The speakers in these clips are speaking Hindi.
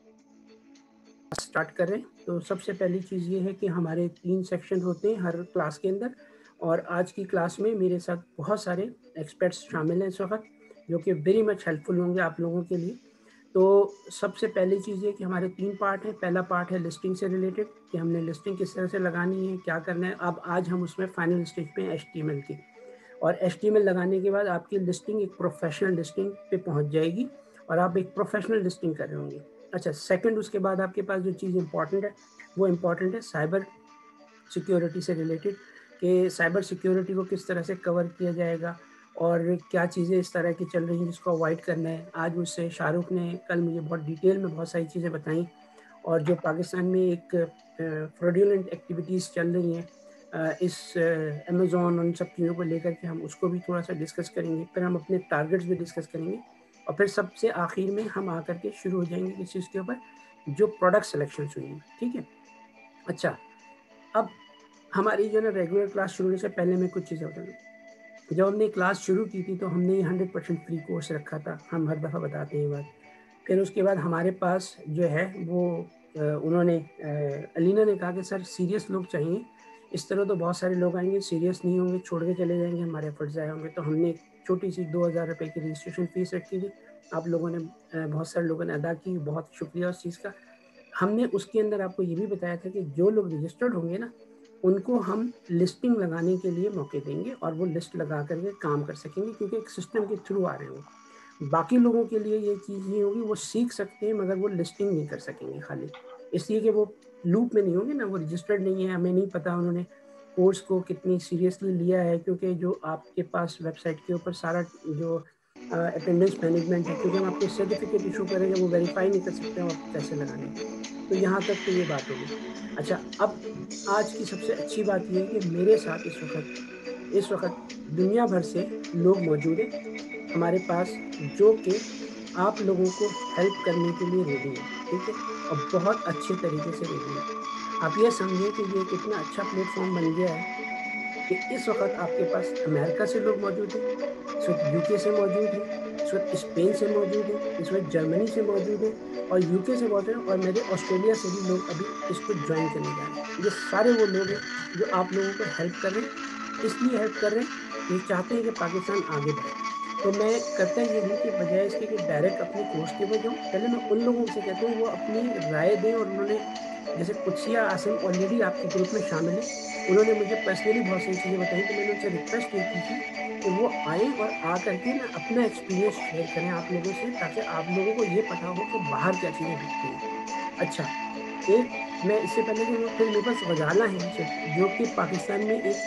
स्टार्ट करें तो सबसे पहली चीज़ ये है कि हमारे 3 सेक्शन होते हैं हर क्लास के अंदर और आज की क्लास में मेरे साथ बहुत सारे एक्सपर्ट्स शामिल हैं इस वक़्त, जो कि वेरी मच हेल्पफुल होंगे आप लोगों के लिए। तो सबसे पहली चीज़ ये कि हमारे 3 पार्ट हैं। पहला पार्ट है लिस्टिंग से रिलेटेड कि हमने लिस्टिंग किस तरह से लगानी है, क्या करना है। अब आज हम उसमें फाइनल स्टेज पे हैं एचटीएमएल की और एचटीएमएल लगाने के बाद आपकी लिस्टिंग एक प्रोफेशनल लिस्टिंग पे पहुँच जाएगी और आप एक प्रोफेशनल लिस्टिंग कर रहे होंगे। अच्छा, सेकंड उसके बाद आपके पास जो चीज़ इम्पोर्टेंट है, वो इम्पोर्टेंट है साइबर सिक्योरिटी से रिलेटेड कि साइबर सिक्योरिटी को किस तरह से कवर किया जाएगा और क्या चीज़ें इस तरह की चल रही हैं जिसको अवॉइड करना है। आज मुझसे शाहरुख ने कल मुझे बहुत डिटेल में बहुत सारी चीज़ें बताई और जो पाकिस्तान में एक फ्रॉडुलेंट एक्टिविटीज़ चल रही हैं इस अमेज़न उन सब चीज़ों को लेकर के हम उसको भी थोड़ा-सा डिस्कस करेंगे। फिर हम अपने टारगेट्स भी डिस्कस करेंगे और फिर सबसे आखिर में हम आकर के शुरू हो जाएँगे किस चीज़ के ऊपर, जो प्रोडक्ट सिलेक्शंस हुई हैं, ठीक है? अच्छा, अब हमारी जो है ना रेगुलर क्लास शुरू होने से पहले मैं कुछ चीज़ें बता दूँ। जब हमने क्लास शुरू की थी तो हमने 100% फ्री कोर्स रखा था, हम हर दफ़ा बताते हैं ये बात। फिर उसके बाद हमारे पास जो है वो उन्होंने अलीना ने कहा कि सर सीरियस लोग चाहिए, इस तरह तो बहुत सारे लोग आएँगे, सीरियस नहीं होंगे, छोड़ के चले जाएँगे, हमारे एफर्ट्स ज़ाया होंगे। तो हमने एक छोटी-सी ₹2000 की रजिस्ट्रेशन फ़ीस रखी थी। आप लोगों ने बहुत सारे लोगों ने अदा की, बहुत शुक्रिया उस चीज़ का। हमने उसके अंदर आपको ये भी बताया था कि जो लोग रजिस्टर्ड होंगे ना, उनको हम लिस्टिंग लगाने के लिए मौके देंगे और वो लिस्ट लगा कर के काम कर सकेंगे क्योंकि एक सिस्टम के थ्रू आ रहे हैं वो। बाकी लोगों के लिए ये चीज़ नहीं होगी, वो सीख सकते हैं मगर वो लिस्टिंग नहीं कर सकेंगे खाली। इसलिए कि वो लूप में नहीं होंगे ना, वो रजिस्टर्ड नहीं है, हमें नहीं पता उन्होंने कोर्स को कितनी सीरियसली लिया है क्योंकि जो आपके पास वेबसाइट के ऊपर सारा जो अटेंडेंस मैनेजमेंट है क्योंकि हम आपको सर्टिफ़िकेट इश्यू करेंगे, वो वेरीफ़ाई नहीं कर सकते हम आपको कैसे लगाने हैं। तो यहाँ तक तो ये बात हो गई। अच्छा, अब आज की सबसे अच्छी बात ये है कि मेरे साथ इस वक़्त दुनिया भर से लोग मौजूद हैं हमारे पास जो कि आप लोगों को हेल्प करने के लिए रेडी हैं, ठीक है? और बहुत अच्छे तरीके से रेडी हैं। आप ये समझिए कि ये एक इतना अच्छा प्लेटफ़ॉर्म बन गया है कि इस वक़्त आपके पास अमेरिका से लोग मौजूद हैं, इस वक़्त यूके से मौजूद हैं, इस वक़्त स्पेन से मौजूद हैं, इस वक़्त जर्मनी से मौजूद हैं और यूके से मौजूद हैं और मेरे ऑस्ट्रेलिया से भी लोग अभी इसको जॉइन करने जा रहे हैं। ये सारे वो लोग हैं जो आप लोगों को हेल्प कर रहे हैं, इसलिए हेल्प कर रहे हैं कि चाहते हैं कि पाकिस्तान आगे बढ़े। तो मैं करता ये हूँ कि बजाय इसके कि डायरेक्ट अपने कोर्स के ऊपर जाऊँ, पहले मैं उन लोगों से कहता हूँ वो अपनी राय दें और उन्होंने जैसे कुदसिया आसिम ऑलरेडी आपके ग्रुप में शामिल है। उन्होंने मुझे पर्सनली बहुत सारी चीज़ें बताई तो मैंने उनसे रिक्वेस्ट ये की थी कि वो आएँ और आ कर के ना अपना एक्सपीरियंस शेयर करें आप लोगों से ताकि आप लोगों को ये पता हो कि बाहर क्या चीज़ें बिकती हैं। अच्छा, एक मैं इससे पहले कि मैं फिर मेरे पास गज़ाला हैं सिर्फ़ जो कि पाकिस्तान में एक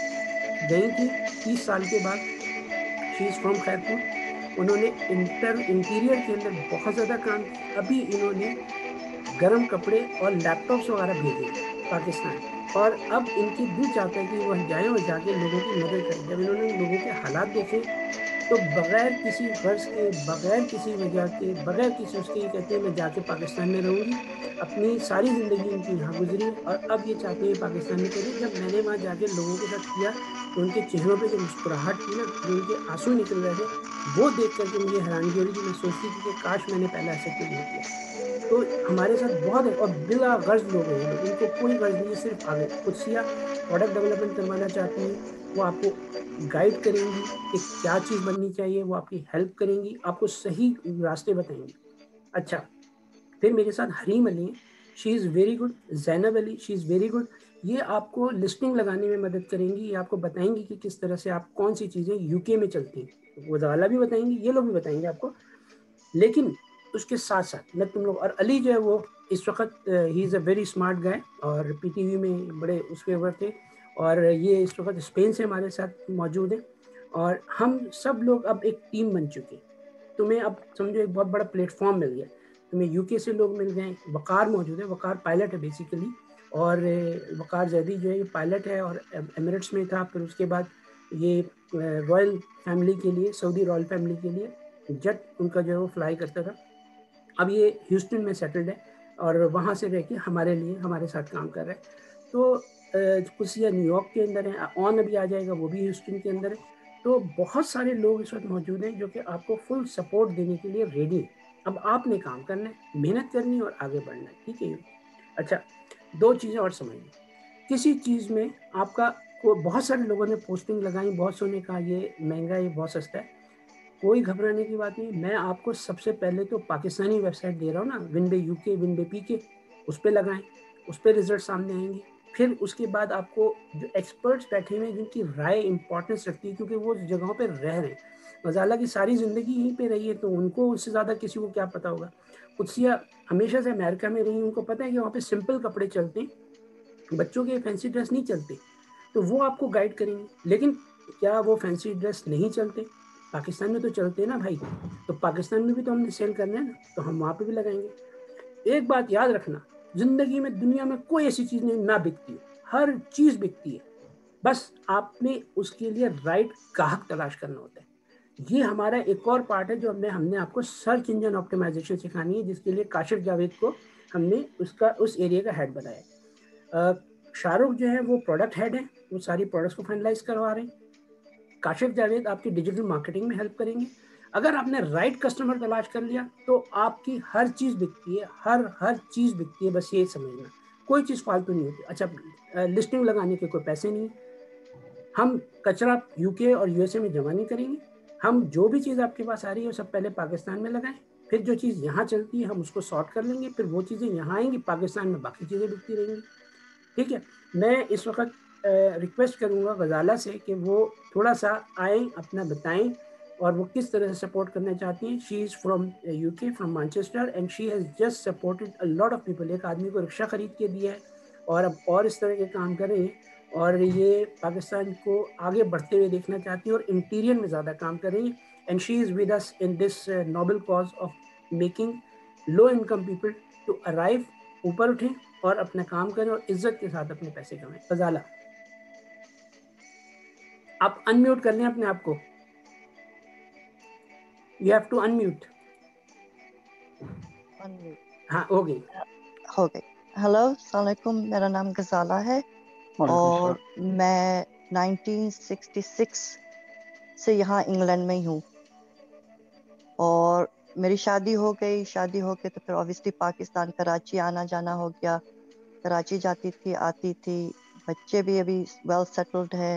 गई थी 30 साल के बाद, शी इज़ फ्रॉम खैरपुर। उन्होंने इंटीरियर के अंदर बहुत ज़्यादा काम किया। अभी इन्होंने गरम कपड़े और लैपटॉप्स वगैरह भेजे हैं पाकिस्तान और अब इनकी दिल चाहता है कि वह जाएँ और जाके लोगों की मदद करें। जब इन्होंने लोगों के हालात देखे, तो बगैर किसी गर्ज़ के, बगैर किसी वजह के, बगैर किसी उसके ये कहती हैं मैं जाके पाकिस्तान में रहूँगी। अपनी सारी ज़िंदगी इनकी यहाँ गुज़री है और अब ये चाहती हैं पाकिस्तान में करें। जब मैंने वहाँ जाके लोगों के साथ किया, तो उनके चेहरों पे जो मुस्कुराहट थी ना, जो उनके आँसू निकल रहे थे, वो देख कर के मुझे हैरानगी हो रही थी। मैं सोचती थी कि काश मैंने पहले ऐसा क्यों नहीं किया। तो हमारे साथ बहुत है और बिला गर्ज़ लोग हैं ये लोग, इनको कोई गर्ज़ नहीं है, सिर्फ़ आगे कुदसिया प्रोडक्ट डेवलपमेंट करवाना चाहती हैं, वो आपको गाइड करेंगी कि क्या चीज़ बननी चाहिए, वो आपकी हेल्प करेंगी, आपको सही रास्ते बताएँगी। अच्छा, फिर मेरे साथ हरीम अली हैं, she is very good, Zainab Ali, she is very good. ये आपको लिस्टिंग लगाने में मदद करेंगी, ये आपको बताएँगी कि किस तरह से आप कौन-सी चीज़ें यूके में चलती हैं। वो ज़ाला भी बताएँगी, ये लोग भी बताएँगे आपको। लेकिन उसके साथ-साथ मैं तुम लोग और अली जो है वो इस वक़्त he is a very smart guy और पीटीवी में बड़े उसके वो थे और ये इस वक़्त स्पेन से हमारे साथ मौजूद हैं और हम सब लोग अब एक टीम बन चुके हैं। तुम्हें अब समझो एक बहुत बड़ा प्लेटफ़ॉर्म मिल गया। तुम्हें यूके से लोग मिल गए, वक़ार मौजूद है, वक़ार पायलट है बेसिकली और वक़ार ज़ैदी जो है ये पायलट है और एमिरेट्स में था, फिर उसके बाद ये रॉयल फैमिली के लिए, सऊदी रॉयल फैमिली के लिए जेट उनका जो है वो फ्लाई करता था। अब ये ह्यूस्टन में सेटल्ड है और वहाँ से रह के हमारे लिए हमारे साथ काम कर रहा है। तो कुछ या न्यूयॉर्क के अंदर है, ऑन अभी आ जाएगा वो भी ह्यूस्टन के अंदर है। तो बहुत सारे लोग इस वक़्त मौजूद हैं जो कि आपको फुल सपोर्ट देने के लिए रेडी हैं। अब आपने काम करना है, मेहनत करनी है और आगे बढ़ना है, ठीक है। अच्छा, 2 चीज़ें और समझिए, किसी चीज़ में आपका को बहुत सारे लोगों ने पोस्टिंग लगाई, बहुत सौ ने कहा ये महँगा है, ये बहुत सस्ता है। कोई घबराने की बात नहीं, मैं आपको सबसे पहले तो पाकिस्तानी वेबसाइट दे रहा हूँ ना, विनबे यूके, विनबे पीके, उस पे लगाएँ, उस पे रिज़ल्ट सामने आएँगे। फिर उसके बाद आपको जो एक्सपर्ट्स बैठे हुए हैं जिनकी राय इम्पोर्टेंस रखती है, क्योंकि वो उस जगहों पे रह रहे हैं। गज़ाला की सारी ज़िंदगी यहीं पे रही है, तो उनको उससे ज़्यादा किसी को क्या पता होगा। कुदसिया हमेशा से अमेरिका में रही हैं, उनको पता है कि वहाँ पे सिंपल कपड़े चलते हैं, बच्चों के फैंसी ड्रेस नहीं चलते, तो वो आपको गाइड करेंगे। लेकिन क्या वो फैंसी ड्रेस नहीं चलते? पाकिस्तान में तो चलते हैं ना भाई, तो पाकिस्तान में भी तो हमने सेल करना है ना, तो हम वहाँ पे भी लगाएँगे। एक बात याद रखना, ज़िंदगी में दुनिया में कोई ऐसी चीज़ नहीं ना बिकती हो, हर चीज़ बिकती है। बस आपने उसके लिए राइट ग्राहक तलाश करना होता है। ये हमारा एक और पार्ट है जो हमने आपको सर्च इंजन ऑप्टिमाइज़ेशन सिखानी है, जिसके लिए काशिफ़ जावेद को हमने उसका उस एरिया का हेड बनाया है। शाहरुख जो है वो प्रोडक्ट हेड है, वो सारी प्रोडक्ट्स को फाइनलाइज़ करवा रहे हैं। काशिफ जावेद आपकी डिजिटल मार्केटिंग में हेल्प करेंगे। अगर आपने राइट कस्टमर तलाश कर लिया तो आपकी हर चीज़ बिकती है, हर चीज़ बिकती है, बस ये समझना। कोई चीज़ फालतू नहीं होती। अच्छा, लिस्टिंग लगाने के कोई पैसे नहीं है। हम कचरा यूके और यूएसए में जमा नहीं करेंगे। हम जो भी चीज़ आपके पास आ रही है वो सब पहले पाकिस्तान में लगाएँ, फिर जो चीज़ यहाँ चलती है हम उसको सॉर्ट कर लेंगे, फिर वो चीज़ें यहाँ आएँगी, पाकिस्तान में बाकी चीज़ें बिकती रहेंगी। ठीक है, मैं इस वक़्त रिक्वेस्ट करूँगा गज़ाला से कि वो थोड़ा-सा आएँ, अपना बताएँ और वो किस तरह से सपोर्ट करना चाहती हैं। She is from UK, from Manchester and she has just supported a lot of people. एक आदमी को रिक्शा खरीद के दिया है और अब और इस तरह के काम कर रही हैं और ये पाकिस्तान को आगे बढ़ते हुए देखना चाहती है और इंटीरियर में ज़्यादा काम कर रही हैं and she is with us in this noble cause of making low income people to arrive, ऊपर उठें और अपना काम करें और इज्जत के साथ अपने पैसे कमाएं। फजाला, आप अनम्यूट कर लें अपने आप को, you have to unmute. Unmute हाँ, हो गई। हो गई। हेलो, अस्सलाम वालेकुम, मेरा नाम गजाला है और मैं 1966 से यहाँ इंग्लैंड में ही हूँ और मेरी शादी हो गई। शादी हो के तो फिर ऑब्वियसली पाकिस्तान कराची आना जाना हो गया। कराची जाती थी, आती थी। बच्चे भी अभी वेल सेटल्ड है।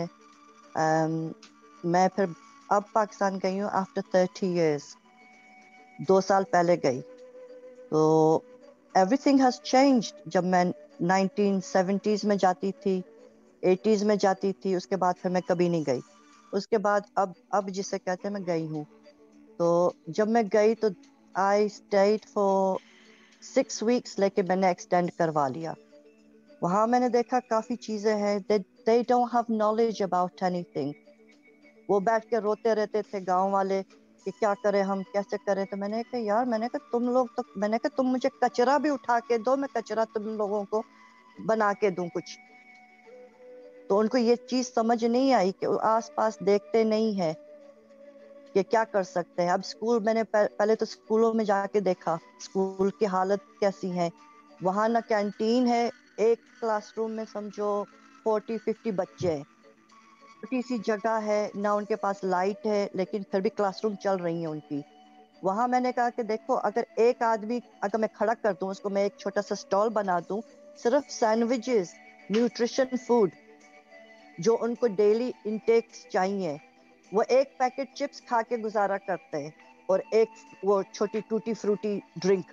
मैं फिर अब पाकिस्तान गई हूँ आफ्टर 30 years। 2 साल पहले गई तो एवरीथिंग हैज चेंज्ड। जब मैं 1970s में जाती थी, 80s में जाती थी, उसके बाद फिर मैं कभी नहीं गई। उसके बाद अब जिसे कहते हैं मैं गई हूँ। तो जब मैं गई तो आई स्टेड फॉर 6 weeks, लेके मैंने एक्सटेंड करवा लिया। वहां मैंने देखा काफी चीजें हैं। They don't have knowledge about anything. वो बैठ के रोते रहते थे गांव वाले कि क्या करें, हम कैसे करें। तो मैंने कहा यार, मैंने कहा तुम लोग तो, मैंने कहा तुम मुझे कचरा भी उठा के दो, मैं कचरा तुम लोगों को बना के दूं कुछ। तो उनको ये चीज समझ नहीं आई कि वो आस पास देखते नहीं है कि क्या कर सकते हैं। अब स्कूल मैंने पहले तो स्कूलों में जाके देखा स्कूल की हालत कैसी है। वहां ना कैंटीन है, एक क्लासरूम में समझो 40-50 बच्चे हैं। छोटी सी जगह है, ना उनके पास लाइट है, लेकिन फिर भी क्लासरूम चल रही है उनकी। वहां मैंने कहा कि देखो, अगर एक आदमी, अगर मैं खड़ा कर दूं उसको, मैं एक छोटा सा स्टॉल बना दूं, सिर्फ सैंडविचेस, न्यूट्रिशन फूड जो उनको डेली इनटेक्स चाहिए, वो एक पैकेट चिप्स खा के गुजारा करते हैं और एक वो छोटी टूटी फ्रूटी ड्रिंक।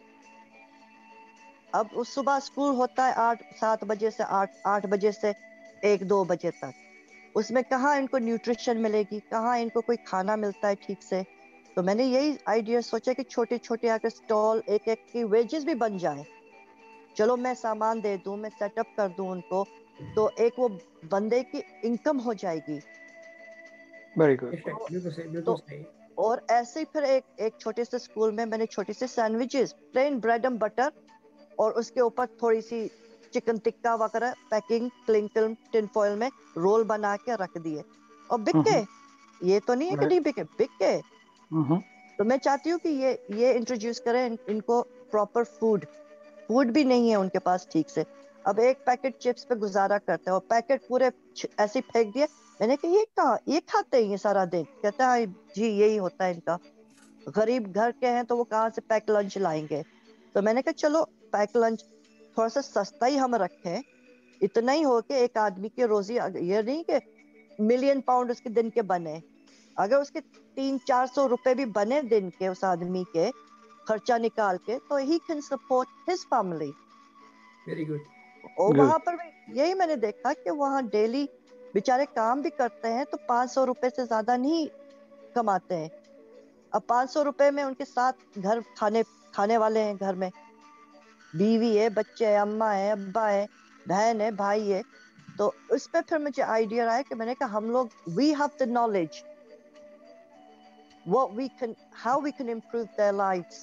अब उस सुबह स्कूल होता है 8-7 बजे से 8 बजे से 1-2 बजे तक। उसमें कहाँ इनको न्यूट्रिशन मिलेगी, कहाँ इनको कोई खाना मिलता है ठीक से। तो मैंने यही आइडिया सोचा कि छोटे छोटे आकर स्टॉल, एक एक की वेजेस भी बन जाए। चलो मैं सामान दे दूं, मैं सेटअप कर दूं उनको, तो एक वो बंदे की इनकम हो जाएगी। Very good. बिल्कुल सही, बिल्कुल तो सही। और ऐसे ही फिर एक एक छोटे से स्कूल में मैंने छोटे से sandwiches, plain bread and butter, और उसके ऊपर थोड़ी सी चिकन टिक्का वगैरह packing cling film tin foil में रोल बना के रख दिए और बिक गए। ये तो नहीं है कि राइट। नहीं बिके, बिक गए। तो मैं चाहती हूँ कि ये इंट्रोड्यूस करें इनको प्रॉपर फूड। फूड भी नहीं है उनके पास ठीक से। अब एक पैकेट चिप्स पे गुजारा करते हैं और पैकेट पूरे ऐसे ही फेंक दिए। मैंने कहा ये कहाँ, ये खाते हैं ये सारा दिन? कहता है जी यही होता है इनका। गरीब घर के हैं तो वो कहाँ से पैक लंच लाएंगे। तो मैंने कहा चलो पैक लंच थोड़ा सा सस्ता ही हम रखें, इतना ही हो के एक आदमी की रोजी, ये नहीं कि मिलियन पाउंड उसके दिन के बने, अगर उसके 300-400 रुपए भी बने दिन के उस आदमी के खर्चा निकाल के, तो he can support his family. Very good. और Good. वहां पर भी यही मैंने देखा कि वहां डेली बेचारे काम भी करते हैं तो 500 रुपए से ज्यादा नहीं कमाते हैं। अब 500 रुपए में उनके साथ घर खाने खाने वाले हैं, घर में बीवी है, बच्चे है, अम्मा है, अब्बा है, बहन है, भाई है। तो उस पे फिर मुझे आइडिया आया कि मैंने कहा हम लोग we have the knowledge what we can how we can improve their lives।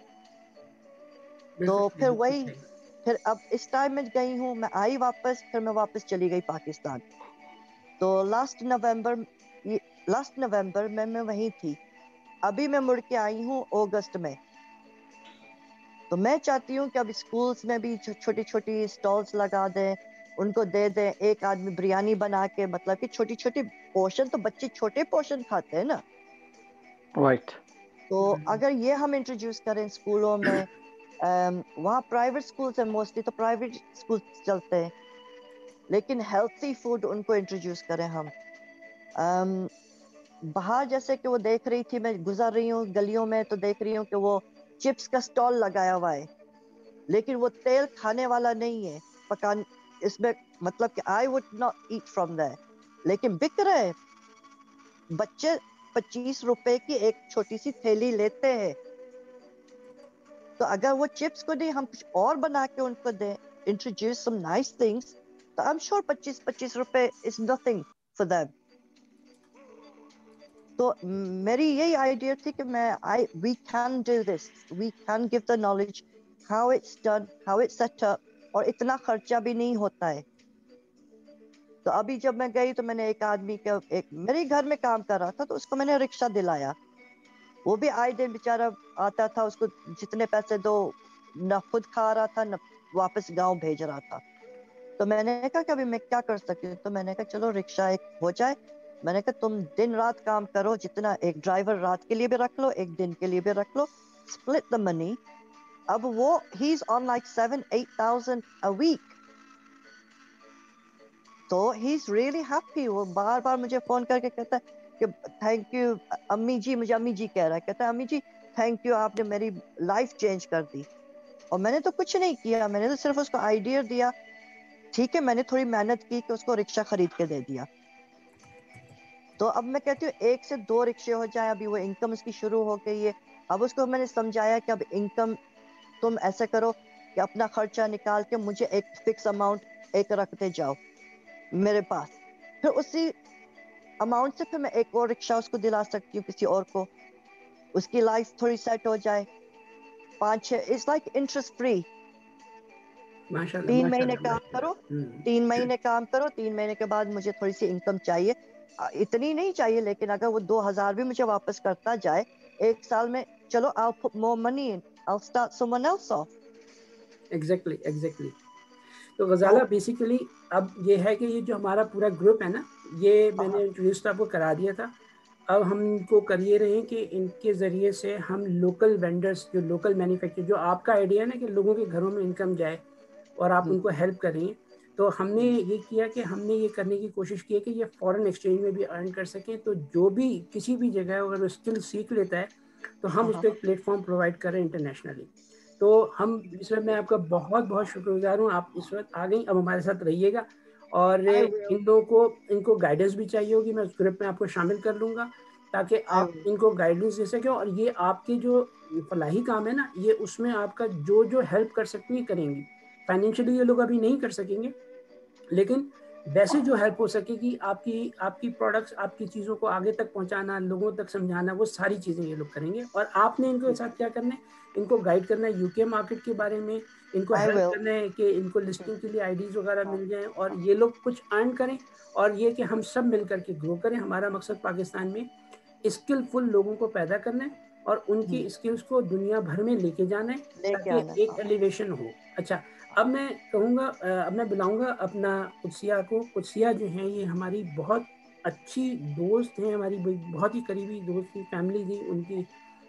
तो बिल्कुल फिर बिल्कुल वही, सही। फिर अब इस टाइम में गई हूँ, मैं आई वापस, फिर मैं वापस चली गई पाकिस्तान। तो लास्ट नवंबर में मैं वहीं थी। अभी मैं मुड़ के आई हूँ अगस्त में। तो मैं चाहती हूँ कि अब स्कूल्स में भी छोटी छोटी स्टॉल्स लगा दें, उनको दे दें, एक आदमी बिरयानी बना के, मतलब कि छोटी छोटी पोर्शन, तो बच्चे छोटे पोर्शन खाते हैं ना। Right. तो अगर ये हम इंट्रोड्यूस करें स्कूलों में, वहाँ प्राइवेट स्कूल्स है मोस्टली, तो प्राइवेट स्कूल चलते हैं, लेकिन हेल्थी फूड उनको इंट्रोड्यूस करें हम। अम, बाहर जैसे कि वो देख रही थी, मैं गुजर रही हूँ गलियों में तो देख रही हूँ कि वो चिप्स का स्टॉल लगाया हुआ है, लेकिन वो तेल खाने वाला नहीं है पकान इसमें, मतलब कि I would not eat from that, लेकिन बिक रहे हैं। बच्चे 25 रुपए की एक छोटी सी थैली लेते हैं। तो अगर वो चिप्स को नहीं हम कुछ और बना के उनको दें, इंट्रोड्यूस सम नाइस थिंग्स, तो आई एम श्योर 25-25 रुपए इज नथिंग फॉर देम। तो मेरी यही आइडिया थी कि मैं I we can do this, we can give the knowledge how it's done, how it's set up, और इतना खर्चा भी नहीं होता है। तो अभी जब मैं गई तो मैंने एक आदमी का, एक मेरे घर में काम कर रहा था, तो उसको मैंने रिक्शा दिलाया। वो भी आए दिन बेचारा आता था, उसको जितने पैसे दो न खुद खा रहा था न वापस गांव भेज रहा था। तो मैंने कहा कि अभी मैं क्या कर सकती हूँ, तो मैंने कहा चलो रिक्शा एक हो जाए। मैंने कहा तुम दिन रात काम करो, जितना एक ड्राइवर रात के लिए भी रख लो, एक दिन के लिए भी रख लो, स्प्लिट द मनी। अब वो he is on like 7-8 thousand a week. तो ही इज रियली हैप्पी। वो बार बार मुझे फोन करके कहता है कि थैंक यू अम्मी जी, मुझे अम्मी जी कह रहा है, कहता है अम्मी जी थैंक यू, आपने मेरी लाइफ चेंज कर दी। और मैंने तो कुछ नहीं किया, मैंने तो सिर्फ उसको आइडिया दिया। ठीक है, मैंने थोड़ी मेहनत की कि उसको रिक्शा खरीद के दे दिया। तो अब मैं कहती हूँ 1 से 2 रिक्शे हो जाए, अभी वो इनकम उसकी शुरू हो गई है। अब उसको मैंने समझाया कि अब इनकम तुम ऐसे करो कि अपना खर्चा निकाल के मुझे एक फिक्स अमाउंट एक रखते जाओ मेरे पास, फिर उसी अमाउंट से फिर मैं एक और रिक्शा उसको दिला सकती हूँ किसी और को, उसकी लाइफ थोड़ी सेट हो जाए। 5-6 इट्स लाइक इंटरेस्ट फ्री। माशाल्लाह 3 महीने माशाल्लाह काम माशाल्लाह। करो, 3 महीने काम करो, 3 महीने के बाद मुझे थोड़ी सी इनकम चाहिए। इतनी नहीं चाहिए, लेकिन अगर वो 2,000 भी मुझे वापस करता जाए 1 साल में, चलो I'll put more money in, I'll start someone else off। Exactly exactly. तो तो गजाला बेसिकली अब ये है कि ये जो हमारा पूरा ग्रुप है ना, ये हाँ, मैंने इंट्रोड्यूस आपको करा दिया था। अब हम इनको कर ये रहे हैं कि इनके ज़रिए से हम लोकल वेंडर्स, जो लोकल मैन्युफैक्चर, जो आपका आइडिया है ना कि लोगों के घरों में इनकम जाए और आप जी उनको हेल्प करें, तो हमने जी ये किया कि हमने ये करने की कोशिश की है कि ये फॉरेन एक्सचेंज में भी अर्न कर सकें। तो जो भी किसी भी जगह अगर वो स्किल सीख लेता है तो हम हाँ हाँ उसको हाँ एक प्लेटफॉर्म प्रोवाइड करें इंटरनेशनली। तो हम इस वक्त, मैं आपका बहुत बहुत शुक्रगुजार हूँ, आप इस वक्त आ गई, अब हमारे साथ रहिएगा। और I will, इन लोगों को, इनको गाइडेंस भी चाहिए होगी, मैं उस ग्रुप में आपको शामिल कर लूँगा ताकि I आप will। इनको गाइडेंस दे सकें। और ये आपके जो फलाही काम है ना, ये उसमें आपका जो जो हेल्प कर सकती है करेंगी। फाइनेंशियली ये लोग अभी नहीं कर सकेंगे, लेकिन वैसे जो हेल्प हो सकेगी, आपकी आपकी प्रोडक्ट्स, आपकी चीज़ों को आगे तक पहुंचाना, लोगों तक समझाना, वो सारी चीज़ें ये लोग करेंगे। और आपने इनके साथ क्या करना है, इनको गाइड करना है यूके मार्केट के बारे में, इनको I हेल्प will। करना है कि इनको लिस्टिंग के लिए आईडीज वगैरह मिल जाएं और ये लोग कुछ अर्न करें। और ये कि हम सब मिल करके ग्रो करें। हमारा मकसद पाकिस्तान में स्किलफुल लोगों को पैदा करना है और उनकी स्किल्स को दुनिया भर में लेके जाना है लेके ताकि आना, एक हाँ एलिवेशन हो। अच्छा, अब मैं कहूँगा, अब मैं बुलाऊंगा अपना कुदसिया को। कुदसिया जो है ये हमारी बहुत अच्छी दोस्त हैं, हमारी बहुत ही करीबी दोस्त थी, फैमिली थी उनकी।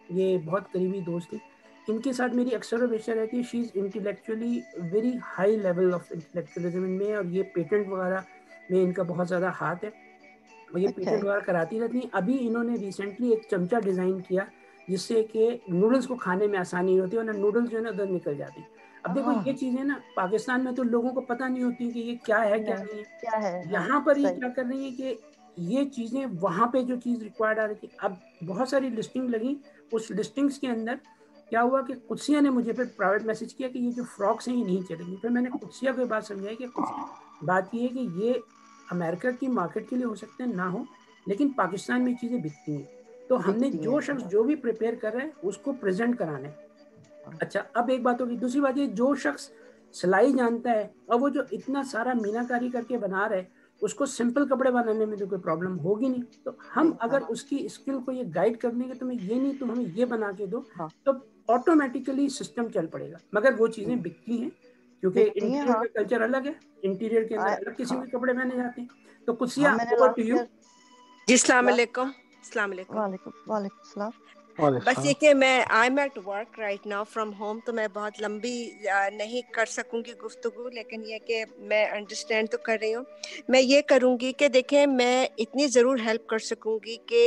ये बहुत करीबी दोस्त थी। इनके साथ मेरी अक्सर और बेशतर रहती है। She is intellectually very high level of intellectualism इनमें, और ये पेटेंट वगैरह में इनका बहुत ज़्यादा हाथ है, और ये Okay. पेटेंट वगैरह कराती रहती हैं। अभी इन्होंने रिसेंटली एक चमचा डिज़ाइन किया जिससे कि नूडल्स को खाने में आसानी होती है, और ना नूडल्स जो है ना उधर निकल जाते हैं। अब देखो ये चीज़ें ना पाकिस्तान में तो लोगों को पता नहीं होती कि ये क्या है क्या नहीं, नहीं है। क्या है? हाँ, यहाँ पर ये सही। क्या कर रही है कि ये चीज़ें वहाँ पे जो चीज़ रिक्वायर्ड आ रही थी, अब बहुत सारी लिस्टिंग लगी। उस लिस्टिंग्स के अंदर क्या हुआ कि कुत्सिया ने मुझे फिर प्राइवेट मैसेज किया कि ये जो फ्रॉक्स हैं ये नहीं चलेंगी। फिर मैंने कुत्सिया को ये बात समझाई कि कुत्सिया, बात ये है कि ये अमेरिका की मार्केट के लिए हो सकते हैं ना हो, लेकिन पाकिस्तान में चीज़ें बिकती हैं। तो हमने दिखती जो है। शख्स जो भी प्रिपेयर कर रहा है उसको प्रेजेंट कराना है। अच्छा, अब एक बात होगी। दूसरी बात ये, जो शख्स सिलाई जानता है और वो जो इतना सारा मीनाकारी करके बना रहा है, उसको सिंपल कपड़े बनाने में तो कोई प्रॉब्लम होगी नहीं। तो हम नहीं, अगर हाँ, उसकी स्किल को ये गाइड कर देंगे, तुम्हें ये नहीं तुम हमें ये बना के दो, हाँ, तो ऑटोमेटिकली सिस्टम चल पड़ेगा। मगर वो चीज़ें बिकती हैं क्योंकि दिखती है। इंटीरियर हाँ, का कल्चर अलग है। इंटीरियर के अंदर अलग किस्म हाँ, के कपड़े पहने जाते हैं। तो हाँ, कुसिया, मैंने over to last you. Year जी अस्सलाम लास्ट वालेकुम। अस्सलाम वालेकुम। वालेकुम सलाम। बस ये कि मैं I am at work right now from home, तो मैं बहुत लंबी नहीं कर सकूंगी गुफ्तगू, लेकिन ये कि मैं अंडरस्टैंड तो कर रही हूँ। मैं ये करूँगी कि देखें, मैं इतनी ज़रूर हेल्प कर सकूँगी कि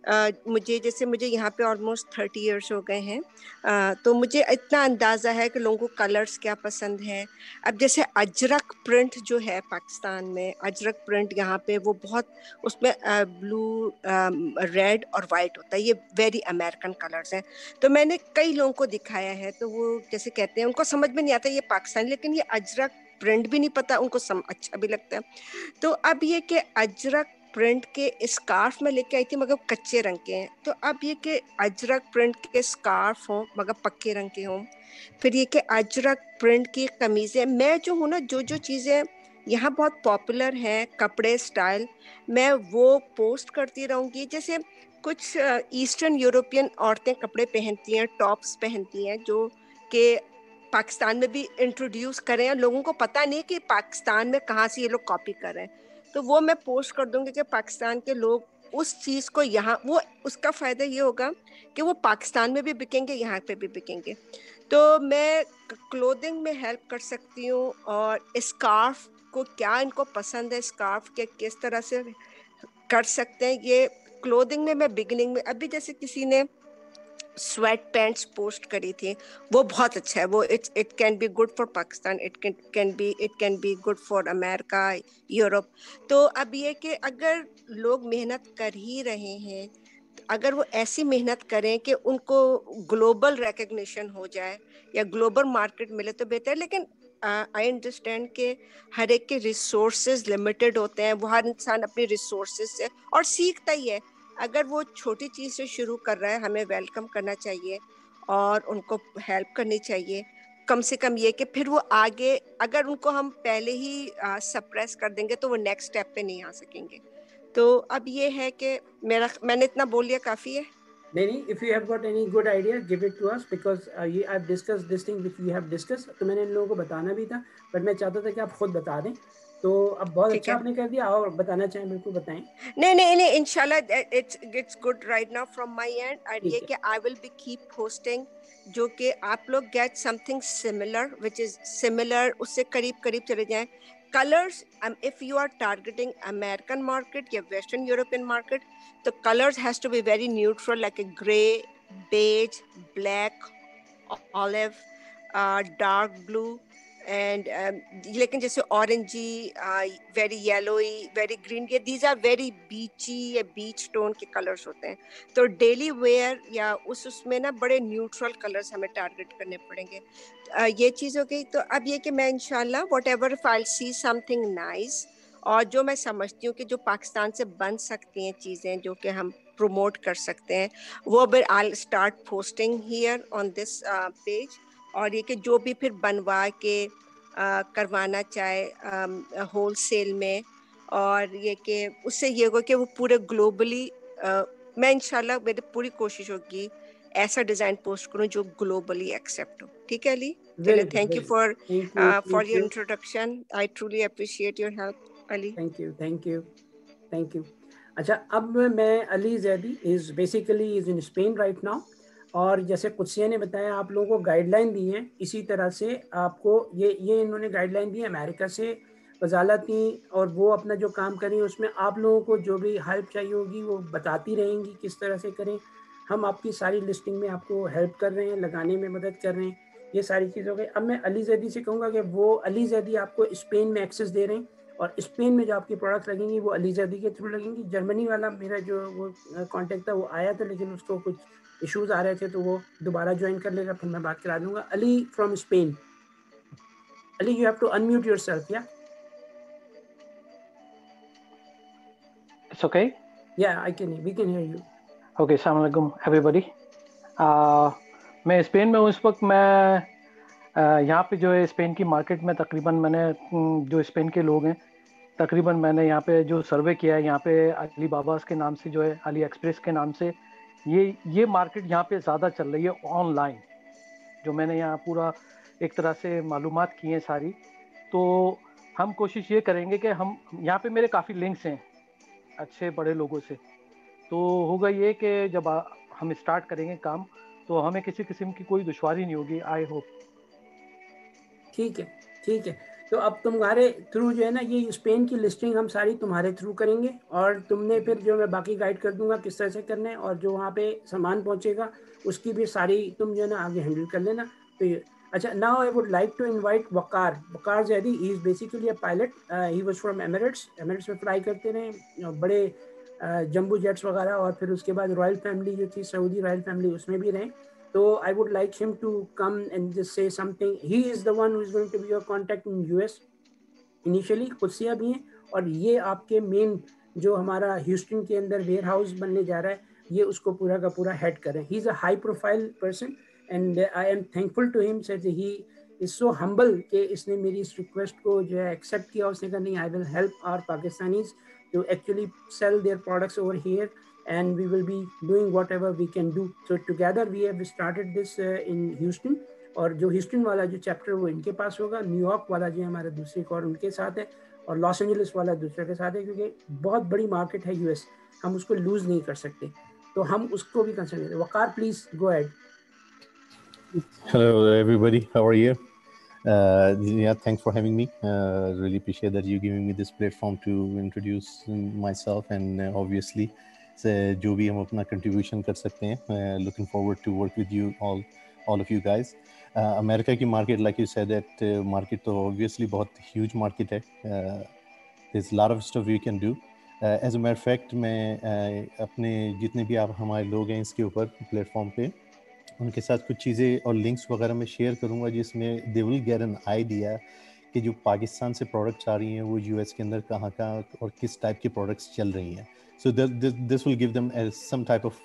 मुझे यहाँ पे ऑलमोस्ट 30 इयर्स हो गए हैं, तो मुझे इतना अंदाज़ा है कि लोगों को कलर्स क्या पसंद हैं। अब जैसे अजरक प्रिंट जो है पाकिस्तान में, अजरक प्रिंट यहाँ पे वो बहुत, उसमें ब्लू, रेड और वाइट होता है, ये वेरी अमेरिकन कलर्स हैं। तो मैंने कई लोगों को दिखाया है, तो वो जैसे कहते हैं उनको समझ में नहीं आता ये पाकिस्तानी, लेकिन ये अजरक प्रिंट भी नहीं पता उनको, अच्छा भी लगता है। तो अब ये कि अजरक प्रिंट के स्कार्फ में लेके आई थी, मगर कच्चे रंग के हैं। तो अब ये कि अजरक प्रिंट के स्कार्फ हों मगर पक्के रंग के हों, फिर ये कि अजरक प्रिंट की कमीज़ें, मैं जो हूँ ना, जो जो चीज़ें यहाँ बहुत पॉपुलर हैं कपड़े स्टाइल, मैं वो पोस्ट करती रहूँगी। जैसे कुछ ईस्टर्न यूरोपियन औरतें कपड़े पहनती हैं, टॉप्स पहनती हैं, जो कि पाकिस्तान में भी इंट्रोड्यूस करें, और लोगों को पता नहीं कि पाकिस्तान में कहाँ से ये लोग कॉपी कर रहे हैं। तो वो मैं पोस्ट कर दूंगी कि पाकिस्तान के लोग उस चीज़ को यहाँ, वो उसका फ़ायदा ये होगा कि वो पाकिस्तान में भी बिकेंगे, यहाँ पे भी बिकेंगे। तो मैं क्लोथिंग में हेल्प कर सकती हूँ, और स्कार्फ को क्या इनको पसंद है, स्कार्फ के किस तरह से कर सकते हैं, ये क्लोथिंग में मैं बिगिनिंग में, अभी जैसे किसी ने स्वेट पैंट्स पोस्ट करी थी, वो बहुत अच्छा है। वो it can be good for Pakistan, it can be good for America, Europe. तो अब ये कि अगर लोग मेहनत कर ही रहे हैं, अगर वो ऐसी मेहनत करें कि उनको ग्लोबल रिकग्निशन हो जाए या ग्लोबल मार्केट मिले तो बेहतर है। लेकिन आई अंडरस्टैंड कि हर एक के रिसोर्सेज लिमिटेड होते हैं, वो हर इंसान अपने रिसोर्सेज से और सीखता ही है। अगर वो छोटी चीज़ से शुरू कर रहा है, हमें वेलकम करना चाहिए और उनको हेल्प करनी चाहिए। कम से कम ये कि फिर वो आगे, अगर उनको हम पहले ही सप्रेस कर देंगे तो वो नेक्स्ट स्टेप पे नहीं आ सकेंगे। तो अब ये है कि मैंने इतना बोल लिया, काफ़ी है। नहीं, if you have got any good idea, give it to us because ये I've discussed this thing which we have discussed। तो मैंने इन लोगों को बताना भी था, बट मैं चाहता था कि आप खुद बता दें। तो अब बहुत ठीक अच्छा है। आपने कर दिया, और बताना चाहें बिल्कुल बताएं। नहीं, इंशाल्लाह it's good right now from my end. और ये ठीक है। कि I will be keep posting, जो कि आप लोग get something similar which is similar, उससे करीब करीब चले जाएं। Colours, if you are targeting American market या वेस्टर्न यूरोपियन मार्केट, तो colours has to be very neutral, like a grey, beige, black, olive, dark blue and, लेकिन जैसे orangey, very yellowy, very green, ये दीज आर वेरी बीची या बीच टोन के कलर्स होते हैं। तो डेली वेयर या उसमें ना बड़े न्यूट्रल कलर्स हमें टारगेट करने पड़ेंगे। ये चीज़ हो गई। तो अब ये कि मैं इंशाल्लाह whatever if I see something nice, और जो मैं समझती हूँ कि जो पाकिस्तान से बन सकती हैं चीज़ें, जो कि हम प्रमोट कर सकते हैं, वो फिर I start posting here on this page. और ये कि जो भी फिर बनवा के करवाना चाहे होल सेल में, और ये कि उससे ये होगा कि वो पूरे ग्लोबली, मैं इंशाल्लाह मेरी पूरी कोशिश होगी ऐसा डिज़ाइन पोस्ट करूँ जो ग्लोबली एक्सेप्ट हो। ठीक है अली? चलिए, thank you for your introduction. I truly appreciate your help Ali. Thank you. अच्छा, अब मैं, Ali Zaidi is basically is in Spain right now. और जैसे कुत्सिया ने बताया आप लोगों को गाइडलाइन दी है, इसी तरह से आपको ये इन्होंने गाइडलाइन दी है अमेरिका से वजालती, और वो अपना जो काम करें उसमें आप लोगों को जो भी हेल्प चाहिए होगी वो बताती रहेंगी किस तरह से करें। हम आपकी सारी लिस्टिंग में आपको हेल्प कर रहे हैं, लगाने में मदद कर रहे हैं, ये सारी चीज़ हो गई। अब मैं अली जैदी से कहूँगा कि वो अली जैदी आपको स्पेन में एक्सेस दे रहे हैं, और स्पेन में जो आपकी प्रोडक्ट लगेंगी वो अली जैदी के थ्रू लगेंगी। जर्मनी वाला मेरा जो वो कॉन्टेक्ट था वो आया था, लेकिन उसको कुछ इश्यूज आ रहे थे तो वो दोबारा ज्वाइन कर लेगा, फिर मैं बात करा दूंगा। Ali from Spain, Ali you have to unmute yourself. या It's okay. Yeah, we can hear you. Okay, अस्सलाम वालेकुम everybody. मैं स्पेन में हूँ इस वक्त। मैं यहाँ पे जो है स्पेन की मार्केट में तकरीबन मैंने जो स्पेन के लोग हैं तकरीबन मैंने यहाँ पे जो सर्वे किया है, यहाँ पे अली बाबास के नाम से जो है अली एक्सप्रेस के नाम से ये मार्केट यहाँ पे ज़्यादा चल रही है ऑनलाइन। जो मैंने यहाँ पूरा एक तरह से मालूमात की हैं सारी, तो हम कोशिश ये करेंगे कि हम यहाँ पे मेरे काफ़ी लिंक्स हैं अच्छे बड़े लोगों से, तो होगा ये कि जब हम स्टार्ट करेंगे काम तो हमें किसी किस्म की कोई दुश्वारी नहीं होगी, आई होप। ठीक है, ठीक है। तो अब तुम्हारे थ्रू जो है ना ये स्पेन की लिस्टिंग हम सारी तुम्हारे थ्रू करेंगे, और तुमने फिर जो मैं बाकी गाइड कर दूंगा किस तरह से करना है, और जो वहाँ पे सामान पहुँचेगा उसकी भी सारी तुम जो है ना आगे हैंडल कर लेना। तो ये अच्छा, now I would like to invite Waqar Zaidi. He is basically a pilot, he was from Emirates में फ्लाई करते रहे बड़े जंबू जेट्स वगैरह, और फिर उसके बाद रॉयल फैमिली जो थी सऊदी रॉयल फैमिली उसमें भी रहे। So I would like him to come and just say something. He is the one who is going to be your contact in US initially. कुत्सिया भी हैं, और ये आपके मेन जो हमारा ह्यूस्टन के अंदर वेयर हाउस बनने जा रहा है ये उसको पूरा का पूरा हेड करें। He is a high profile person and I am thankful to him. सच ही इज सो हम्बल कि इसने मेरी इस रिक्वेस्ट को जो है एक्सेप्ट किया। उसने कहा नहीं, I will help our Pakistanis to actually sell their products over here, and we will be doing whatever we can do. So together we have started this in Houston, और जो ह्यूस्टन वाला जो चैप्टर वो इनके पास होगा, न्यूयॉर्क वाला जो हमारा दूसरे और उनके साथ है, और लॉस एंजलिस वाला दूसरे के साथ है, क्योंकि बहुत बड़ी मार्केट है यूएस, हम उसको लूज नहीं कर सकते, तो हम उसको भी कंसिडर करें। Waqar please go ahead. Hello everybody, how are you? Yeah, thanks for having me. Really appreciate that you giving me this platform to introduce myself, and obviously जो भी हम अपना contribution कर सकते हैं. Looking forward to work with you all of you guys. America की market, like you said, that market तो obviously बहुत huge market है. There's a lot of stuff we can do. As a matter of fact, मैं अपने जितने भी आप हमारे लोग हैं इसके ऊपर प्लेटफॉर्म पे उनके साथ कुछ चीज़ें और लिंक्स वगैरह मैं शेयर करूंगा जिसमें they will get an idea कि जो पाकिस्तान से प्रोडक्ट्स आ रही हैं वो यूएस के अंदर कहाँ और किस टाइप की प्रोडक्ट्स चल रही हैं। So this will give them some type of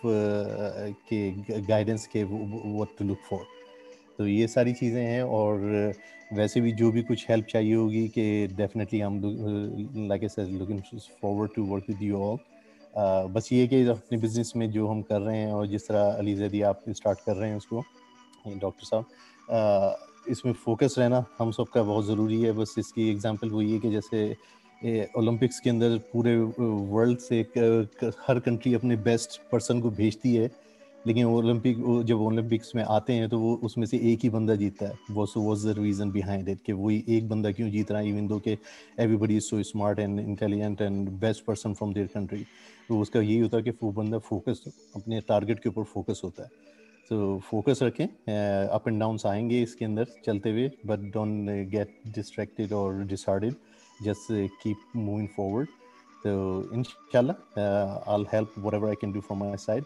के गाइडेंस के व्हाट टू लुक फॉर। तो ये सारी चीज़ें हैं, और वैसे भी जो भी कुछ हेल्प चाहिए होगी कि डेफिनेटली हम like I said looking forward to work with you all. बस ये कि अपने बिजनेस में जो हम कर रहे हैं और जिस तरह अली जैदी आप स्टार्ट कर रहे हैं उसको, डॉक्टर साहब, इसमें फोकस रहना हम सब का बहुत ज़रूरी है। बस इसकी एग्जांपल वो ये कि जैसे ओलंपिक्स के अंदर पूरे वर्ल्ड से हर कंट्री अपने बेस्ट पर्सन को भेजती है, लेकिन जब ओलंपिक्स में आते हैं तो वो उसमें से एक ही बंदा जीतता है। वो was the reason behind it कि वही एक बंदा क्यों जीत रहा है, इवन दो कि everybody is so smart and intelligent and best person from their country. तो उसका यही होता है कि वो बंदा फोकस अपने टारगेट के ऊपर फोकस होता है। तो फोकस रखें, अप एंड डाउन्स आएंगे इसके अंदर चलते हुए, बट डोंट गेट डिस्ट्रैक्टेड और disheartened, just keep moving forward. So inshallah, I'll help whatever I can do from my side,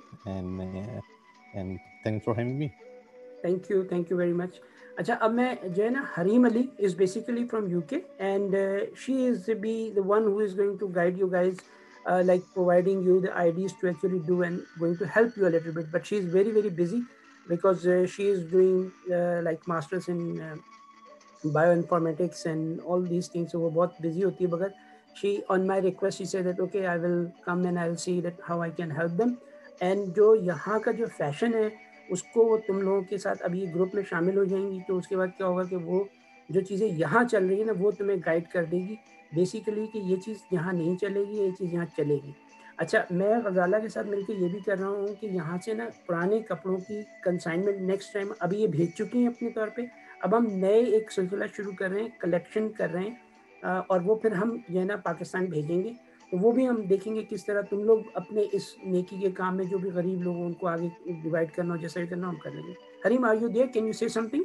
and thanks for having me. Thank you very much. अच्छा, अब मैं जो है ना, Hareem Ali is basically from UK, and she is be the one who is going to guide you guys, like providing you the ideas to actually do and going to help you a little bit. But she is very busy because she is doing like masters in bioinformatics and all these things. So वो बहुत busy होती है, मगर she on my request she said that okay, I will come and I'll see that how I can help them. And जो यहाँ का जो फैशन है उसको वो तुम लोगों के साथ अभी ग्रुप में शामिल हो जाएंगी, तो उसके बाद क्या होगा कि वो जो चीज़ें यहाँ चल रही है ना वो तुम्हें गाइड कर देगी बेसिकली कि ये चीज़ यहाँ नहीं चलेगी, ये चीज़ यहाँ चलेगी। अच्छा, मैं गजाला के साथ मिलकर ये भी कर रहा हूँ कि यहाँ से ना पुराने कपड़ों की कंसाइनमेंट नेक्स्ट टाइम अभी ये भेज चुकी हैं अपने तौर पे, अब हम नए एक सिलसिला शुरू कर रहे हैं, कलेक्शन कर रहे हैं और वो फिर हम जो है ना पाकिस्तान भेजेंगे, तो वो भी हम देखेंगे किस तरह तुम लोग अपने इस नेकी के काम में जो भी गरीब लोग हैं उनको आगे डिवाइड करना हो, जैसा भी करना हम कर लेंगे। Hareem, are you there? Can you say something?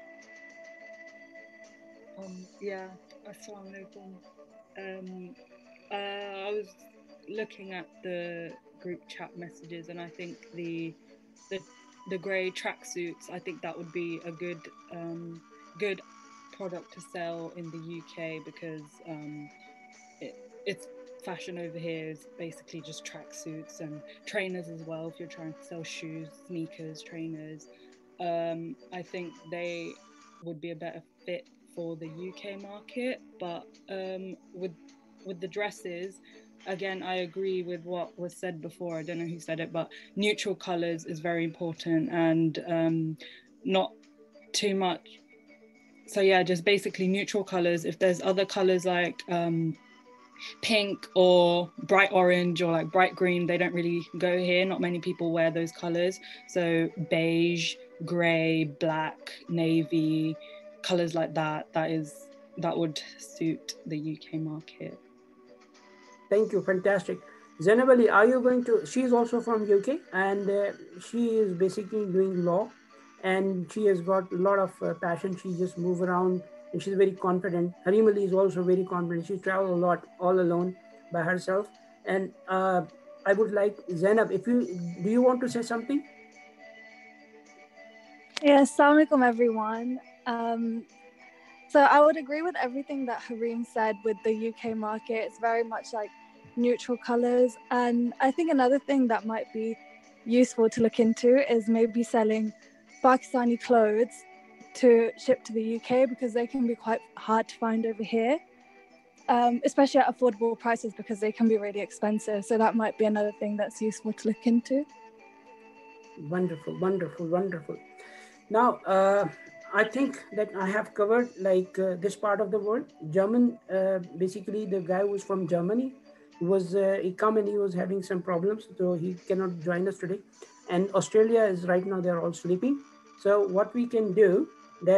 Yeah, Assalamu alaikum. I was looking at the group chat messages, and I think the grey tracksuits, I think that would be a good product to sell in the UK, because it's fashion over here is basically just tracksuits and trainers as well. If you're trying to sell shoes, sneakers, trainers, I think they would be a better fit for the UK market. But with the dresses, again, I agree with what was said before. I don't know who said it, but neutral colors is very important, and not too much. So yeah, just basically neutral colors. If there's other colors like pink or bright orange or like bright green, they don't really go here. Not many people wear those colors. So beige, gray, black, navy, colors like that would suit the UK market. Thank you, fantastic. Zainab Ali, are you going to, she's also from UK, and she is basically doing law, and she has got a lot of passion. She just moves around and she's very confident. Harim Ali is also very confident. She travels a lot all alone by herself. And I would like, Zainab, do you want to say something? Yes, assalamu alaikum everyone. So I would agree with everything that Harim said with the UK market. It's very much like neutral colors. And I think another thing that might be useful to look into is maybe selling Pakistani clothes to ship to the UK, because they can be quite hard to find over here, especially at affordable prices, because they can be really expensive. So that might be another thing that's useful to look into. Wonderful, wonderful, wonderful. Now, I think that I have covered this part of the world. German, basically the guy was from Germany. He come and he was having some problems, so he cannot join us today. And Australia is right now, they're all sleeping. So what we can do that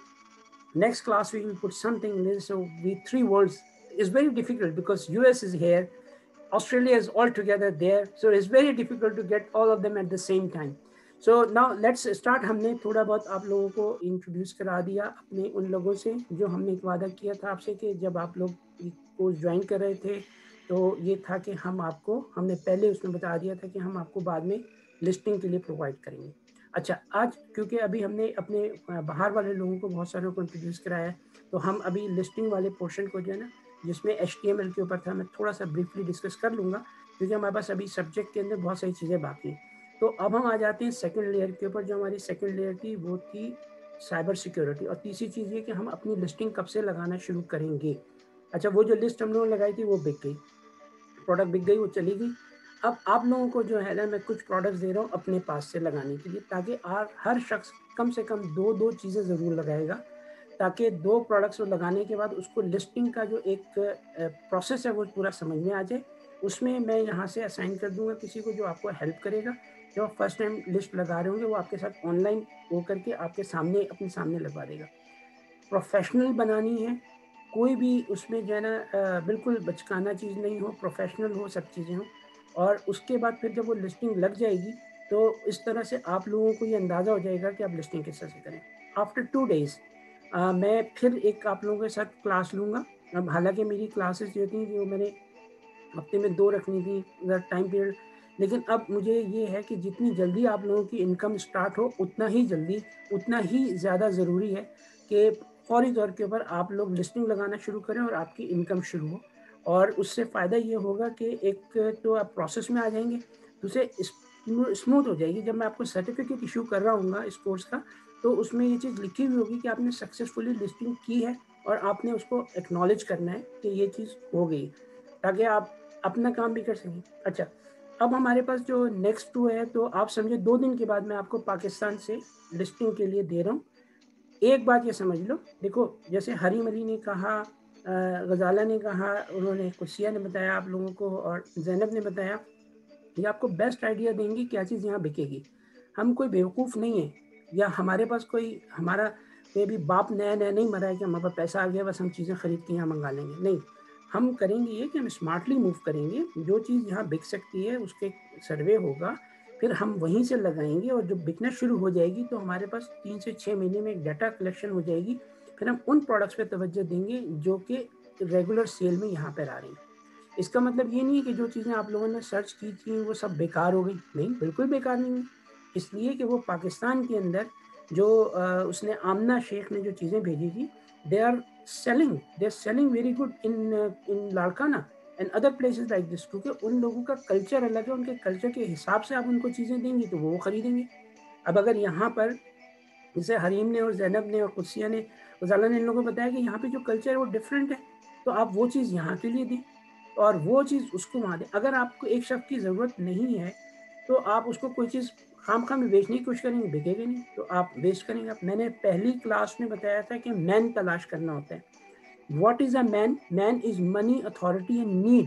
next class we will put something in this. So we three worlds is very difficult because US is here, Australia is all together there. So it's very difficult to get all of them at the same time. So now let's start. हमने थोड़ा बहुत आप लोगों को इंट्रोड्यूस करा दिया अपने उन लोगों से जो हमने एक वादा किया था आपसे कि जब आप लोग कोर्स ज्वाइन कर रहे थे तो ये था कि हमने पहले उसमें बता दिया था कि हम आपको बाद में लिस्टिंग के लिए प्रोवाइड करेंगे। अच्छा, आज क्योंकि अभी हमने अपने बाहर वाले लोगों को बहुत सारों को इंट्रोड्यूस कराया है, तो हम अभी लिस्टिंग वाले पोर्शन को जो है ना, जिसमें HTML के ऊपर था, मैं थोड़ा सा ब्रीफली डिस्कस कर लूँगा क्योंकि हमारे पास अभी सब्जेक्ट के अंदर बहुत सारी चीज़ें बाकी हैं। तो अब हम आ जाते हैं सेकंड लेयर के ऊपर। जो हमारी सेकंड लेयर थी वो थी साइबर सिक्योरिटी, और तीसरी चीज़ ये कि हम अपनी लिस्टिंग कब से लगाना शुरू करेंगे। अच्छा, वो जो लिस्ट हम लोगों ने लगाई थी वो बिक गई, प्रोडक्ट बिक गई, वो चली गई। अब आप लोगों को जो है ना, मैं कुछ प्रोडक्ट्स दे रहा हूँ अपने पास से लगाने के लिए, ताकि हर शख्स कम से कम दो चीज़ें ज़रूर लगाएगा, ताकि 2 प्रोडक्ट्स को लगाने के बाद उसको लिस्टिंग का जो एक प्रोसेस है वो पूरा समझ में आ जाए। उसमें मैं यहाँ से असाइन कर दूंगा किसी को जो आपको हेल्प करेगा। जो फर्स्ट टाइम लिस्ट लगा रहे होंगे वो आपके साथ ऑनलाइन वो करके आपके सामने अपने सामने लगवा देगा। प्रोफेशनल बनानी है, कोई भी उसमें जो है ना बिल्कुल बचकाना चीज़ नहीं हो, प्रोफेशनल हो, सब चीज़ें हो। और उसके बाद फिर जब वो लिस्टिंग लग जाएगी तो इस तरह से आप लोगों को ये अंदाज़ा हो जाएगा कि आप लिस्टिंग किस तरह से करें। आफ्टर 2 डेज़ मैं फिर एक आप लोगों के साथ क्लास लूँगा। अब हालांकि मेरी क्लासेस जो थी जो मैंने हफ्ते में 2 रखनी थी टाइम पीरियड, लेकिन अब मुझे ये है कि जितनी जल्दी आप लोगों की इनकम स्टार्ट हो उतना ही जल्दी, उतना ही ज़्यादा ज़रूरी है कि फौरी तौर के ऊपर आप लोग लिस्टिंग लगाना शुरू करें और आपकी इनकम शुरू हो। और उससे फ़ायदा ये होगा कि एक तो आप प्रोसेस में आ जाएंगे, दूसरे स्मूथ हो जाएगी। जब मैं आपको सर्टिफिकेट इशू कर रहा हूँ इस कोर्स का, तो उसमें ये चीज़ लिखी हुई होगी कि आपने सक्सेसफुली लिस्टिंग की है और आपने उसको एक्नॉलेज करना है कि ये चीज़ हो गई, ताकि आप अपना काम भी कर सकें। अच्छा, अब हमारे पास जो नेक्स्ट 2 है, तो आप समझे 2 दिन के बाद मैं आपको पाकिस्तान से लिस्टिंग के लिए दे रहा हूँ। एक बात ये समझ लो, देखो जैसे हरीम अली ने कहा गजाला ने कहा, उन्होंने, कुसिया ने बताया आप लोगों को, और जैनब ने बताया, ये आपको बेस्ट आइडिया देंगी क्या चीज़ यहाँ बिकेगी। हम कोई बेवकूफ़ नहीं है, या हमारे पास कोई, हमारा मे भी बाप नया नया नहीं मरा है कि हमारे पास पैसा आ गया बस हम चीज़ें खरीद के यहाँ मंगा लेंगे। नहीं, हम करेंगे ये कि हम स्मार्टली मूव करेंगे, जो चीज़ यहाँ बिक सकती है उसके सर्वे होगा, फिर हम वहीं से लगाएंगे, और जब बिकना शुरू हो जाएगी तो हमारे पास 3 से 6 महीने में एक डाटा कलेक्शन हो जाएगी, फिर हम उन प्रोडक्ट्स पे तवज्जो देंगे जो कि रेगुलर सेल में यहाँ पर आ रही हैं। इसका मतलब ये नहीं है कि जो चीज़ें आप लोगों ने सर्च की थी वो सब बेकार हो गई, नहीं, बिल्कुल बेकार नहीं हुई, इसलिए कि वो पाकिस्तान के अंदर जो उसने आमना शेख ने जो चीज़ें भेजी थी, they are selling very good in Larkana and other places like this, क्योंकि उन लोगों का कल्चर अलग है, उनके कल्चर के हिसाब से आप उनको चीज़ें देंगी तो वो खरीदेंगे। अब अगर यहाँ पर जैसे हरीम ने और जैनब ने और कुसिया ने, उजाला ने इन लोगों को बताया कि यहाँ पे जो कल्चर है वो डिफरेंट है, तो आप वो चीज़ यहाँ के लिए दें और वो चीज़ उसको वहाँ दें। अगर आपको एक शख्स की ज़रूरत नहीं है तो आप उसको कोई चीज़ खाम में बेचने की कोशिश करेंगे, बिकेगा नहीं, तो आप वेस्ट करेंगे। मैंने पहली क्लास में बताया था कि मैन तलाश करना होता है। What is a man? Man is money, authority and need.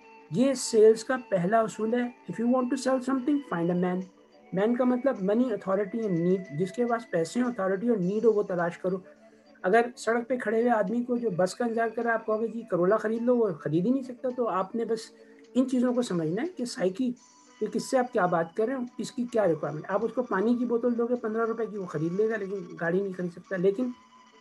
ये सेल्स का पहला उसूल है। If you want to sell something, find a man. Man का मतलब मनी, अथॉरिटी एंड नीड। जिसके पास पैसे, अथॉरिटी और नीड हो वो तलाश करो। अगर सड़क पे खड़े हुए आदमी को जो बस का इंतजार कर रहा है, आप कहोगे जी करोला खरीद लो, वो खरीद ही नहीं सकता। तो आपने बस इन चीज़ों को समझना है कि साइकी, कि किससे आप क्या बात कर रहे हो, किसकी क्या रिक्वायरमेंट। आप उसको पानी की बोतल दोगे 15 रुपए की, वो खरीद लेगा, लेकिन गाड़ी नहीं खरीद सकता। लेकिन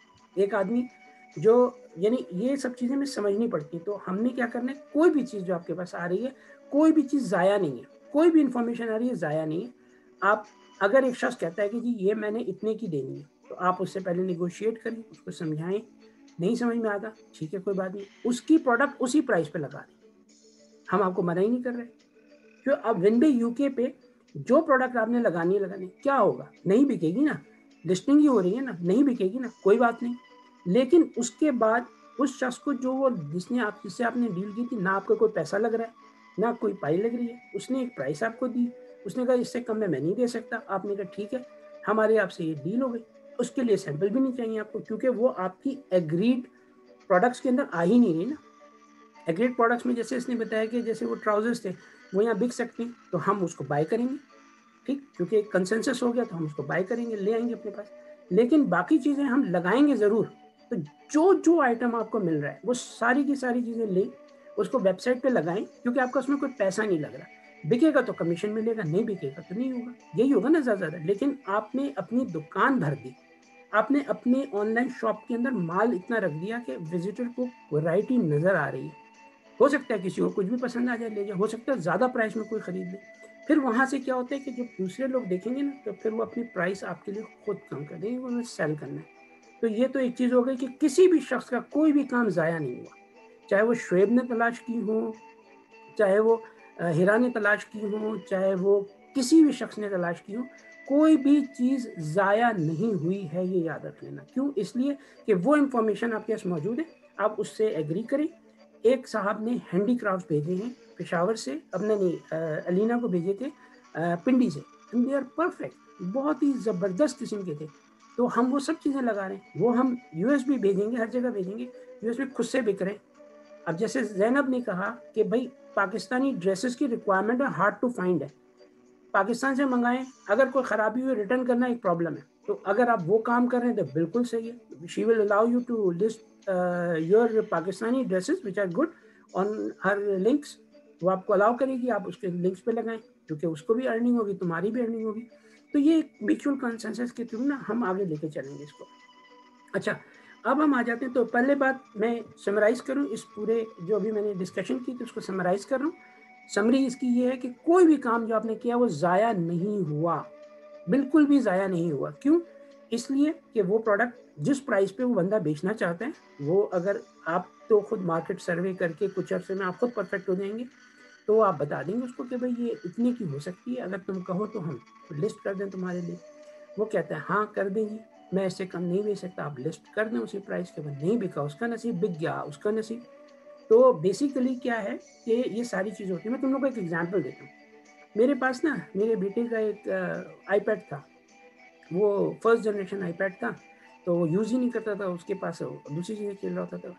एक आदमी जो, यानी ये सब चीज़ें हमें समझनी पड़ती। तो हमने क्या करना है, कोई भी चीज़ जो आपके पास आ रही है, कोई भी चीज़ ज़ाया नहीं है, कोई भी इंफॉर्मेशन आ रही है ज़ाया नहीं है। आप, अगर एक शख्स कहता है कि जी ये मैंने इतने की देनी है, तो आप उससे पहले निगोशिएट करें, उसको समझाएं, नहीं समझ में आता ठीक है कोई बात नहीं, उसकी प्रोडक्ट उसी प्राइस पे लगा दें, हम आपको मना ही नहीं कर रहे। क्यों? अब विनबे यूके पे जो प्रोडक्ट आपने लगानी है लगानी, क्या होगा, नहीं बिकेगी ना, लिस्टिंग ही हो रही है ना, नहीं बिकेगी ना, कोई बात नहीं। लेकिन उसके बाद उस शख्स को जो वो जिससे आपने डील की थी, ना आपको कोई पैसा लग रहा है, ना कोई पाई लग रही है, उसने एक प्राइस आपको दी, उसने कहा इससे कम में मैं नहीं दे सकता, आपने कहा ठीक है, हमारे आपसे ये डील हो गई। उसके लिए सैंपल भी नहीं चाहिए आपको, क्योंकि वो आपकी एग्रीड प्रोडक्ट्स के अंदर आ ही नहीं रही ना। एग्रीड प्रोडक्ट्स में जैसे इसने बताया कि जैसे वो ट्राउजर्स थे वो यहाँ बिक सकते हैं, तो हम उसको बाय करेंगे, ठीक, क्योंकि एक कंसेंसस हो गया तो हम उसको बाय करेंगे, ले आएंगे अपने पास। लेकिन बाकी चीज़ें हम लगाएंगे ज़रूर। तो जो जो आइटम आपको मिल रहा है वो सारी की सारी चीज़ें लें, उसको वेबसाइट पे लगाएं, क्योंकि आपका उसमें कोई पैसा नहीं लग रहा। बिकेगा तो कमीशन मिलेगा, नहीं बिकेगा तो नहीं होगा, यही होगा ना ज़्यादा। लेकिन आपने अपनी दुकान भर दी, आपने अपनी ऑनलाइन शॉप के अंदर माल इतना रख दिया कि विजिटर को वैरायटी नज़र आ रही है। हो सकता है किसी को कुछ भी पसंद आ जाए, ले जाए, हो सकता है ज़्यादा प्राइस में कोई ख़रीद ले। फिर वहाँ से क्या होता है कि जब दूसरे लोग देखेंगे ना, तो फिर वो अपनी प्राइस आपके लिए खुद कम कर देंगे, उन्हें सेल करना है। तो ये तो एक चीज़ हो गई कि किसी भी शख्स का कोई भी काम ज़ाया नहीं हुआ, चाहे वो शुएब ने तलाश की हो, चाहे वो हिरा ने तलाश की हो, चाहे वो किसी भी शख्स ने तलाश की हो, कोई भी चीज़ ज़ाया नहीं हुई है, ये याद रख लेना। क्यों? इसलिए कि वो इंफॉर्मेशन आपके पास मौजूद है, आप उससे एग्री करें। एक साहब ने हैंडीक्राफ्ट भेजे हैं पेशावर से, अपने नहीं अलीना को भेजे थे पिंडी से, एंड दे आर परफेक्ट, बहुत ही ज़बरदस्त किस्म के थे। तो हम वो सब चीज़ें लगा रहे हैं, वो हम यूएस भी भेजेंगे, हर जगह भेजेंगे, यूएस में खुद से बिक रहे हैं। अब जैसे जैनब ने कहा कि भाई पाकिस्तानी ड्रेसेस की रिक्वायरमेंट है, हार्ड टू फाइंड है, पाकिस्तान से मंगाएं, अगर कोई ख़राबी हुई रिटर्न करना एक प्रॉब्लम है। तो अगर आप वो काम कर रहे हैं तो बिल्कुल सही है, she will allow you to list your Pakistani dresses which are good on her links. वो आपको अलाउ करेगी, आप उसके लिंक्स पे लगाएं, क्योंकि उसको भी अर्निंग होगी, तुम्हारी भी अर्निंग होगी। तो ये एक म्यूचुअल कंसेंसस के थ्रू ना हम आगे लेके चलेंगे इसको। अच्छा, अब हम आ जाते हैं, तो पहले बात मैं समराइज करूं, इस पूरे जो अभी मैंने डिस्कशन की थी उसको समराइज कर रहा हूँ। समरी इसकी ये है कि कोई भी काम जो आपने किया वो ज़ाया नहीं हुआ, बिल्कुल भी ज़ाया नहीं हुआ। क्यों? इसलिए कि वो प्रोडक्ट जिस प्राइस पे वो बंदा बेचना चाहता है, वो अगर आप तो खुद मार्केट सर्वे करके कुछ अर्से में आप खुद परफेक्ट हो जाएंगे, तो आप बता देंगे उसको कि भाई ये इतने की हो सकती है, अगर तुम कहो तो हम लिस्ट कर दें तुम्हारे लिए। वो कहता है हाँ कर दें जी, मैं इससे कम नहीं बेच सकता, आप लिस्ट कर दें उसी प्राइस के बाद। नहीं बिका, उसका नसीब, बिक गया उसका नसीब। तो बेसिकली क्या है कि ये सारी चीज़ होती है। मैं तुम लोग को एक एग्जांपल देता हूँ। मेरे पास ना मेरे बेटे का एक आईपैड था, वो फर्स्ट जनरेशन आईपैड था, तो वो यूज़ ही नहीं करता था, उसके पास दूसरी चीज़ें खेल रहा होता था।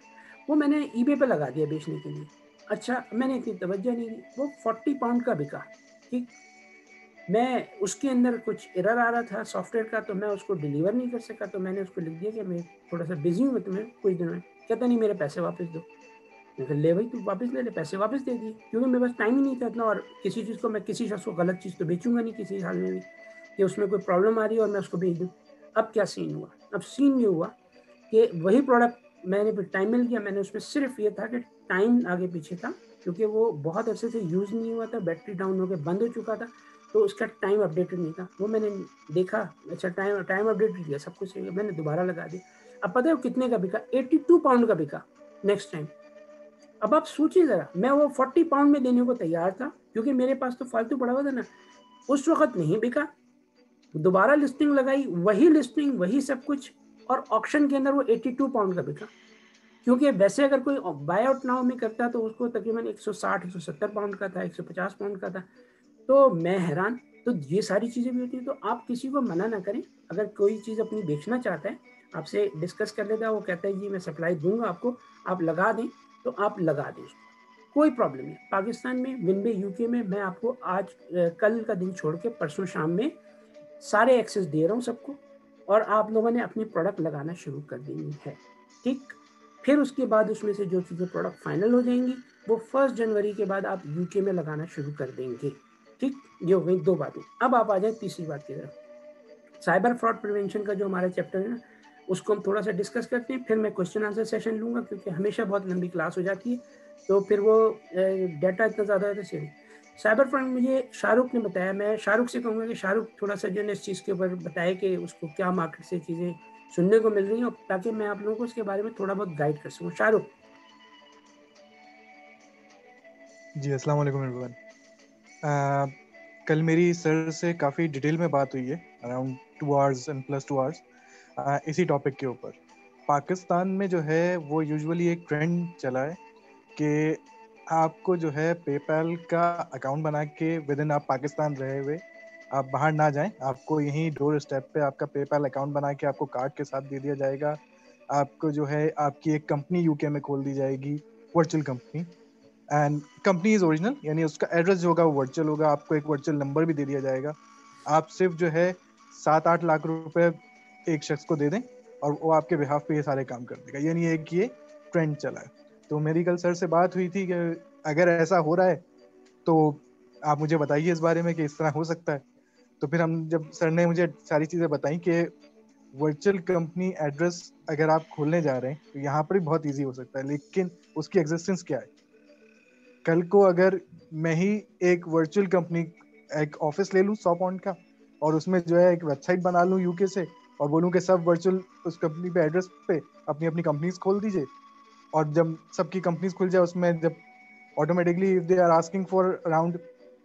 वो मैंने eBay पे लगा दिया बेचने के लिए। अच्छा, मैंने इतनी तवज्जो नहीं दी, वो 40 पाउंड का बिका। ठीक, मैं उसके अंदर कुछ एरर आ रहा था सॉफ्टवेयर का, तो मैं उसको डिलीवर नहीं कर सका, तो मैंने उसको लिख दिया कि मैं थोड़ा सा बिजी हूँ, तुम्हें कुछ दिन में। कहता नहीं, मेरे पैसे वापस दो। मैं कहा, ले भाई तू वापस ले ले, पैसे वापस दे दिए, क्योंकि मेरे पास टाइम ही नहीं था इतना, और किसी चीज़ को मैं किसी शख्स को गलत चीज़ तो बेचूंगा नहीं किसी हाल में भी, कि उसमें कोई प्रॉब्लम आ रही है और मैं उसको भेज दूँ। अब क्या सीन हुआ? अब सीन ये हुआ कि वही प्रोडक्ट मैंने फिर टाइम मिल गया, मैंने उसमें सिर्फ ये था कि टाइम आगे पीछे था, क्योंकि वो बहुत अरसे से यूज़ नहीं हुआ था, बैटरी डाउन होकर बंद हो चुका था, तो उसका टाइम अपडेटेड नहीं था। वो मैंने देखा, अच्छा टाइम अपडेटेड किया, सब कुछ सही है, मैंने दोबारा लगा दिया। अब पता है वो कितने का बिका? 82 पाउंड का बिका नेक्स्ट टाइम। अब आप सोचिए ज़रा, मैं वो 40 पाउंड में देने को तैयार था, क्योंकि मेरे पास तो फालतू पड़ा हुआ था ना। उस वक्त नहीं बिका, दोबारा लिस्टिंग लगाई, वही लिस्टिंग, वही सब कुछ, और ऑक्शन के अंदर वो 82 पाउंड का बिका। क्योंकि वैसे अगर कोई बाय आउट नाउ में करता तो उसको तकरीबन 160 170 पाउंड का था, 150 पाउंड का था। तो मैं हैरान। तो ये सारी चीज़ें भी होती हैं, तो आप किसी को मना ना करें। अगर कोई चीज़ अपनी बेचना चाहता है, आपसे डिस्कस कर लेता है, वो कहता है जी मैं सप्लाई दूंगा आपको, आप लगा दें, तो आप लगा दें उसको, कोई प्रॉब्लम नहीं। पाकिस्तान में, विनबे यूके में, मैं आपको आज कल का दिन छोड़ के परसों शाम में सारे एक्सेस दे रहा हूँ सबको, और आप लोगों ने अपनी प्रोडक्ट लगाना शुरू कर देनी है। ठीक, फिर उसके बाद उसमें से जो चीज़ें प्रोडक्ट फाइनल हो जाएंगी, वो 1 जनवरी के बाद आप यूके में लगाना शुरू कर देंगे। ठीक, ये हो गई 2 बातें। अब आप आ जाए तीसरी बात की तरफ। साइबर फ्रॉड प्रिवेंशन का जो हमारा चैप्टर है ना, उसको हम थोड़ा सा डिस्कस करते हैं, फिर मैं क्वेश्चन आंसर सेशन लूँगा, क्योंकि हमेशा बहुत लंबी क्लास हो जाती है, तो फिर वो डाटा इतना ज़्यादा है तो सही। साइबर फ्रॉड मुझे शाहरुख ने बताया, मैं शाहरुख से कहूँगा कि शाहरुख थोड़ा सा जो है इस चीज़ के ऊपर बताए कि उसको क्या मार्केट से चीज़ें सुनने को मिल रही हैं, ताकि मैं आप लोगों को उसके बारे में थोड़ा बहुत गाइड कर सकूँ। शाहरुख। जी, अस्सलाम वालेकुम एवरीवन। कल मेरी सर से काफ़ी डिटेल में बात हुई है, around 2 hours and plus 2 hours, इसी टॉपिक के ऊपर। पाकिस्तान में जो है वो यूजुअली एक ट्रेंड चला है कि आपको जो है पेपैल का अकाउंट बना के विद इन आप पाकिस्तान रहे हुए आप बाहर ना जाएं, आपको यहीं डोर स्टेप पे आपका पेपैल अकाउंट बना के आपको कार्ड के साथ दे दिया जाएगा। आपको जो है आपकी एक कंपनी यूके में खोल दी जाएगी, virtual company, and company is original, यानी उसका एड्रेस जो होगा वो वर्चुअल होगा, आपको एक वर्चुअल नंबर भी दे दिया जाएगा। आप सिर्फ जो है 7-8 लाख रुपए एक शख्स को दे दें और वो आपके बिहाफ पे ये सारे काम कर देगा। यानी एक ये ट्रेंड चला है। तो मेरी कल सर से बात हुई थी कि अगर ऐसा हो रहा है तो आप मुझे बताइए इस बारे में कि इस तरह हो सकता है। तो फिर हम जब सर ने मुझे सारी चीज़ें बताई कि वर्चुअल कंपनी एड्रेस अगर आप खोलने जा रहे हैं तो यहाँ पर भी बहुत ईजी हो सकता है, लेकिन उसकी एग्जिस्टेंस क्या है। कल को अगर मैं ही एक वर्चुअल कंपनी एक ऑफिस ले लूँ 100 पाउंड का और उसमें जो है एक वेबसाइट बना लूँ यूके से और बोलूँ कि सब वर्चुअल उस कंपनी पे एड्रेस पे अपनी अपनी कंपनीज खोल दीजिए, और जब सबकी कंपनीज खुल जाए उसमें जब automatically if they are asking for around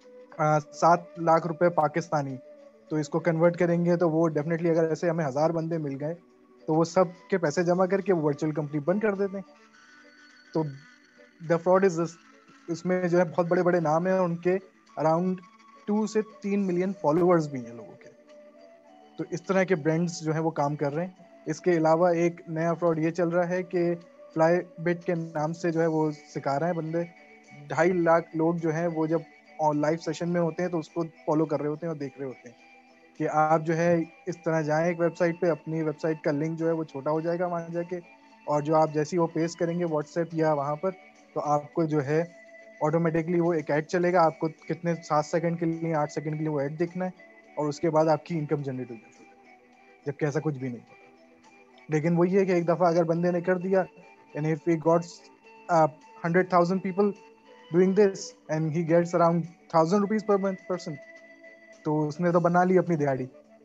7 lakh रुपए पाकिस्तानी, तो इसको कन्वर्ट करेंगे तो वो डेफिनेटली अगर ऐसे हमें 1000 बंदे मिल गए तो वो सब के पैसे जमा करके वर्चुअल कंपनी बंद कर देते हैं। तो द फ्रॉड इज दिस, इसमें जो है बहुत बड़े बड़े नाम है, उनके अराउंड 2 से 3 मिलियन फॉलोअर्स भी हैं लोगों के। तो इस तरह के ब्रांड्स जो है वो काम कर रहे हैं। इसके अलावा एक नया फ्रॉड ये चल रहा है कि फ्लाई बिट के नाम से जो है वो सिखा रहे हैं बंदे, 2.5 लाख लोग जो हैं वो जब लाइव सेशन में होते हैं तो उसको फॉलो कर रहे होते हैं और देख रहे होते हैं कि आप जो है इस तरह जाएं एक वेबसाइट पे, अपनी वेबसाइट का लिंक जो है वो छोटा हो जाएगा वहाँ जाके, और जो आप जैसे ही वो पेस्ट करेंगे व्हाट्सएप या वहाँ पर, तो आपको जो है ऑटोमेटिकली वो एक ऐड चलेगा, आपको कितने 7 सेकंड के लिए 8 सेकंड के लिए वो ऐड देखना है और उसके बाद आपकी इनकम जनरेट हो जाएगी, जबकि ऐसा कुछ भी नहीं होता। लेकिन वही है कि एक दफ़ा अगर बंदे ने कर दिया, and if he gots 100,000 people doing this and he gets around 1000 rupees per person, तो उसने तो बना ली अपनी दिहाड़ी।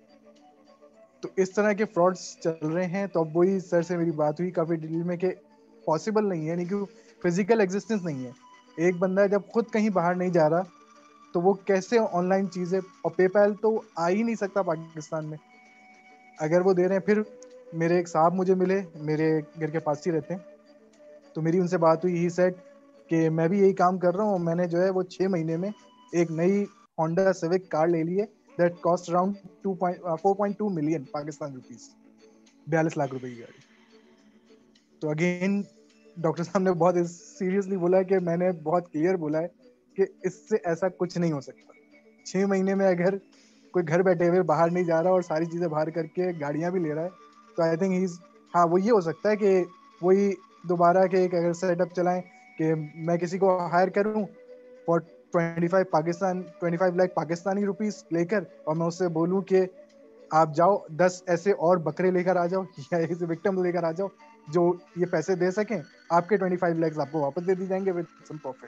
तो इस तरह के फ्रॉड्स चल रहे हैं। तो अब वही सर से मेरी बात हुई काफ़ी डिटेल में कि पॉसिबल नहीं है, नहीं कि फिजिकल एग्जिस्टेंस नहीं है। एक बंदा जब खुद कहीं बाहर नहीं जा रहा तो वो कैसे ऑनलाइन चीज़ें, और पेपैल तो आ ही नहीं सकता पाकिस्तान में अगर वो दे रहे हैं। फिर मेरे एक साहब मुझे मिले, मेरे घर के पास ही रहते हैं, तो मेरी उनसे बात हुई, ही सेड कि मैं भी यही काम कर रहा हूँ, मैंने जो है वो 6 महीने में एक नई होंडा सिविक कार ले ली है that cost around 4.2 million Pakistan rupees, 42 lakh रुपए की गाड़ी। तो अगेन डॉक्टर साहब ने बहुत सीरियसली बोला है कि मैंने बहुत क्लियर बोला है कि इससे ऐसा कुछ नहीं हो सकता। 6 महीने में अगर कोई घर बैठे हुए बाहर नहीं जा रहा और सारी चीजें बाहर करके गाड़ियां भी ले रहा है, तो आई थिंक हाँ वो ये हो सकता है कि वही दोबारा के एक अगर सेटअप चलाएं कि मैं किसी को हायर करूं फॉर 25 लाख पाकिस्तानी रुपीस लेकर, और मैं उससे बोलूं कि आप जाओ 10 ऐसे और बकरे लेकर आ जाओ या ऐसे विक्टिम लेकर आ जाओ जो ये पैसे दे सकें, आपके 25 लाख आपको वापस दे दी जाएंगे विद सम प्रॉफिट।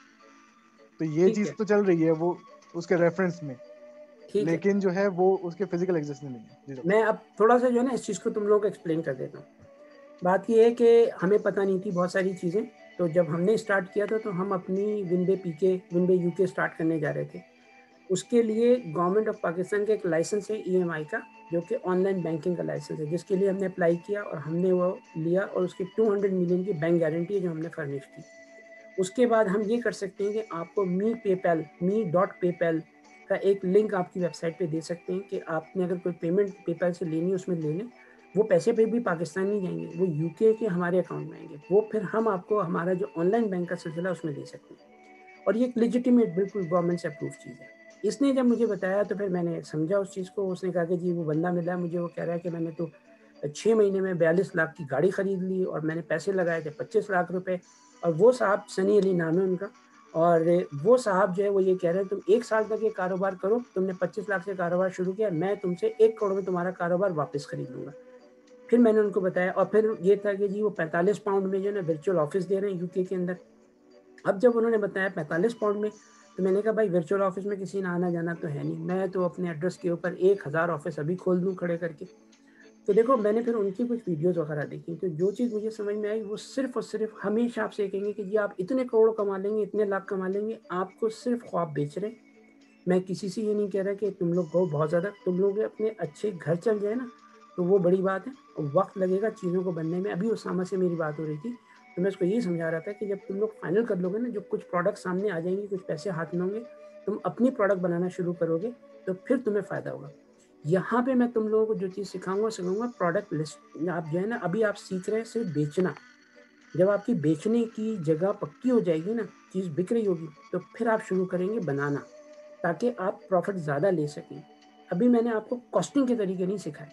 तो ये चीज तो चल रही है वो उसके रेफरेंस में, लेकिन जो है वो उसके फिजिकल एग्जिस्टेंस नहीं है। जी मैं अब थोड़ा सा जो है ना इस चीज़ को तुम लोगों को एक्सप्लेन कर देता हूँ। बात ये है कि हमें पता नहीं थी बहुत सारी चीज़ें, तो जब हमने स्टार्ट किया था तो हम अपनी विनबे यूके स्टार्ट करने जा रहे थे। उसके लिए गवर्नमेंट ऑफ पाकिस्तान का एक लाइसेंस है EMI का, जो कि ऑनलाइन बैंकिंग का लाइसेंस है, जिसके लिए हमने अप्लाई किया और हमने वो लिया, और उसकी 200 मिलियन की बैंक गारंटी है जो हमने फर्निश की। उसके बाद हम ये कर सकते हैं कि आपको me.paypal का एक लिंक आपकी वेबसाइट पे दे सकते हैं कि आपने अगर कोई पेमेंट पेपैल से लेनी है उसमें ले लें। वो पैसे पे भी पाकिस्तान नहीं जाएंगे, वो यूके के हमारे अकाउंट में आएंगे, वो फिर हम आपको हमारा जो ऑनलाइन बैंक का सिलसिला उसमें दे सकते हैं। और ये एक लेजिटिमेट बिल्कुल गवर्नमेंट से अप्रूव चीज़ है। इसने जब मुझे बताया तो फिर मैंने समझा उस चीज़ को। उसने कहा कि जी वो बंदा मिला है मुझे, वो कह रहा है कि मैंने तो 6 महीने में 42 लाख की गाड़ी खरीद ली और मैंने पैसे लगाए थे 25 लाख रुपए। और वो साहब सनी अली नाम है उनका, और वो साहब जो है वो ये कह रहे हैं तुम 1 साल तक ये कारोबार करो, तुमने 25 लाख से कारोबार शुरू किया, मैं तुमसे 1 करोड़ में तुम्हारा कारोबार वापस खरीद लूँगा। फिर मैंने उनको बताया, और फिर ये था कि जी वो 45 पाउंड में जो है ना वर्चुअल ऑफिस दे रहे हैं यूके के अंदर। अब जब उन्होंने बताया 45 पाउंड में, तो मैंने कहा भाई वर्चुअल ऑफिस में किसी ने आना जाना तो है नहीं, मैं तो अपने एड्रेस के ऊपर 1000 ऑफिस अभी खोल दूँ खड़े करके। तो देखो मैंने फिर उनकी कुछ वीडियोस वगैरह देखी, तो जो चीज़ मुझे समझ में आई वो सिर्फ और सिर्फ हमेशा आपसे कहेंगे कि जी आप इतने करोड़ कमा लेंगे, इतने लाख कमा लेंगे, आपको सिर्फ ख्वाब बेच रहे। मैं किसी से ये नहीं कह रहा कि तुम लोग गो बहुत ज़्यादा, तुम लोग अपने अच्छे घर चल जाए ना तो वो बड़ी बात है, और वक्त लगेगा चीज़ों को बनने में। अभी उसामा से मेरी बात हो रही थी तो मैं उसको यही समझा रहा था कि जब तुम लोग फाइनल कर लोगे ना, जो कुछ प्रोडक्ट सामने आ जाएंगे, कुछ पैसे हाथ में होंगे, तुम अपनी प्रोडक्ट बनाना शुरू करोगे तो फिर तुम्हें फ़ायदा होगा। यहाँ पे मैं तुम लोगों को जो चीज़ सिखाऊंगा प्रोडक्ट लिस्ट। आप जो है ना अभी आप सीख रहे हैं सिर्फ बेचना, जब आपकी बेचने की जगह पक्की हो जाएगी ना, चीज़ बिक रही होगी, तो फिर आप शुरू करेंगे बनाना, ताकि आप प्रॉफिट ज़्यादा ले सकें। अभी मैंने आपको कॉस्टिंग के तरीके नहीं सिखाए।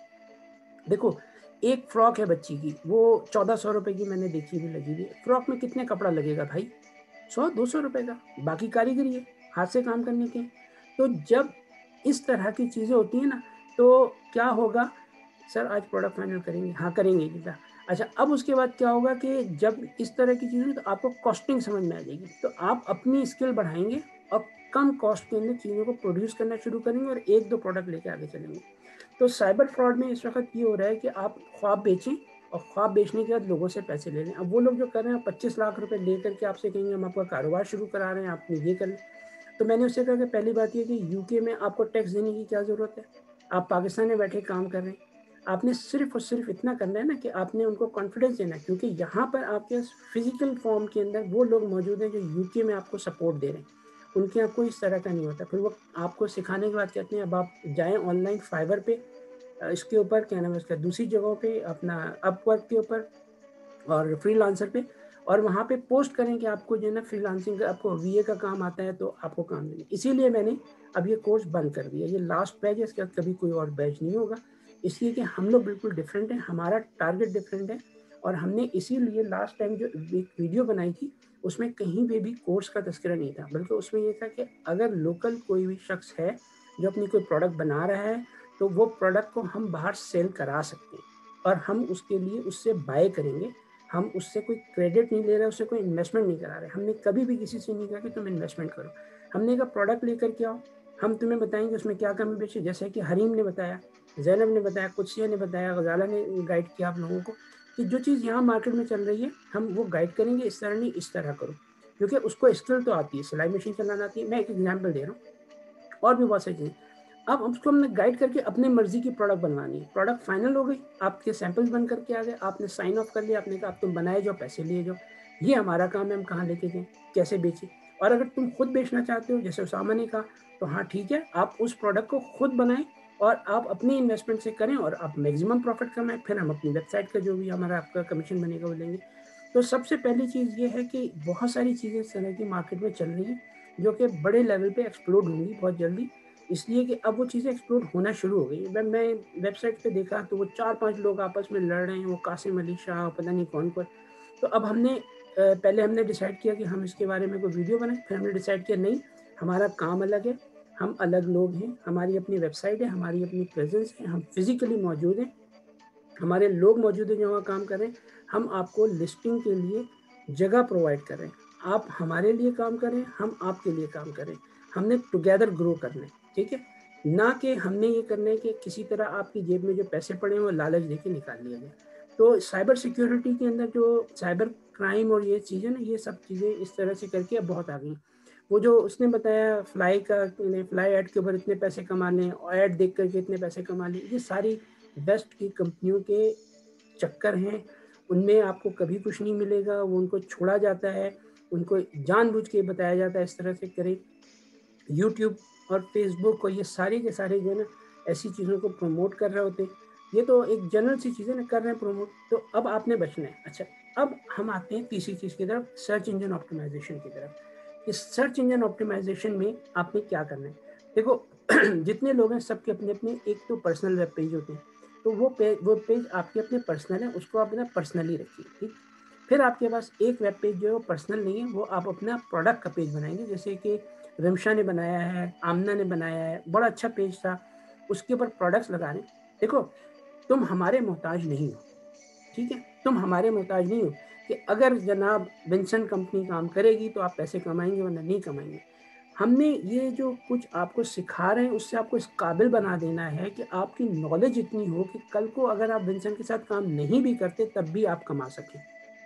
देखो एक फ्रॉक है बच्ची की, वो 1400 रुपये की मैंने देखी भी लगी हुई। फ्रॉक में कितने कपड़ा लगेगा भाई? 100-200 रुपये का, बाकी कारीगरी है, हाथ से काम करने के। तो जब इस तरह की चीज़ें होती हैं ना, तो क्या होगा, सर आज प्रोडक्ट फाइनल करेंगे, हाँ करेंगे बेटा। अच्छा अब उसके बाद क्या होगा कि जब इस तरह की चीज़ें, तो आपको कॉस्टिंग समझ में आ जाएगी, तो आप अपनी स्किल बढ़ाएंगे और कम कॉस्ट के अंदर चीज़ों को प्रोड्यूस करना शुरू करेंगे और 1-2 प्रोडक्ट लेके आगे चलेंगे। तो साइबर फ्रॉड में इस वक्त ये हो रहा है कि आप ख्वाब बेचें और ख्वाब बेचने के बाद लोगों से पैसे ले लें। अब वो लोग जो कर रहे हैं 25 लाख रुपए ले करके आपसे कहेंगे हम आपका कारोबार शुरू करा रहे हैं, आपने ये कर लें। तो मैंने उससे कहा कि पहली बात ये कि यूके में आपको टैक्स देने की क्या ज़रूरत है, आप पाकिस्तान में बैठे काम कर रहे हैं। आपने सिर्फ और सिर्फ इतना करना है ना कि आपने उनको कॉन्फिडेंस देना है, क्योंकि यहाँ पर आपके फिजिकल फॉर्म के अंदर वो लोग मौजूद हैं जो यूके में आपको सपोर्ट दे रहे हैं। उनके यहाँ कोई इस तरह का नहीं होता। फिर वो आपको सिखाने के बाद कहते हैं अब आप जाएँ ऑनलाइन फाइबर पे, इसके ऊपर क्या नाम है उसका, दूसरी जगहों पे अपना अपवर्क के ऊपर और फ्रीलांसर पे, और वहाँ पे पोस्ट करें कि आपको जो है ना फ्रीलांसिंग का, आपको VA का काम आता है तो आपको काम देंगे। इसीलिए मैंने अब ये कोर्स बंद कर दिया, ये लास्ट बैच है, इसके बाद कभी कोई और बैच नहीं होगा। इसलिए कि हम लोग बिल्कुल डिफरेंट हैं, हमारा टारगेट डिफरेंट है, और हमने इसीलिए लास्ट टाइम जो एक वीडियो बनाई थी उसमें कहीं पे भी कोर्स का तस्करा नहीं था, बल्कि उसमें ये था कि अगर लोकल कोई भी शख्स है जो अपनी कोई प्रोडक्ट बना रहा है तो वो प्रोडक्ट को हम बाहर सेल करा सकते हैं, और हम उसके लिए उससे बाय करेंगे। हम उससे कोई क्रेडिट नहीं ले रहे, उससे कोई इन्वेस्टमेंट नहीं करा रहे। हमने कभी भी किसी से नहीं कहा कि तुम इन्वेस्टमेंट करो, हमने कहा प्रोडक्ट लेकर के आओ, हम तुम्हें बताएंगे उसमें क्या कमी पेशी। जैसे कि हरीम ने बताया, जैनब ने बताया, कुत्सिया ने बताया, गजाला ने गाइड किया आप लोगों को कि जो चीज़ यहाँ मार्केट में चल रही है हम वो गाइड करेंगे, इस तरह नहीं इस तरह करो, क्योंकि उसको स्किल तो आती है, सिलाई मशीन चलाना आती है। मैं एक एग्जाम्पल दे रहा हूँ, और भी बहुत सारी चीज़ें। अब उसको हमने गाइड करके अपने मर्जी की प्रोडक्ट बनवानी है, प्रोडक्ट फाइनल हो गई, आपके सैंपल्स बन करके आ गए, आपने साइन ऑफ कर लिया, आपने कहा आप तुम बनाए जाओ, पैसे लिए जाओ। ये हमारा काम है, हम कहाँ लेके जाएँ, कैसे बेचें। और अगर तुम खुद बेचना चाहते हो जैसे उसामा ने कहा, तो हाँ ठीक है, आप उस प्रोडक्ट को खुद बनाएं और आप अपनी इन्वेस्टमेंट से करें और आप मैक्सिमम प्रॉफिट कमाएं, फिर हम अपनी वेबसाइट का जो भी हमारा आपका कमीशन बनेगा वो लेंगे। तो सबसे पहली चीज़ ये है कि बहुत सारी चीज़ें इस तरह की मार्केट में चल रही हैं जो कि बड़े लेवल पे एक्सप्लोड होंगी बहुत जल्दी, इसलिए कि अब वो चीज़ें एक्सप्लोर होना शुरू हो गई। मैं वेबसाइट पे देखा तो वो 4-5 लोग आपस में लड़ रहे हैं, वो कासिम अली शाह पता नहीं कौन कौन। तो अब हमने पहले हमने डिसाइड किया कि हम इसके बारे में कोई वीडियो बनाएं, फिर हमने डिसाइड किया नहीं, हमारा काम अलग है, हम अलग लोग हैं, हमारी अपनी वेबसाइट है, हमारी अपनी प्रेजेंस है, हम फिजिकली मौजूद हैं, हमारे लोग मौजूद हैं जो वहाँ काम कर रहे हैं, हम आपको लिस्टिंग के लिए जगह प्रोवाइड कर रहे हैं, आप हमारे लिए काम करें, हम आपके लिए काम करें, हमने टुगेदर ग्रो करना है, ठीक है, ना कि हमने ये करना है कि किसी तरह आपकी जेब में जो पैसे पड़े हैं वो लालच देके निकाल लिया गया। तो साइबर सिक्योरिटी के अंदर जो साइबर क्राइम और ये चीज़ें ना, ये सब चीज़ें इस तरह से करके अब बहुत आ गई। वो जो उसने बताया फ्लाई ऐड के ऊपर इतने पैसे कमा लें, ऐड देख करके इतने पैसे कमा लें, ये सारी वेस्ट की कंपनियों के चक्कर हैं, उनमें आपको कभी कुछ नहीं मिलेगा, वो उनको छोड़ा जाता है, उनको जानबूझ के बताया जाता है इस तरह से करें। यूट्यूब और फेसबुक को ये सारे के सारे जो है ना ऐसी चीज़ों को प्रमोट कर रहे होते हैं, ये तो एक जनरल सी चीज़ें ना कर रहे हैं प्रमोट, तो अब आपने बचना है। अच्छा, अब हम आते हैं तीसरी चीज़ की तरफ, सर्च इंजन ऑप्टिमाइजेशन की तरफ। इस सर्च इंजन ऑप्टिमाइजेशन में आपने क्या करना है, देखो जितने लोग हैं सबके अपने अपने एक तो पर्सनल वेब पेज होते हैं, तो वो पेज आपके अपने पर्सनल है, उसको आप अपना पर्सनली रखिए, ठीक। फिर आपके पास एक वेब पेज जो है वो पर्सनल नहीं है, वो आप अपना प्रोडक्ट का पेज बनाएंगे, जैसे कि रिमशा ने बनाया है, आमना ने बनाया है, बड़ा अच्छा पेज था, उसके ऊपर प्रोडक्ट्स लगा रहे हैं। देखो तुम हमारे मोहताज नहीं हो, ठीक है, तुम हमारे मोहताज नहीं हो कि अगर जनाब विंसन कंपनी काम करेगी तो आप पैसे कमाएंगे वरना नहीं कमाएंगे। हमने ये जो कुछ आपको सिखा रहे हैं उससे आपको इस काबिल बना देना है कि आपकी नॉलेज इतनी हो कि कल को अगर आप विंसन के साथ काम नहीं भी करते तब भी आप कमा सकें।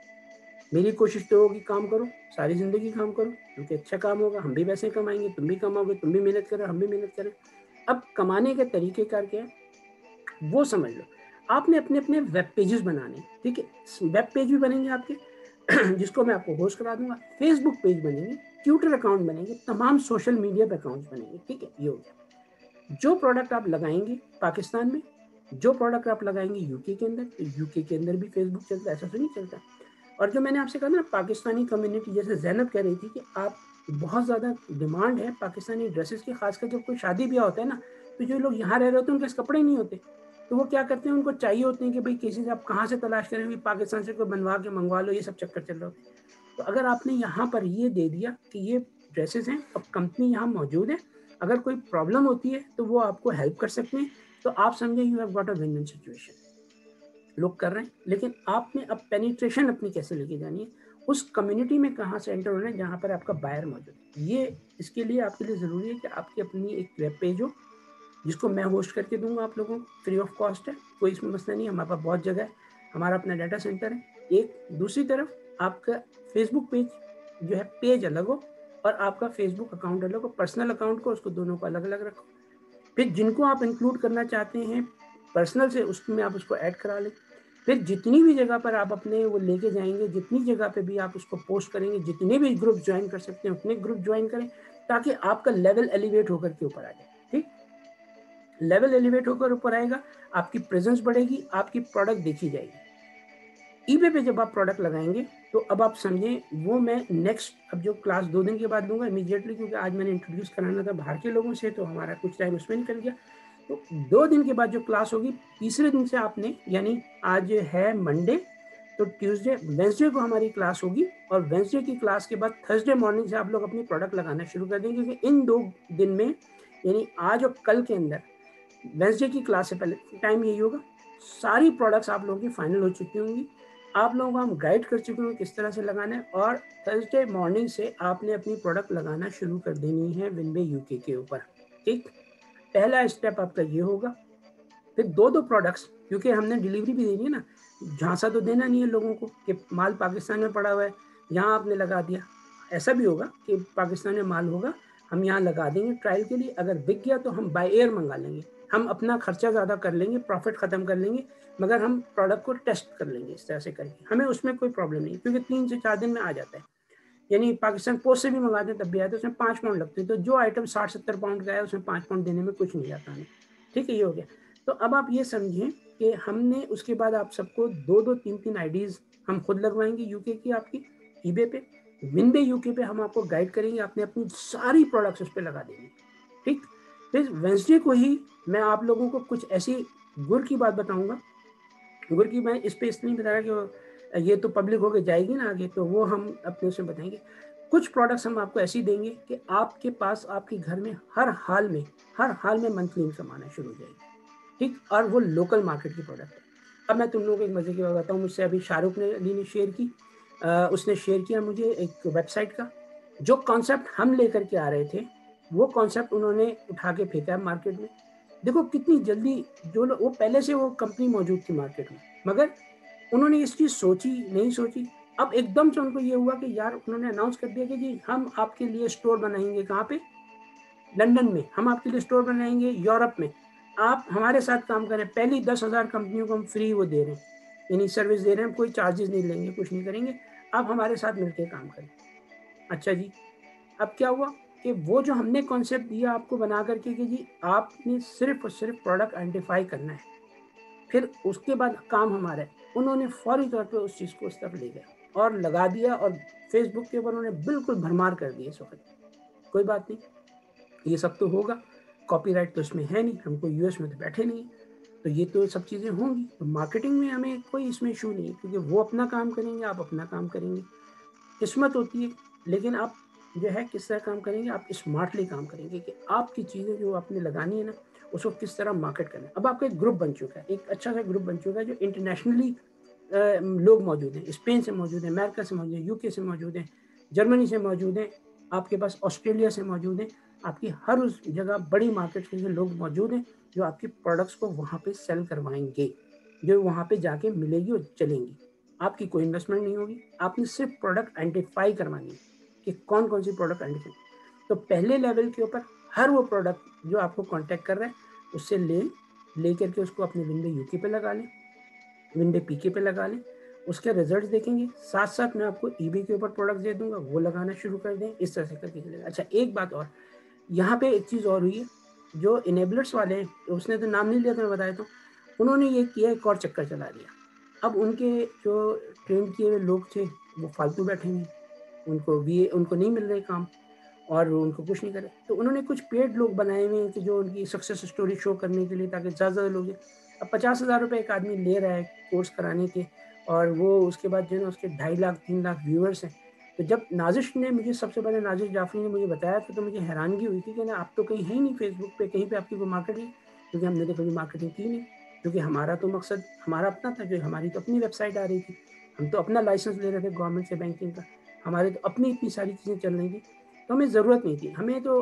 मेरी कोशिश तो होगी काम करो, सारी ज़िंदगी काम करो, क्योंकि अच्छा काम होगा, हम भी पैसे कमाएंगे, तुम भी कमाओगे, तुम भी मेहनत करो, हम भी मेहनत करें। अब कमाने के तरीके क्या है वो समझ लो। आपने अपने अपने वेब पेजेस बनाने, ठीक है, वेब पेज भी बनेंगे आपके जिसको मैं आपको होस्ट करा दूंगा, फेसबुक पेज बनेंगे, ट्विटर अकाउंट बनेंगे, तमाम सोशल मीडिया पे अकाउंट्स बनेंगे, ठीक है। ये हो गया। जो प्रोडक्ट आप लगाएंगे पाकिस्तान में, जो प्रोडक्ट आप लगाएंगे यूके के अंदर, तो यूके के अंदर भी फेसबुक चलता है, ऐसा तो नहीं चलता। और जो मैंने आपसे कहा ना पाकिस्तानी कम्युनिटी, जैसे जैनब कह रही थी कि आप बहुत ज़्यादा डिमांड है पाकिस्तानी ड्रेसेस की, खासकर जब कोई शादी ब्याह होता है ना, तो जो लोग यहाँ रह रहे होते हैं उनके कपड़े नहीं होते, तो वो क्या करते हैं, उनको चाहिए होते हैं कि भाई किसी से आप कहाँ से तलाश करें, पाकिस्तान से कोई बनवा के मंगवा लो, ये सब चक्कर चल रहा होता है। तो अगर आपने यहाँ पर ये दे दिया कि ये ड्रेसेस हैं, अब कंपनी यहाँ मौजूद है, अगर कोई प्रॉब्लम होती है तो वो आपको हेल्प कर सकते हैं, तो आप समझें you have got a win win situation. लोग कर रहे हैं, लेकिन आपने अब पेनिट्रेशन अपनी कैसे लेके जानी है, उस कम्युनिटी में कहाँ से एंटर होना है जहाँ पर आपका बायर मौजूद है। ये इसके लिए आपके लिए ज़रूरी है कि आपकी अपनी एक वेब पेज हो, जिसको मैं होस्ट करके दूंगा आप लोगों को, फ्री ऑफ कॉस्ट है, कोई इसमें मसला नहीं है, हमारे पास बहुत जगह है, हमारा अपना डाटा सेंटर है। एक दूसरी तरफ आपका फेसबुक पेज जो है पेज अलग हो और आपका फेसबुक अकाउंट अलग हो, पर्सनल अकाउंट को उसको दोनों को अलग अलग रखो। फिर जिनको आप इंक्लूड करना चाहते हैं पर्सनल से, उसमें आप उसको ऐड करा लें। फिर जितनी भी जगह पर आप अपने वो लेके जाएंगे, जितनी जगह पे भी आप उसको पोस्ट करेंगे, जितने भी ग्रुप ज्वाइन कर सकते हैं उतने ग्रुप ज्वाइन करें, ताकि आपका लेवल एलिवेट होकर के ऊपर आ जाए, ठीक। लेवल एलिवेट होकर ऊपर आएगा, आपकी प्रेजेंस बढ़ेगी, आपकी प्रोडक्ट देखी जाएगी। ईबे पे जब आप प्रोडक्ट लगाएंगे तो अब आप समझें, वो मैं नेक्स्ट अब जो क्लास 2 दिन के बाद दूंगा इमीडिएटली, क्योंकि आज मैंने इंट्रोड्यूस कराना था बाहर के लोगों से, तो हमारा कुछ टाइम उसमें निकल गया। तो 2 दिन के बाद जो क्लास होगी, तीसरे दिन से आपने, यानी आज है मंडे, तो ट्यूसडे वेंसडे को हमारी क्लास होगी, और वेंसडे की क्लास के बाद थर्सडे मॉर्निंग से आप लोग अपनी प्रोडक्ट लगाना शुरू कर देंगे, क्योंकि इन 2 दिन में, यानी आज और कल के अंदर, वेंसडे की क्लास से पहले टाइम यही होगा, सारी प्रोडक्ट्स आप लोगों की फाइनल हो चुकी होंगी, आप लोगों को हम गाइड कर चुके हैं किस तरह से लगाना है, और थर्सडे मॉर्निंग से आपने अपनी प्रोडक्ट लगाना शुरू कर देनी है विनवे यूके के ऊपर, ठीक। पहला स्टेप आपका ये होगा। फिर 2 प्रोडक्ट्स, क्योंकि हमने डिलीवरी भी देनी है ना, झांसा तो देना नहीं है लोगों को कि माल पाकिस्तान में पड़ा हुआ है, यहाँ आपने लगा दिया। ऐसा भी होगा कि पाकिस्तान में माल होगा, हम यहाँ लगा देंगे ट्रायल के लिए, अगर बिक गया तो हम बाय एयर मंगा लेंगे, हम अपना खर्चा ज़्यादा कर लेंगे, प्रॉफिट ख़त्म कर लेंगे, मगर हम प्रोडक्ट को टेस्ट कर लेंगे इस तरह से करके, हमें उसमें कोई प्रॉब्लम नहीं, क्योंकि 3 से 4 दिन में आ जाता है। यानी पाकिस्तान पोस्ट से भी मंगाते हैं तब भी आया, तो उसमें 5 पाउंड लगते हैं, तो जो आइटम 60-70 पाउंड का है उसमें 5 पाउंड देने में कुछ नहीं जाता हमें, ठीक है। ये हो गया। तो अब आप ये समझें कि हमने उसके बाद आप सबको 2-2, 3-3 आईडीज़ हम खुद लगवाएंगे यूके की आपकी ईबे पे, विंडे यूके पे हम आपको गाइड करेंगे, आपने अपनी सारी प्रोडक्ट्स उस पर लगा देंगे, ठीक। फिर वेंसडे को ही मैं आप लोगों को कुछ ऐसी गुर की बात बताऊंगा। गुर की मैं इस पे इसलिए बता रहा कि ये तो पब्लिक होकर जाएगी ना आगे, तो वो हम अपने उसमें बताएंगे। कुछ प्रोडक्ट्स हम आपको ऐसी देंगे कि आपके पास आपके घर में हर हाल में मंथली इनकम आना शुरू हो जाएगी, ठीक। और वो लोकल मार्केट की प्रोडक्ट है। अब मैं तुम लोगों को एक मजे की बात बताऊँ, मुझसे अभी शाहरुख अली ने शेयर की, उसने शेयर किया मुझे एक वेबसाइट का, जो कॉन्सेप्ट हम लेकर के आ रहे थे वो कॉन्सेप्ट उन्होंने उठा के फेंका है मार्केट में। देखो कितनी जल्दी, जो लोग, वो पहले से वो कंपनी मौजूद थी मार्केट में, मगर उन्होंने इस चीज़ सोची नहीं सोची, अब एकदम से उनको ये हुआ कि यार, उन्होंने अनाउंस कर दिया कि जी हम आपके लिए स्टोर बनाएंगे। कहाँ पे? लंदन में। हम आपके लिए स्टोर बनाएंगे, यूरोप में, आप हमारे साथ काम करें। पहली 10,000 कंपनियों को हम फ्री वो दे रहे हैं, यानी सर्विस दे रहे हैं, कोई चार्जेस नहीं लेंगे, कुछ नहीं करेंगे, आप हमारे साथ मिलकर काम करें। अच्छा जी, अब क्या हुआ कि वो जो हमने कॉन्सेप्ट दिया आपको बना करके कि जी आपने सिर्फ और सिर्फ प्रोडक्ट आइडेंटिफाई करना है, फिर उसके बाद काम हमारा है, उन्होंने फौरी तौर पे उस चीज़ को उस तरफ ले गया और लगा दिया, और फेसबुक के ऊपर उन्होंने बिल्कुल भरमार कर दिया इस वक्त। कोई बात नहीं, ये सब तो होगा, कॉपीराइट तो इसमें है नहीं, हमको यूएस में तो बैठे नहीं, तो ये तो सब चीज़ें होंगी। तो मार्केटिंग में हमें कोई इसमें इशू नहीं है, क्योंकि वो अपना काम करेंगे, आप अपना काम करेंगे। किस्मत होती है, लेकिन आप जो है किस तरह काम करेंगे, आप स्मार्टली काम करेंगे कि आपकी चीज़ें जो आपने लगानी है ना, उसको किस तरह मार्केट करना है। अब आपका एक ग्रुप बन चुका है, एक अच्छा सा ग्रुप बन चुका है, जो इंटरनेशनली लोग मौजूद हैं, स्पेन से मौजूद हैं, अमेरिका से मौजूद हैं, यूके से मौजूद हैं, जर्मनी से मौजूद हैं, आपके पास ऑस्ट्रेलिया से मौजूद हैं, आपकी हर उस जगह बड़ी मार्केट के लोग मौजूद हैं जो आपके प्रोडक्ट्स को वहाँ पे सेल करवाएंगे, जो वहाँ पे जाके मिलेगी और चलेंगी। आपकी कोई इन्वेस्टमेंट नहीं होगी, आपने सिर्फ प्रोडक्ट आइडेंटिफाई करवानी है कि कौन कौन सी प्रोडक्ट आइडेंटिफाई। तो पहले लेवल के ऊपर हर वो प्रोडक्ट जो आपको कांटेक्ट कर रहा है, उससे ले करके उसको अपने विंडो यूके पे लगा लें, विंडो पीके पे लगा लें, उसके रिजल्ट्स देखेंगे। साथ साथ मैं आपको ईबे के ऊपर प्रोडक्ट दे दूंगा, वो लगाना शुरू कर दें, इस तरह से करके चलेगा। अच्छा, एक बात और, यहाँ पे एक चीज़ और हुई है, जो इनेबलर्स वाले हैं, उसने तो नाम नहीं लिया था, मैं बताया तो, उन्होंने ये किया, एक और चक्कर चला दिया। अब उनके जो ट्रेन किए हुए लोग थे वो फालतू बैठे हैं, उनको नहीं मिल रहे काम, और उनको कुछ नहीं करे, तो उन्होंने कुछ पेड लोग बनाए हुए हैं कि जो उनकी सक्सेस स्टोरी शो करने के लिए, ताकि ज़्यादा लोग। अब 50,000 रुपये एक आदमी ले रहा है कोर्स कराने के, और वो उसके बाद जो है ना उसके 2.5 लाख 3 लाख व्यूअर्स हैं। तो जब नाजिश ने मुझे, सबसे पहले नाजिश जाफरी ने मुझे बताया था, तो मुझे हैरानगी हुई थी कि ना आप तो कहीं है ही नहीं फेसबुक पे, कहीं पे आपकी कोई मार्केटिंग, क्योंकि हमने तो कभी मार्केटिंग की नहीं, क्योंकि हमारा तो मकसद हमारा अपना था, जो हमारी तो अपनी वेबसाइट आ रही थी, हम तो अपना लाइसेंस ले रहे थे गवर्नमेंट से बैंकिंग का, हमारे तो अपनी इतनी सारी चीज़ें चल रही थी, तो हमें ज़रूरत नहीं थी। हमें तो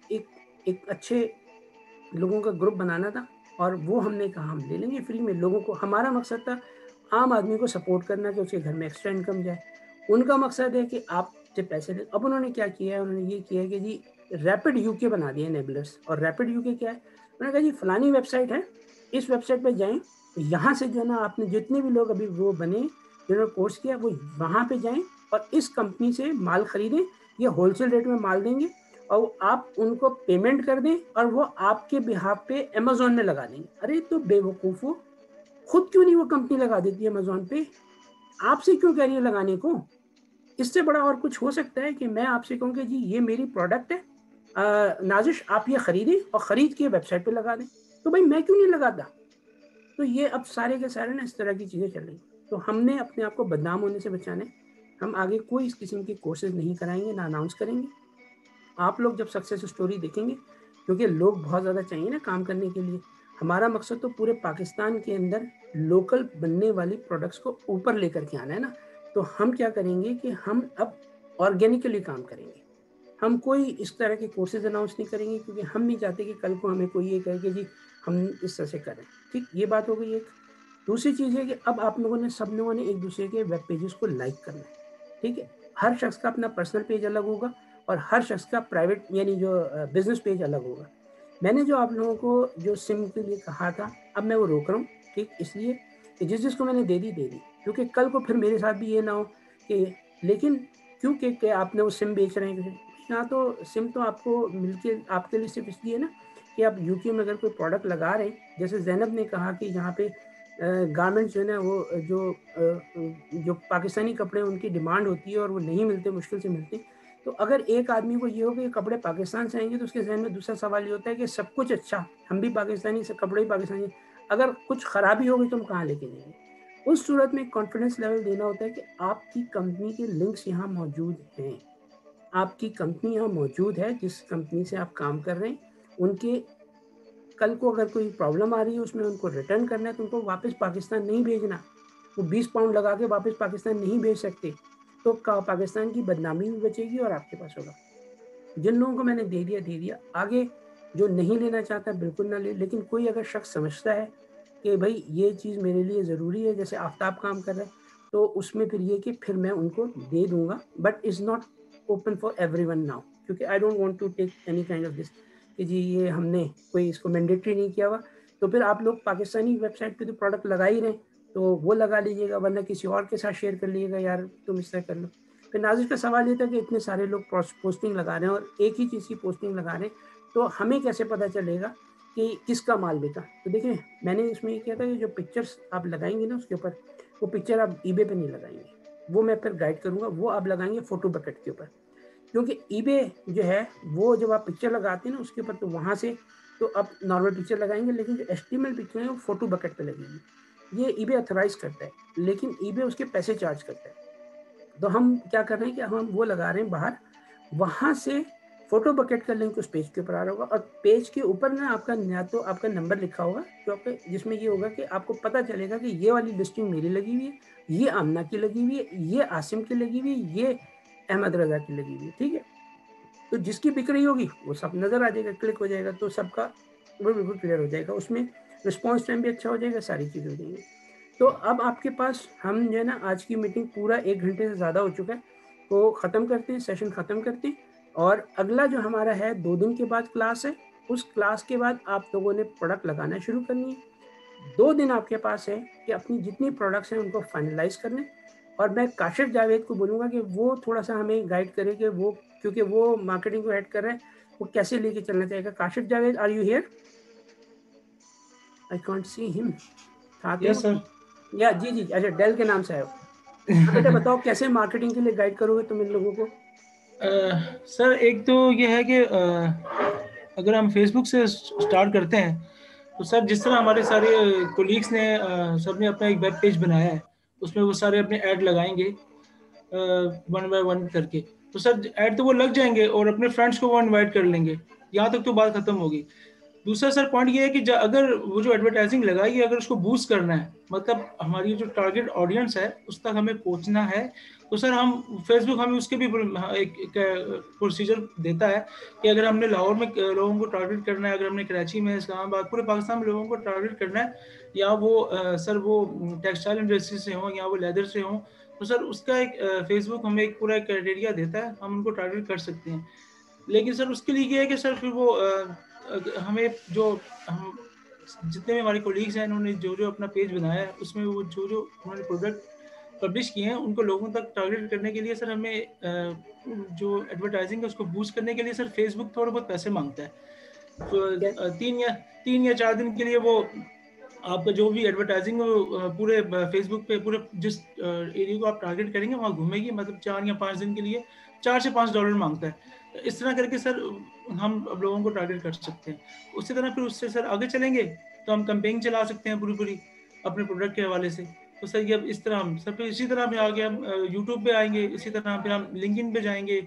एक अच्छे लोगों का ग्रुप बनाना था, और वो हमने कहा हम ले लेंगे फ्री में लोगों को। हमारा मकसद था आम आदमी को सपोर्ट करना, कि उसके घर में एक्स्ट्रा इनकम जाए। उनका मकसद है कि आपसे पैसे ले। अब उन्होंने क्या किया है, उन्होंने ये किया है कि जी रैपिड यूके बना दिया एनेबलर्स। और रैपिड यूके क्या है, उन्होंने कहा जी फलानी वेबसाइट है, इस वेबसाइट पर जाएँ, यहाँ से जो है ना आपने जितने भी लोग अभी वो बने, जिन्होंने कोर्स किया, वो वहाँ पर जाएँ और इस कंपनी से माल खरीदें, ये होलसेल रेट में माल देंगे, और आप उनको पेमेंट कर दें, और वो आपके बिहाफ पे अमेजोन में लगा देंगे। अरे तो बेवकूफ़ो, खुद क्यों नहीं वो कंपनी लगा देती है अमेजोन पे? आपसे क्यों कह रही है लगाने को? इससे बड़ा और कुछ हो सकता है कि मैं आपसे कहूँ कि जी ये मेरी प्रोडक्ट है, नाजिश आप ये खरीदें और ख़रीद के वेबसाइट पे लगा दें। तो भाई मैं क्यों नहीं लगाता? तो ये अब सारे के सारे ना इस तरह की चीज़ें चल रही। तो हमने अपने आप को बदनाम होने से बचाने, हम आगे कोई इस किस्म की कोर्सेज नहीं कराएंगे, ना अनाउंस करेंगे। आप लोग जब सक्सेस स्टोरी देखेंगे, क्योंकि लोग बहुत ज़्यादा चाहिए ना काम करने के लिए, हमारा मकसद तो पूरे पाकिस्तान के अंदर लोकल बनने वाली प्रोडक्ट्स को ऊपर लेकर के आना है ना। तो हम क्या करेंगे कि हम अब ऑर्गेनिकली काम करेंगे, हम कोई इस तरह के कोर्सेज अनाउंस नहीं करेंगे, क्योंकि हम नहीं चाहते कि कल को हमें कोई ये कहे कि जी हम इस तरह से करें। ठीक, ये बात हो गई एक। दूसरी चीज़ है कि अब आप लोगों ने, सब लोगों ने एक दूसरे के वेब पेजेस को लाइक करना है, ठीक है। हर शख्स का अपना पर्सनल पेज अलग होगा, और हर शख्स का प्राइवेट यानी जो बिजनेस पेज अलग होगा। मैंने जो आप लोगों को जो सिम के लिए कहा था, अब मैं वो रोक रहा हूँ, ठीक, इसलिए कि जिसको मैंने दे दी, क्योंकि कल को फिर मेरे साथ भी ये ना हो कि लेकिन क्योंकि आपने वो सिम बेच रहे हैं। यहाँ तो सिम तो आपको मिलके आपके लिए सिर्फ इसलिए ना कि आप यूके में अगर कोई प्रोडक्ट लगा रहे हैं, जैसे जैनब ने कहा कि यहाँ पे गारमेंट्स जो है ना वो जो पाकिस्तानी कपड़े उनकी डिमांड होती है और वो नहीं मिलते, मुश्किल से मिलते। तो अगर एक आदमी को ये हो कि कपड़े पाकिस्तान से आएंगे तो उसके जहन में दूसरा सवाल ये होता है कि सब कुछ अच्छा, हम भी पाकिस्तानी से, कपड़े भी पाकिस्तानी, अगर कुछ खराबी होगी तो हम कहाँ लेके जाएंगे। उस सूरत में कॉन्फिडेंस लेवल देना होता है कि आपकी कंपनी के लिंक्स यहाँ मौजूद हैं, आपकी कंपनी यहाँ मौजूद है, जिस कंपनी से आप काम कर रहे हैं उनके कल को अगर कोई प्रॉब्लम आ रही है उसमें उनको रिटर्न करना है तो उनको वापस पाकिस्तान नहीं भेजना, वो 20 पाउंड लगा के वापस पाकिस्तान नहीं भेज सकते, तो पाकिस्तान की बदनामी भी बचेगी और आपके पास होगा। जिन लोगों को मैंने दे दिया, आगे जो नहीं लेना चाहता बिल्कुल ना ले, लेकिन कोई अगर शख्स समझता है कि भाई ये चीज़ मेरे लिए ज़रूरी है, जैसे आफ्ताब काम कर रहा है, तो उसमें फिर ये कि फिर मैं उनको दे दूंगा, but is not open for everyone now, क्योंकि I don't want to take any kind of this कि जी ये हमने कोई इसको मैंडेटरी नहीं किया हुआ। तो फिर आप लोग पाकिस्तानी वेबसाइट पे तो प्रोडक्ट लगा ही रहे तो वो लगा लीजिएगा, वरना किसी और के साथ शेयर कर लीजिएगा, यार तुम इस तरह कर लो। फिर नाजिर का सवाल ये था कि इतने सारे लोग पोस्टिंग लगा रहे हैं और एक ही चीज़ की पोस्टिंग लगा रहे हैं, तो हमें कैसे पता चलेगा कि किसका माल बिका। तो देखिए मैंने इसमें ये किया था कि जो पिक्चर्स आप लगाएंगे ना उसके ऊपर, वो पिक्चर आप ईबे पे नहीं लगाएंगे, वो मैं फिर गाइड करूँगा, वो आप लगाएंगे फोटो बकेट के ऊपर, क्योंकि ईबे जो है वो जब आप पिक्चर लगाते हैं ना उसके ऊपर, तो वहाँ से तो आप नॉर्मल पिक्चर लगाएंगे, लेकिन जो HTML पिक्चर है वो फोटो बकेट पे लगेगी। ये ईबे ऑथराइज करता है, लेकिन ईबे उसके पैसे चार्ज करता है। तो हम क्या कर रहे हैं कि हम वो लगा रहे हैं बाहर, वहाँ से फोटो बकेट का लिंक उस पेज के ऊपर आ रहा होगा, और पेज के ऊपर ना आपका या तो आपका नंबर लिखा होगा जो आपके, जिसमें ये होगा कि आपको पता चलेगा कि ये वाली लिस्टिंग मेरी लगी हुई है, ये आमना की लगी हुई है, ये आसिम की लगी हुई है, ये अहमद रजा की लगी हुई है, ठीक है। तो जिसकी बिक रही होगी वो सब नज़र आ जाएगा, क्लिक हो जाएगा, तो सबका वो बिल्कुल क्लियर हो जाएगा, उसमें रिस्पॉन्स टाइम भी अच्छा हो जाएगा, सारी चीज़ें हो जाएंगी। तो अब आपके पास हम जो है ना आज की मीटिंग पूरा 1 घंटे से ज़्यादा हो चुका है, तो ख़त्म करते हैं, सेशन ख़त्म करते हैं, और अगला जो हमारा है 2 दिन के बाद क्लास है, उस क्लास के बाद आप लोगों ने प्रोडक्ट लगाना शुरू करनी है। 2 दिन आपके पास है कि अपनी जितनी प्रोडक्ट्स हैं उनको फाइनलाइज करने, और मैं काशिफ जावेद को बोलूँगा कि वो थोड़ा सा हमें गाइड करे कि वो, क्योंकि वो मार्केटिंग को हेड कर रहे हैं, वो कैसे लेके चलना चाहेगा। Kashif Javed, are you here? I can't see him. Yes sir. या जी, अच्छा डेल के नाम से आए हो। बेटा बताओ कैसे मार्केटिंग के लिए गाइड करोगे तुम इन लोगों को? सर एक तो ये है कि अगर हम फेसबुक से स्टार्ट करते हैं तो सर जिस तरह हमारे सारे कोलीग्स ने सब ने अपना एक वेब पेज बनाया है, उसमें वो सारे अपने ऐड लगाएंगे 1 बाय 1 करके, तो सर ऐड तो वो लग जाएंगे और अपने फ्रेंड्स को वो इनवाइट कर लेंगे, यहाँ तक तो बात खत्म होगी। दूसरा सर पॉइंट ये है कि अगर वो जो एडवर्टाइजिंग लगाई है अगर उसको बूस्ट करना है, मतलब हमारी जो टारगेट ऑडियंस है उस तक हमें पहुंचना है, तो सर हम फेसबुक हमें उसके भी एक प्रोसीजर देता है कि अगर हमने लाहौर में लोगों को टारगेट करना है, अगर हमने कराची में, इस्लामाबाद, पूरे पाकिस्तान में लोगों को टारगेट करना है, या वो सर वो टेक्सटाइल इंडस्ट्री से हों या वो लेदर से हों, तो सर उसका एक फेसबुक हमें एक पूरा क्राइटेरिया देता है, हम उनको टारगेट कर सकते हैं। लेकिन सर उसके लिए ये है कि सर फिर वो हमें जो हम जितने भी हमारे कोलीग्स हैं उन्होंने जो जो अपना पेज बनाया है उसमें वो जो जो उन्होंने प्रोडक्ट पब्लिश किए हैं उनको लोगों तक टारगेट करने के लिए सर हमें जो एडवर्टाइजिंग है उसको बूस्ट करने के लिए सर फेसबुक थोड़ा बहुत पैसे मांगता है। तो 3 या 4 दिन के लिए वो आपका जो भी एडवर्टाइजिंग पूरे फेसबुक पे पूरे जिस एरिया को आप टारगेट करेंगे वहाँ घूमेगी, मतलब 4 या 5 दिन के लिए $4 से $5 मांगता है। इस तरह करके सर हम अब लोगों को टारगेट कर सकते हैं। उसी तरह फिर उससे सर आगे चलेंगे तो हम कैंपेन चला सकते हैं पूरी अपने प्रोडक्ट के हवाले से। तो सर ये अब इस तरह हम सर फिर इसी तरह फिर आगे हम यूट्यूब पे आएंगे, इसी तरह फिर हम लिंक्डइन पे जाएंगे,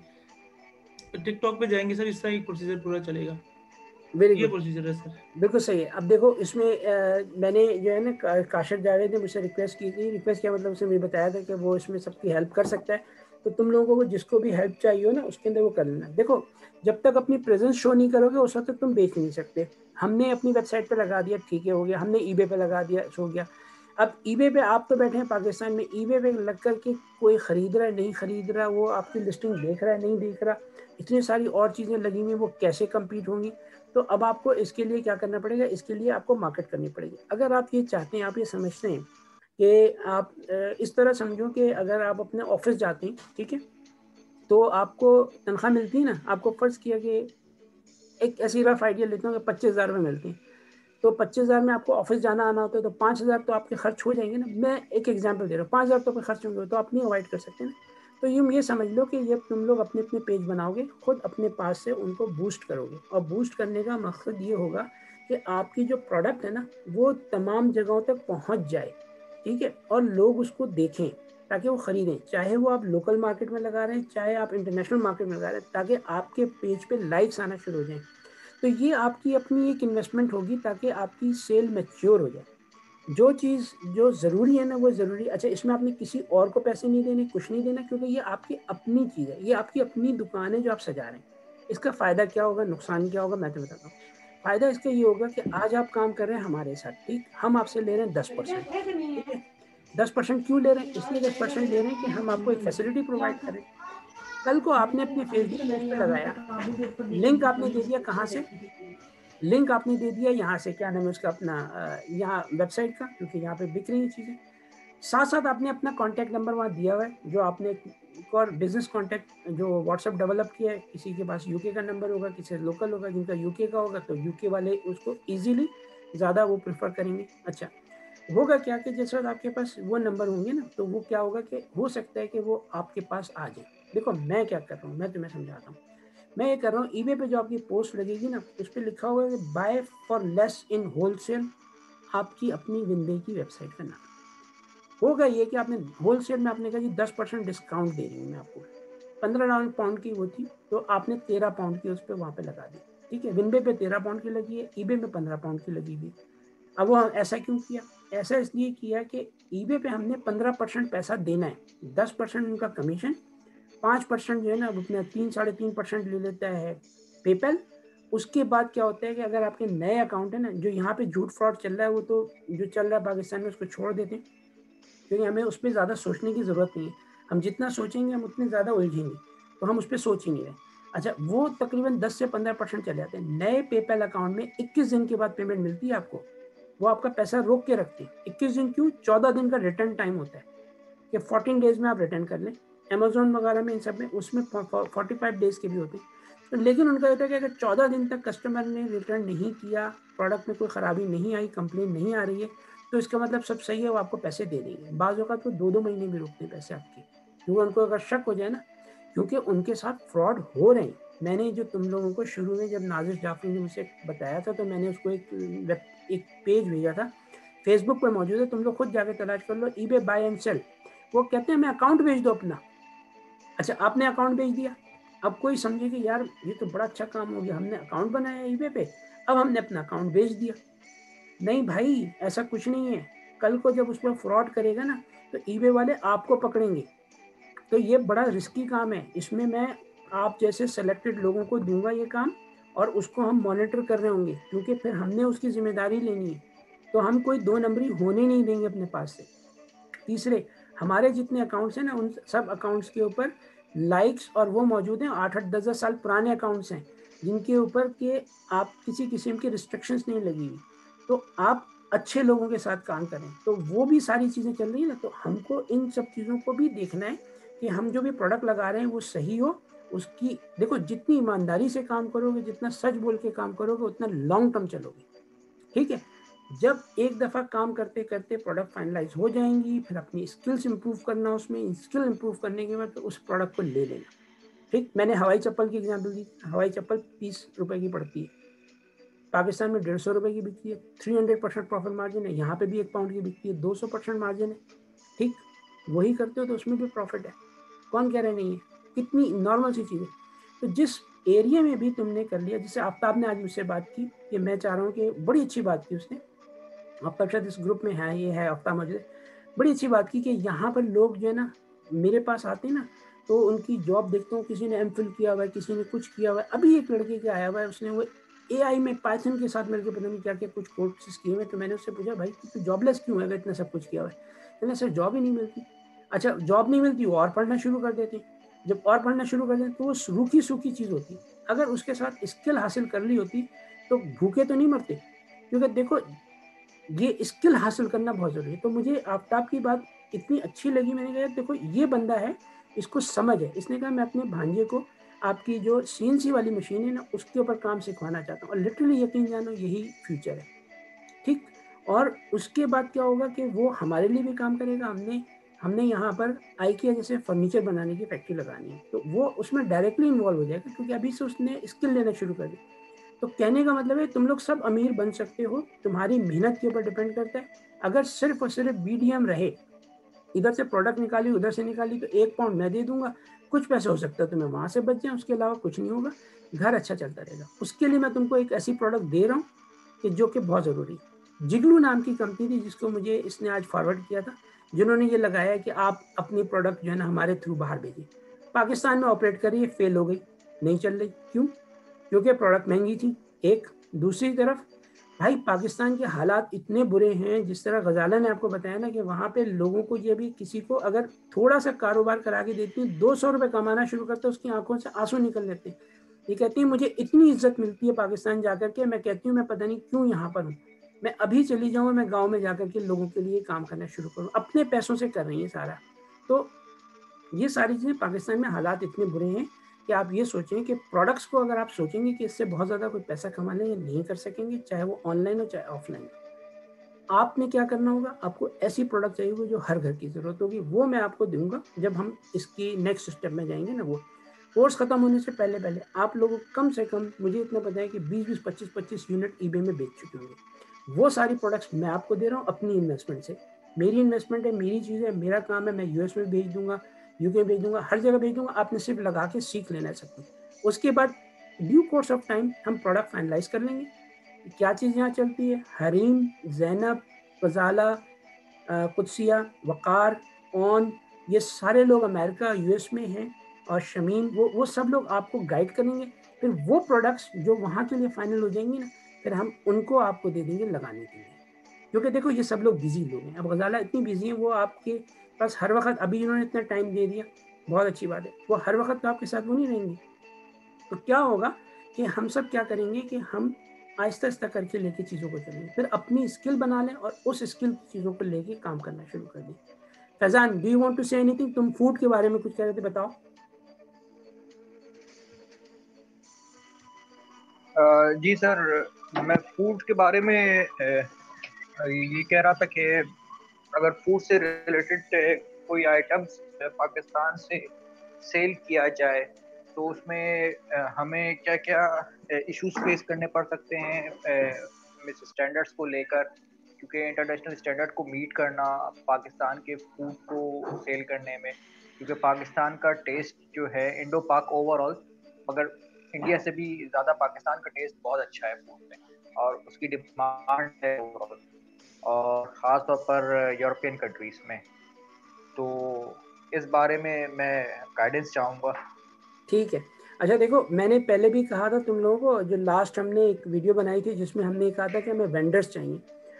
टिकटॉक पे जाएंगे, सर इस तरह एक प्रोसीजर पूरा चलेगा। ये प्रोसीजर है सर। बिल्कुल सही है। अब देखो इसमें मैंने जो है ना काशिफ जावेद ने मुझसे रिक्वेस्ट की थी, रिक्वेस्ट किया मतलब उसने मुझे बताया था कि वो इसमें सबकी हेल्प कर सकता है, तो तुम लोगों को जिसको भी हेल्प चाहिए हो ना उसके अंदर वो कर लेना। देखो जब तक अपनी प्रेजेंस शो नहीं करोगे उस वक्त तक तुम बेच नहीं सकते। हमने अपनी वेबसाइट पे लगा दिया, ठीक है हो गया, हमने ईबे पे लगा दिया, हो गया। अब ईबे पे आप तो बैठे हैं पाकिस्तान में, ईबे पे लग करके कोई खरीद रहा है नहीं खरीद रहा, वो आपकी लिस्टिंग देख रहा है नहीं देख रहा, इतनी सारी और चीज़ें लगी हुई, वो कैसे कम्पीट होंगी। तो अब आपको इसके लिए क्या करना पड़ेगा, इसके लिए आपको मार्केट करनी पड़ेगी। अगर आप ये चाहते हैं, आप ये समझते हैं कि आप इस तरह समझो कि अगर आप अपने ऑफिस जाते हैं, ठीक है, तो आपको तनख्वाह मिलती है ना, आपको फर्ज किया कि एक ऐसी रफ आइडिया लेता हूँ कि 25,000 रुपये मिलते हैं, तो 25,000 में आपको ऑफिस जाना आना होता है, तो 5,000 तो आपके खर्च हो जाएंगे ना। मैं एक एग्जांपल दे रहा हूँ, 5,000 तो आपके खर्च होंगे, तो आप नहीं अवॉइड कर सकते ना। तो ये समझ लो कि ये तुम लोग अपने अपने पेज बनाओगे, खुद अपने पास से उनको बूस्ट करोगे, और बूस्ट करने का मकसद ये होगा कि आपकी जो प्रोडक्ट है ना वो तमाम जगहों तक पहुंच जाए, ठीक है, और लोग उसको देखें ताकि वो खरीदें, चाहे वो आप लोकल मार्केट में लगा रहे हैं, चाहे आप इंटरनेशनल मार्केट में लगा रहे हैं, ताकि आपके पेज पे लाइक्स आना शुरू हो जाएं। तो ये आपकी अपनी एक इन्वेस्टमेंट होगी ताकि आपकी सेल मैच्योर हो जाए। जो चीज़ जो ज़रूरी है ना वो ज़रूरी। अच्छा, इसमें आपने किसी और को पैसे नहीं देने, कुछ नहीं देना, क्योंकि ये आपकी अपनी चीज़ है, ये आपकी अपनी दुकान है जो आप सजा रहे हैं। इसका फ़ायदा क्या होगा, नुकसान क्या होगा, मैं तो बताता हूँ। फ़ायदा इसका ये होगा कि आज आप काम कर रहे हैं हमारे साथ, ठीक, हम आपसे ले रहे हैं 10%, ठीक है। 10% क्यों ले रहे हैं? इसलिए 10% ले रहे हैं कि हम आपको एक फैसिलिटी प्रोवाइड करें। कल को आपने अपने फेसबुक पेज पे लगाया, लिंक आपने दे दिया, कहाँ से लिंक आपने दे दिया, यहाँ से, क्या नाम है उसका, अपना यहाँ वेबसाइट का, क्योंकि यहाँ पे बिक रही है चीज़ें। साथ साथ आपने अपना कॉन्टैक्ट नंबर वहाँ दिया हुआ है, जो आपने एक और बिजनेस कॉन्टैक्ट जो व्हाट्सएप डेवलप किया है, किसी के पास यूके का नंबर होगा, किसी लोकल होगा, जिनका यूके का होगा तो यूके वाले उसको ईजिली ज़्यादा वो प्रेफर करेंगे। अच्छा, होगा क्या कि जिस वक्त आपके पास वो नंबर होंगे ना, तो वो क्या होगा कि हो सकता है कि वो आपके पास आ जाए। देखो मैं क्या कर रहा हूँ, मैं तुम्हें समझाता हूँ। मैं ये कर रहा हूँ, ईबे पे जो आपकी पोस्ट लगेगी ना, उस पर लिखा हुआ है buy for less in wholesale, आपकी अपनी विंडे की वेबसाइट का नाम होगा ये कि आपने होलसेल में आपने कहा जी 10% डिस्काउंट दे रही हूँ मैं आपको, 15 पाउंड की वो थी, तो आपने 13 पाउंड की उस पर वहाँ पे लगा दी, ठीक है। विंडे पे 13 पाउंड की लगी है, ईबे में 15 पाउंड की लगी हुई। अब वो ऐसा क्यों किया? ऐसा इसलिए किया कि ईबे पे हमने 15% पैसा देना है, 10% उनका कमीशन, 5% जो है ना अपना 3-3.5% ले लेता है पेपैल। उसके बाद क्या होता है कि अगर आपके नए अकाउंट है ना, जो यहाँ पे झूठ फ्रॉड चल रहा है, वो तो जो चल रहा है पाकिस्तान में उसको छोड़ देते हैं, क्योंकि हमें उस पर ज़्यादा सोचने की ज़रूरत नहीं है। हम जितना सोचेंगे हम उतने ज़्यादा उलझेंगे, तो हम उस पर सोच ही नहीं रहे। अच्छा, वो तकरीबन 10 से 15% चले जाते हैं। नए पेपैल अकाउंट में 21 दिन के बाद पेमेंट मिलती है आपको, वो आपका पैसा रोक के रखते हैं। 21 दिन क्यों? 14 दिन का रिटर्न टाइम होता है कि 14 डेज में आप रिटर्न कर लें। अमेजोन वगैरह में इन सब में उसमें 45 डेज के भी होते हैं। तो लेकिन उनका होता है कि अगर 14 दिन तक कस्टमर ने रिटर्न नहीं किया, प्रोडक्ट में कोई ख़राबी नहीं आई, कंप्लेन नहीं आ रही है, तो इसका मतलब सब सही है, वो आपको पैसे दे देंगे। बाज़ औक़ात तो 2-2 महीने भी रुकते हैं पैसे आपके, क्योंकि उनको अगर शक हो जाए ना, क्योंकि उनके साथ फ्रॉड हो रहे हैं। मैंने जो तुम लोगों को शुरू में जब नाजिश जाफरी ने मुझसे बताया था, तो मैंने उसको एक पेज भेजा था, फेसबुक पर मौजूद है, तुम लोग खुद जाके तलाश कर लो, ईबे बाय एंड सेल। वो कहते हैं मैं अकाउंट भेज दो अपना। अच्छा, आपने अकाउंट भेज दिया, अब कोई समझे कि यार ये तो बड़ा अच्छा काम हो गया, हमने अकाउंट बनाया ईबे पे, अब हमने अपना अकाउंट भेज दिया। नहीं भाई, ऐसा कुछ नहीं है। कल को जब उस पर फ्रॉड करेगा ना, तो ईबे वाले आपको पकड़ेंगे। तो ये बड़ा रिस्की काम है। इसमें मैं आप जैसे सेलेक्टेड लोगों को दूंगा ये काम, और उसको हम मॉनिटर कर रहे होंगे, क्योंकि फिर हमने उसकी जिम्मेदारी लेनी है। तो हम कोई 2 नंबरी होने नहीं देंगे अपने पास से। तीसरे, हमारे जितने अकाउंट्स हैं ना, उन सब अकाउंट्स के ऊपर लाइक्स और वो मौजूद हैं। 8-8 10 साल पुराने अकाउंट्स हैं जिनके ऊपर के आप किसी किस्म की रिस्ट्रिक्शंस नहीं लगी हुई। तो आप अच्छे लोगों के साथ काम करें, तो वो भी सारी चीज़ें चल रही है ना। तो हमको इन सब चीज़ों को भी देखना है कि हम जो भी प्रोडक्ट लगा रहे हैं वो सही हो। उसकी देखो, जितनी ईमानदारी से काम करोगे, जितना सच बोल के काम करोगे, उतना लॉन्ग टर्म चलोगे, ठीक है। जब एक दफ़ा काम करते करते प्रोडक्ट फाइनलाइज हो जाएंगी, फिर अपनी स्किल्स इंप्रूव करना, उसमें स्किल इंप्रूव करने के बाद तो उस प्रोडक्ट को ले लेना, ठीक। मैंने हवाई चप्पल की एग्जांपल दी। हवाई चप्पल 30 रुपए की पड़ती है, पाकिस्तान में 150 रुपए की बिकती है, 300% प्रॉफिट मार्जिन है। यहाँ पे भी 1 पाउंड की बिकती है, 200% मार्जिन है, ठीक। वही करते हो तो उसमें भी प्रॉफिट है, कौन कह रहे नहीं है? कितनी नॉर्मल सी चीज़ है। तो जिस एरिया में भी तुमने कर लिया, जैसे आफ्ताब ने आज मुझसे बात की, कि मैं चाह रहा हूँ कि बड़ी अच्छी बात की उसने, आफ्ताब शायद इस ग्रुप में है, ये है आफ्ताब मौजूद, बड़ी अच्छी बात की कि यहाँ पर लोग जो है ना मेरे पास आते हैं ना, तो उनकी जॉब देखता हूँ, किसी ने एमफिल किया हुआ है, किसी ने कुछ किया हुआ है। अभी एक लड़के का आया हुआ है, उसने वो AI में पाइथन के साथ मिलकर पता नहीं क्या क्या कुछ कोर्सेस किए हुए। तो मैंने उससे पूछा, भाई तू जॉबलेस क्यों है, इतना सब कुछ किया हुआ है? कहना सर जॉब ही नहीं मिलती। अच्छा, जॉब नहीं मिलती, वो और पढ़ना शुरू कर देते हैं। जब और पढ़ना शुरू कर देते तो वो रूखी सूखी चीज़ होती। अगर उसके साथ स्किल हासिल कर ली होती तो भूखे तो नहीं मरते। क्योंकि देखो, ये स्किल हासिल करना बहुत ज़रूरी है। तो मुझे आफ्ताब की बात इतनी अच्छी लगी, मैंने कहा देखो ये बंदा है, इसको समझ है। इसने कहा मैं अपने भांजे को आपकी जो CNC वाली मशीन है ना, उसके ऊपर काम सिखवाना चाहता हूँ, और लिटरली यकीन जानो यही फ्यूचर है। ठीक। और उसके बाद क्या होगा कि वो हमारे लिए भी काम करेगा। हमने यहाँ पर आइकिया जैसे फर्नीचर बनाने की फैक्ट्री लगानी है, तो वो उसमें डायरेक्टली इन्वॉल्व हो जाएगा, क्योंकि अभी से उसने स्किल लेना शुरू कर दिया। तो कहने का मतलब है तुम लोग सब अमीर बन सकते हो, तुम्हारी मेहनत के ऊपर डिपेंड करता है। अगर सिर्फ और सिर्फ BDM रहे, इधर से प्रोडक्ट निकाली उधर से निकाली, तो 1 पाउंड मैं दे दूंगा, कुछ पैसे हो सकता है तुम्हें वहां से बच जाए, उसके अलावा कुछ नहीं होगा, घर अच्छा चलता रहेगा। उसके लिए मैं तुमको एक ऐसी प्रोडक्ट दे रहा हूँ कि जो कि बहुत ज़रूरी है। जिगलू नाम की कंपनी थी जिसको मुझे इसने आज फॉरवर्ड किया था, जिन्होंने ये लगाया कि आप अपनी प्रोडक्ट जो है ना हमारे थ्रू बाहर भेजिए। पाकिस्तान में ऑपरेट करिए, फेल हो गई, नहीं चल रही। क्यों? क्योंकि प्रोडक्ट महंगी थी एक। दूसरी तरफ भाई पाकिस्तान के हालात इतने बुरे हैं, जिस तरह गजाला ने आपको बताया ना कि वहाँ पे लोगों को, ये भी किसी को अगर थोड़ा सा कारोबार करा के देती है, 200 रुपये कमाना शुरू करते उसकी आंखों से आंसू निकल लेते हैं। ये कहती है मुझे इतनी इज्जत मिलती है पाकिस्तान जाकर के, मैं कहती हूँ मैं पता नहीं क्यों यहाँ पर हूँ, मैं अभी चली जाऊँ, मैं गाँव में जाकर के लोगों के लिए काम करना शुरू करूँ। अपने पैसों से कर रही है सारा। तो ये सारी चीज़ें, पाकिस्तान में हालात इतने बुरे हैं कि आप ये सोचें कि प्रोडक्ट्स को अगर आप सोचेंगे कि इससे बहुत ज़्यादा कोई पैसा कमा लेंगे, नहीं कर सकेंगे, चाहे वो ऑनलाइन हो चाहे ऑफलाइन। आपने क्या करना होगा, आपको ऐसी प्रोडक्ट चाहिए होगी जो हर घर की ज़रूरत होगी। वो मैं आपको दूंगा जब हम इसकी नेक्स्ट स्टेप में जाएंगे ना। वो कोर्स खत्म होने से पहले पहले आप लोगों को कम से कम, मुझे इतना पता है कि 20-20, 25-25 यूनिट eBay में बेच चुके होंगे। वो सारी प्रोडक्ट्स मैं आपको दे रहा हूँ अपनी इन्वेस्टमेंट से। मेरी इन्वेस्टमेंट है, मेरी चीज़ है, मेरा काम है। मैं US में भेज दूंगा, UK भेज दूंगा, हर जगह भेज दूंगा। आपने सिर्फ लगा के सीख लेना है सब कुछ। उसके बाद ड्यू कोर्स ऑफ टाइम हम प्रोडक्ट फाइनलाइज कर लेंगे। क्या चीज़ यहाँ चलती है, हरीम, जैनब, गजाला, कुदसिया, वकार, ऑन, ये सारे लोग अमेरिका US में हैं, और शमीम, वो सब लोग आपको गाइड करेंगे। फिर वो प्रोडक्ट्स जो वहाँ के लिए फाइनल हो जाएंगी ना, फिर हम उनको आपको दे देंगे लगाने के लिए। क्योंकि देखो ये सब लोग बिजी लोग हैं। अब गजाला इतनी बिजी हैं, वो आपके पास हर वक्त, अभी इन्होंने इतना टाइम दे दिया, बहुत अच्छी बात है, वो हर वक्त तो आपके साथ वो नहीं रहेंगे। तो क्या होगा कि हम सब क्या करेंगे कि हम आहिस्ता आहिस्ता करके लेके चीज़ों को चलेंगे, फिर अपनी स्किल बना लें और उस स्किल चीज़ों को लेके काम करना शुरू कर दें। Faizan, do you want to say anything? तुम फूड के बारे में कुछ कह रहे थे, बताओ। जी सर, मैं फूड के बारे में ये कह रहा था कि अगर फूड से रिलेटेड कोई आइटम्स पाकिस्तान से सेल किया जाए तो उसमें हमें क्या क्या इश्यूज फेस करने पड़ सकते हैं स्टैंडर्ड्स को लेकर, क्योंकि इंटरनेशनल स्टैंडर्ड को मीट करना पाकिस्तान के फूड को सेल करने में, क्योंकि पाकिस्तान का टेस्ट जो है इंडो पाक ओवरऑल, मगर इंडिया से भी ज़्यादा पाकिस्तान का टेस्ट बहुत अच्छा है फूड में, और उसकी डिमांड है ओवरऑल, और ख़ास तौर पर यूरोपियन कंट्रीज़ में। तो इस बारे में मैं गाइडेंस चाहूँगा। ठीक है। अच्छा देखो, मैंने पहले भी कहा था तुम लोगों को, जो लास्ट हमने एक वीडियो बनाई थी जिसमें हमने कहा था कि हमें वेंडर्स चाहिए,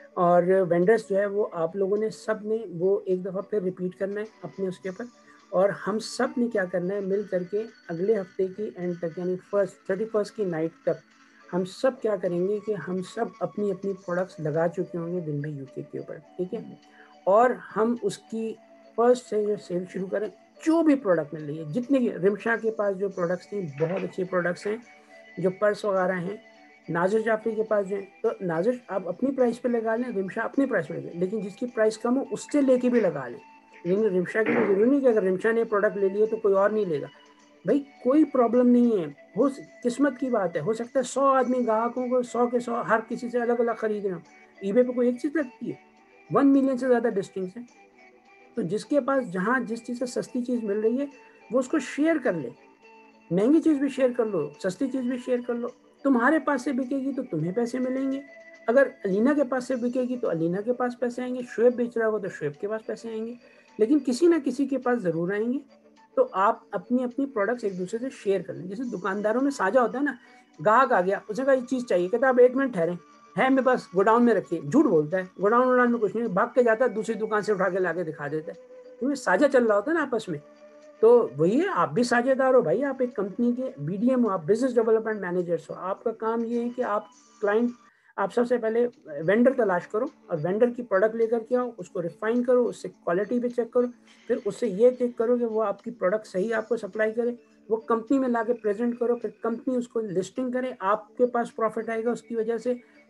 और वेंडर्स जो है वो आप लोगों ने सब ने वो एक दफ़ा फिर रिपीट करना है अपने उसके ऊपर, और हम सब ने क्या करना है, मिल करके अगले हफ्ते की एंड तक, यानी 31 की नाइट तक, हम सब क्या करेंगे कि हम सब अपनी अपनी प्रोडक्ट्स लगा चुके होंगे दिन में UK के ऊपर, ठीक है, और हम उसकी फर्स्ट से जो सेल शुरू करें, जो भी प्रोडक्ट मिल रही है, जितने भी, रिमशा के पास जो प्रोडक्ट्स थी बहुत अच्छे प्रोडक्ट्स हैं, जो पर्स वगैरह हैं, नाजिर जाफरी के पास जो है, तो नाजिर आप अपनी प्राइस पे लगा लें, रिमशा अपनी प्राइस पे लगा, लेकिन जिसकी प्राइस कम हो उससे लेके भी लगा लें। लेकिन रिमशा के लिए जरूरी नहीं कि अगर रिमशा ने प्रोडक्ट ले लिया तो कोई और नहीं लेगा। भाई कोई प्रॉब्लम नहीं है, हो किस्मत की बात है, हो सकता है 100 आदमी ग्राहकों को 100 के 100 हर किसी से अलग अलग खरीद रहे हो। eBay पे कोई एक चीज़ लगती है, 1 मिलियन से ज़्यादा डिस्टिंग्स है। तो जिसके पास जहाँ जिस चीज़ से सस्ती चीज़ मिल रही है वो उसको शेयर कर ले, महंगी चीज़ भी शेयर कर लो, सस्ती चीज़ भी शेयर कर लो। तुम्हारे पास से बिकेगी तो तुम्हें पैसे मिलेंगे, अगर अलीना के पास से बिकेगी तो अलीना के पास पैसे आएंगे, शुएब बेच रहा होगा तो शुएब के पास पैसे आएंगे, लेकिन किसी ना किसी के पास ज़रूर आएंगे। तो आप अपनी अपनी प्रोडक्ट्स एक दूसरे से शेयर कर लें। जैसे दुकानदारों में साझा होता है ना, ग्राहक आ गया, उसने कहा ये चीज़ चाहिए, कहता आप 1 मिनट ठहरें, है मेरे पास, गोडाउन में रखिए, झूठ बोलता है, गोडाउन में कुछ नहीं, भाग के जाता है, दूसरी दुकान से उठा के ला के दिखा देता है, क्योंकि साझा चल रहा होता है ना आपस में। तो वही है, आप भी साझेदार हो भाई, आप एक कंपनी के BDM हो, आप बिजनेस डेवलपमेंट मैनेजर्स हो। आपका काम ये है कि आप क्लाइंट, आप सबसे पहले वेंडर तलाश करो और वेंडर की प्रोडक्ट लेकर के आओ, उसको रिफाइन करो, उससे क्वालिटी भी चेक करो, फिर उससे ये चेक करो कि वो आपकी प्रोडक्ट सही आपको सप्लाई करे, वो कंपनी में ला के प्रेजेंट करो, फिर कंपनी उसको लिस्टिंग करे, आपके पास प्रॉफिट आएगा उसकी वजह से,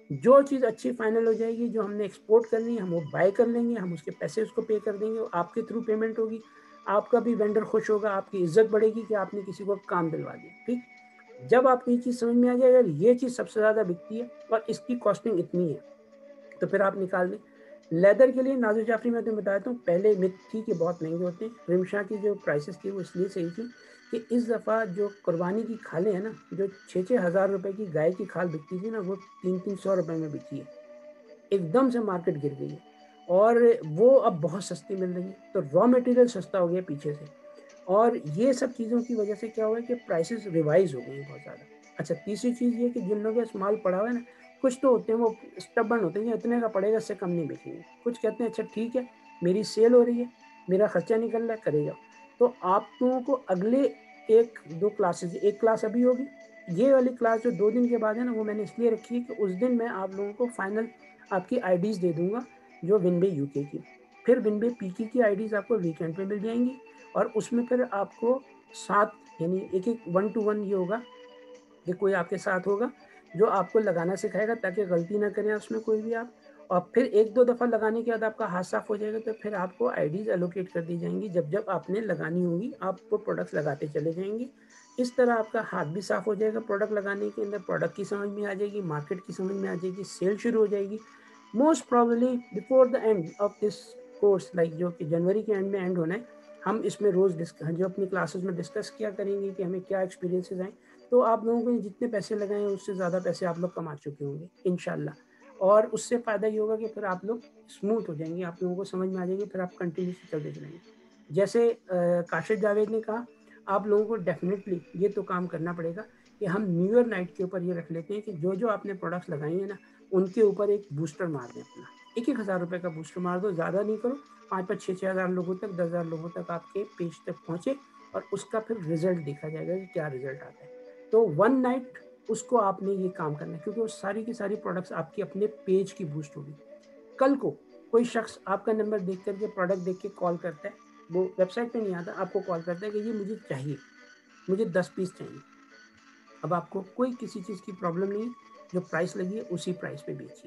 जो चीज़ अच्छी फाइनल हो जाएगी, जो हमने एक्सपोर्ट करनी है, हम वो बाय कर लेंगे, हम उसके पैसे उसको पे कर देंगे, आपके थ्रू पेमेंट होगी, आपका भी वेंडर खुश होगा, आपकी इज्जत बढ़ेगी कि आपने किसी को काम दिलवा दिया। ठीक, जब आपको ये चीज़ समझ में आ जाए, अगर ये चीज़ सबसे ज़्यादा बिकती है और इसकी कॉस्टिंग इतनी है, तो फिर आप निकाल दें। लेदर के लिए नाज़िर जाफरी मैं तुम्हें बताता हूँ, पहले मिथ थी कि बहुत महंगे होते हैं। रिमशा की जो प्राइसेस थी वो इसलिए सही थी कि इस दफ़ा जो कुर्बानी की खालें हैं ना, जो 6-6 हज़ार रुपये की गाय की खाल बिकती थी ना, वो 300-300 रुपये में बिकी है। एकदम से मार्केट गिर गई है और वो अब बहुत सस्ती मिल रही है, तो रॉ मटेरियल सस्ता हो गया पीछे से, और ये सब चीज़ों की वजह से क्या हुआ है कि प्राइसेस रिवाइज हो गई हैं बहुत ज़्यादा। अच्छा, तीसरी चीज़ ये कि जिन लोगों के माल पड़ा हुआ है ना, कुछ तो होते हैं वो स्टबर्न होते हैं, इतने का पड़ेगा, इससे कम नहीं बेचेंगे। कुछ कहते हैं अच्छा ठीक है, मेरी सेल हो रही है, मेरा खर्चा निकल रहा है, करे जाओ। तो आप लोगों को अगले 1-2 क्लासेज, एक क्लास अभी होगी, ये वाली क्लास जो 2 दिन के बाद है ना, वो मैंने इसलिए रखी है कि उस दिन मैं आप लोगों को फाइनल आपकी आईडीज़ दे दूंगा, जो विनबे यूके की, फिर विनबे पीकी की आईडीज़ आपको वीकेंड पे मिल जाएंगी, और उसमें फिर आपको साथ, यानी एक 1-to-1 ये होगा कि कोई आपके साथ होगा जो आपको लगाना सिखाएगा, ताकि गलती ना करें उसमें कोई भी आप। और फिर 1-2 दफ़ा लगाने के बाद आपका हाथ साफ हो जाएगा, तो फिर आपको आईडीज़ एलोकेट कर दी जाएंगी, जब जब आपने लगानी होंगी आप वो प्रोडक्ट्स लगाते चले जाएंगे। इस तरह आपका हाथ भी साफ हो जाएगा प्रोडक्ट लगाने के अंदर, प्रोडक्ट की समझ में आ जाएगी, मार्केट की समझ में आ जाएगी, सेल शुरू हो जाएगी। Most probably before the end of this course, like जो कि जनवरी के एंड में एंड होना है, हम इसमें रोज़ जो अपनी क्लासेस में डिस्कस किया करेंगे कि हमें क्या एक्सपीरियंसेस आए, तो आप लोगों को जितने पैसे लगाए हैं उससे ज़्यादा पैसे आप लोग कमा चुके होंगे इंशाल्लाह। और उससे फ़ायदा ये होगा कि फिर आप लोग स्मूथ हो जाएंगे, आप लोगों को समझ में आ जाएगी, फिर आप कंटिन्यूसली चलते चलेंगे। जैसे काशिफ जावेद ने कहा, आप लोगों को डेफिनेटली ये तो काम करना पड़ेगा कि हम न्यू ईयर नाइट के ऊपर ये रख लेते हैं कि जो जो आपने प्रोडक्ट्स लगाई हैं ना, उनके ऊपर एक बूस्टर मार दें अपना, 1-1 हज़ार रुपये का बूस्टर मार दो, ज़्यादा नहीं करो, 5-5, 6-6 हज़ार लोगों तक, 10 हज़ार लोगों तक आपके पेज तक पहुँचे, और उसका फिर रिजल्ट देखा जाएगा कि क्या रिजल्ट आता है। तो 1 नाइट उसको आपने ये काम करना है, क्योंकि वो सारी की सारी प्रोडक्ट्स आपकी अपने पेज की बूस्ट होगी। कल को कोई शख्स आपका नंबर देख करके, प्रोडक्ट देख के कॉल करता है, वो वेबसाइट पे नहीं आता, आपको कॉल करता है कि ये मुझे चाहिए, मुझे 10 पीस चाहिए। अब आपको कोई किसी चीज़ की प्रॉब्लम नहीं है, जो प्राइस लगी है उसी प्राइस पे बेचिए।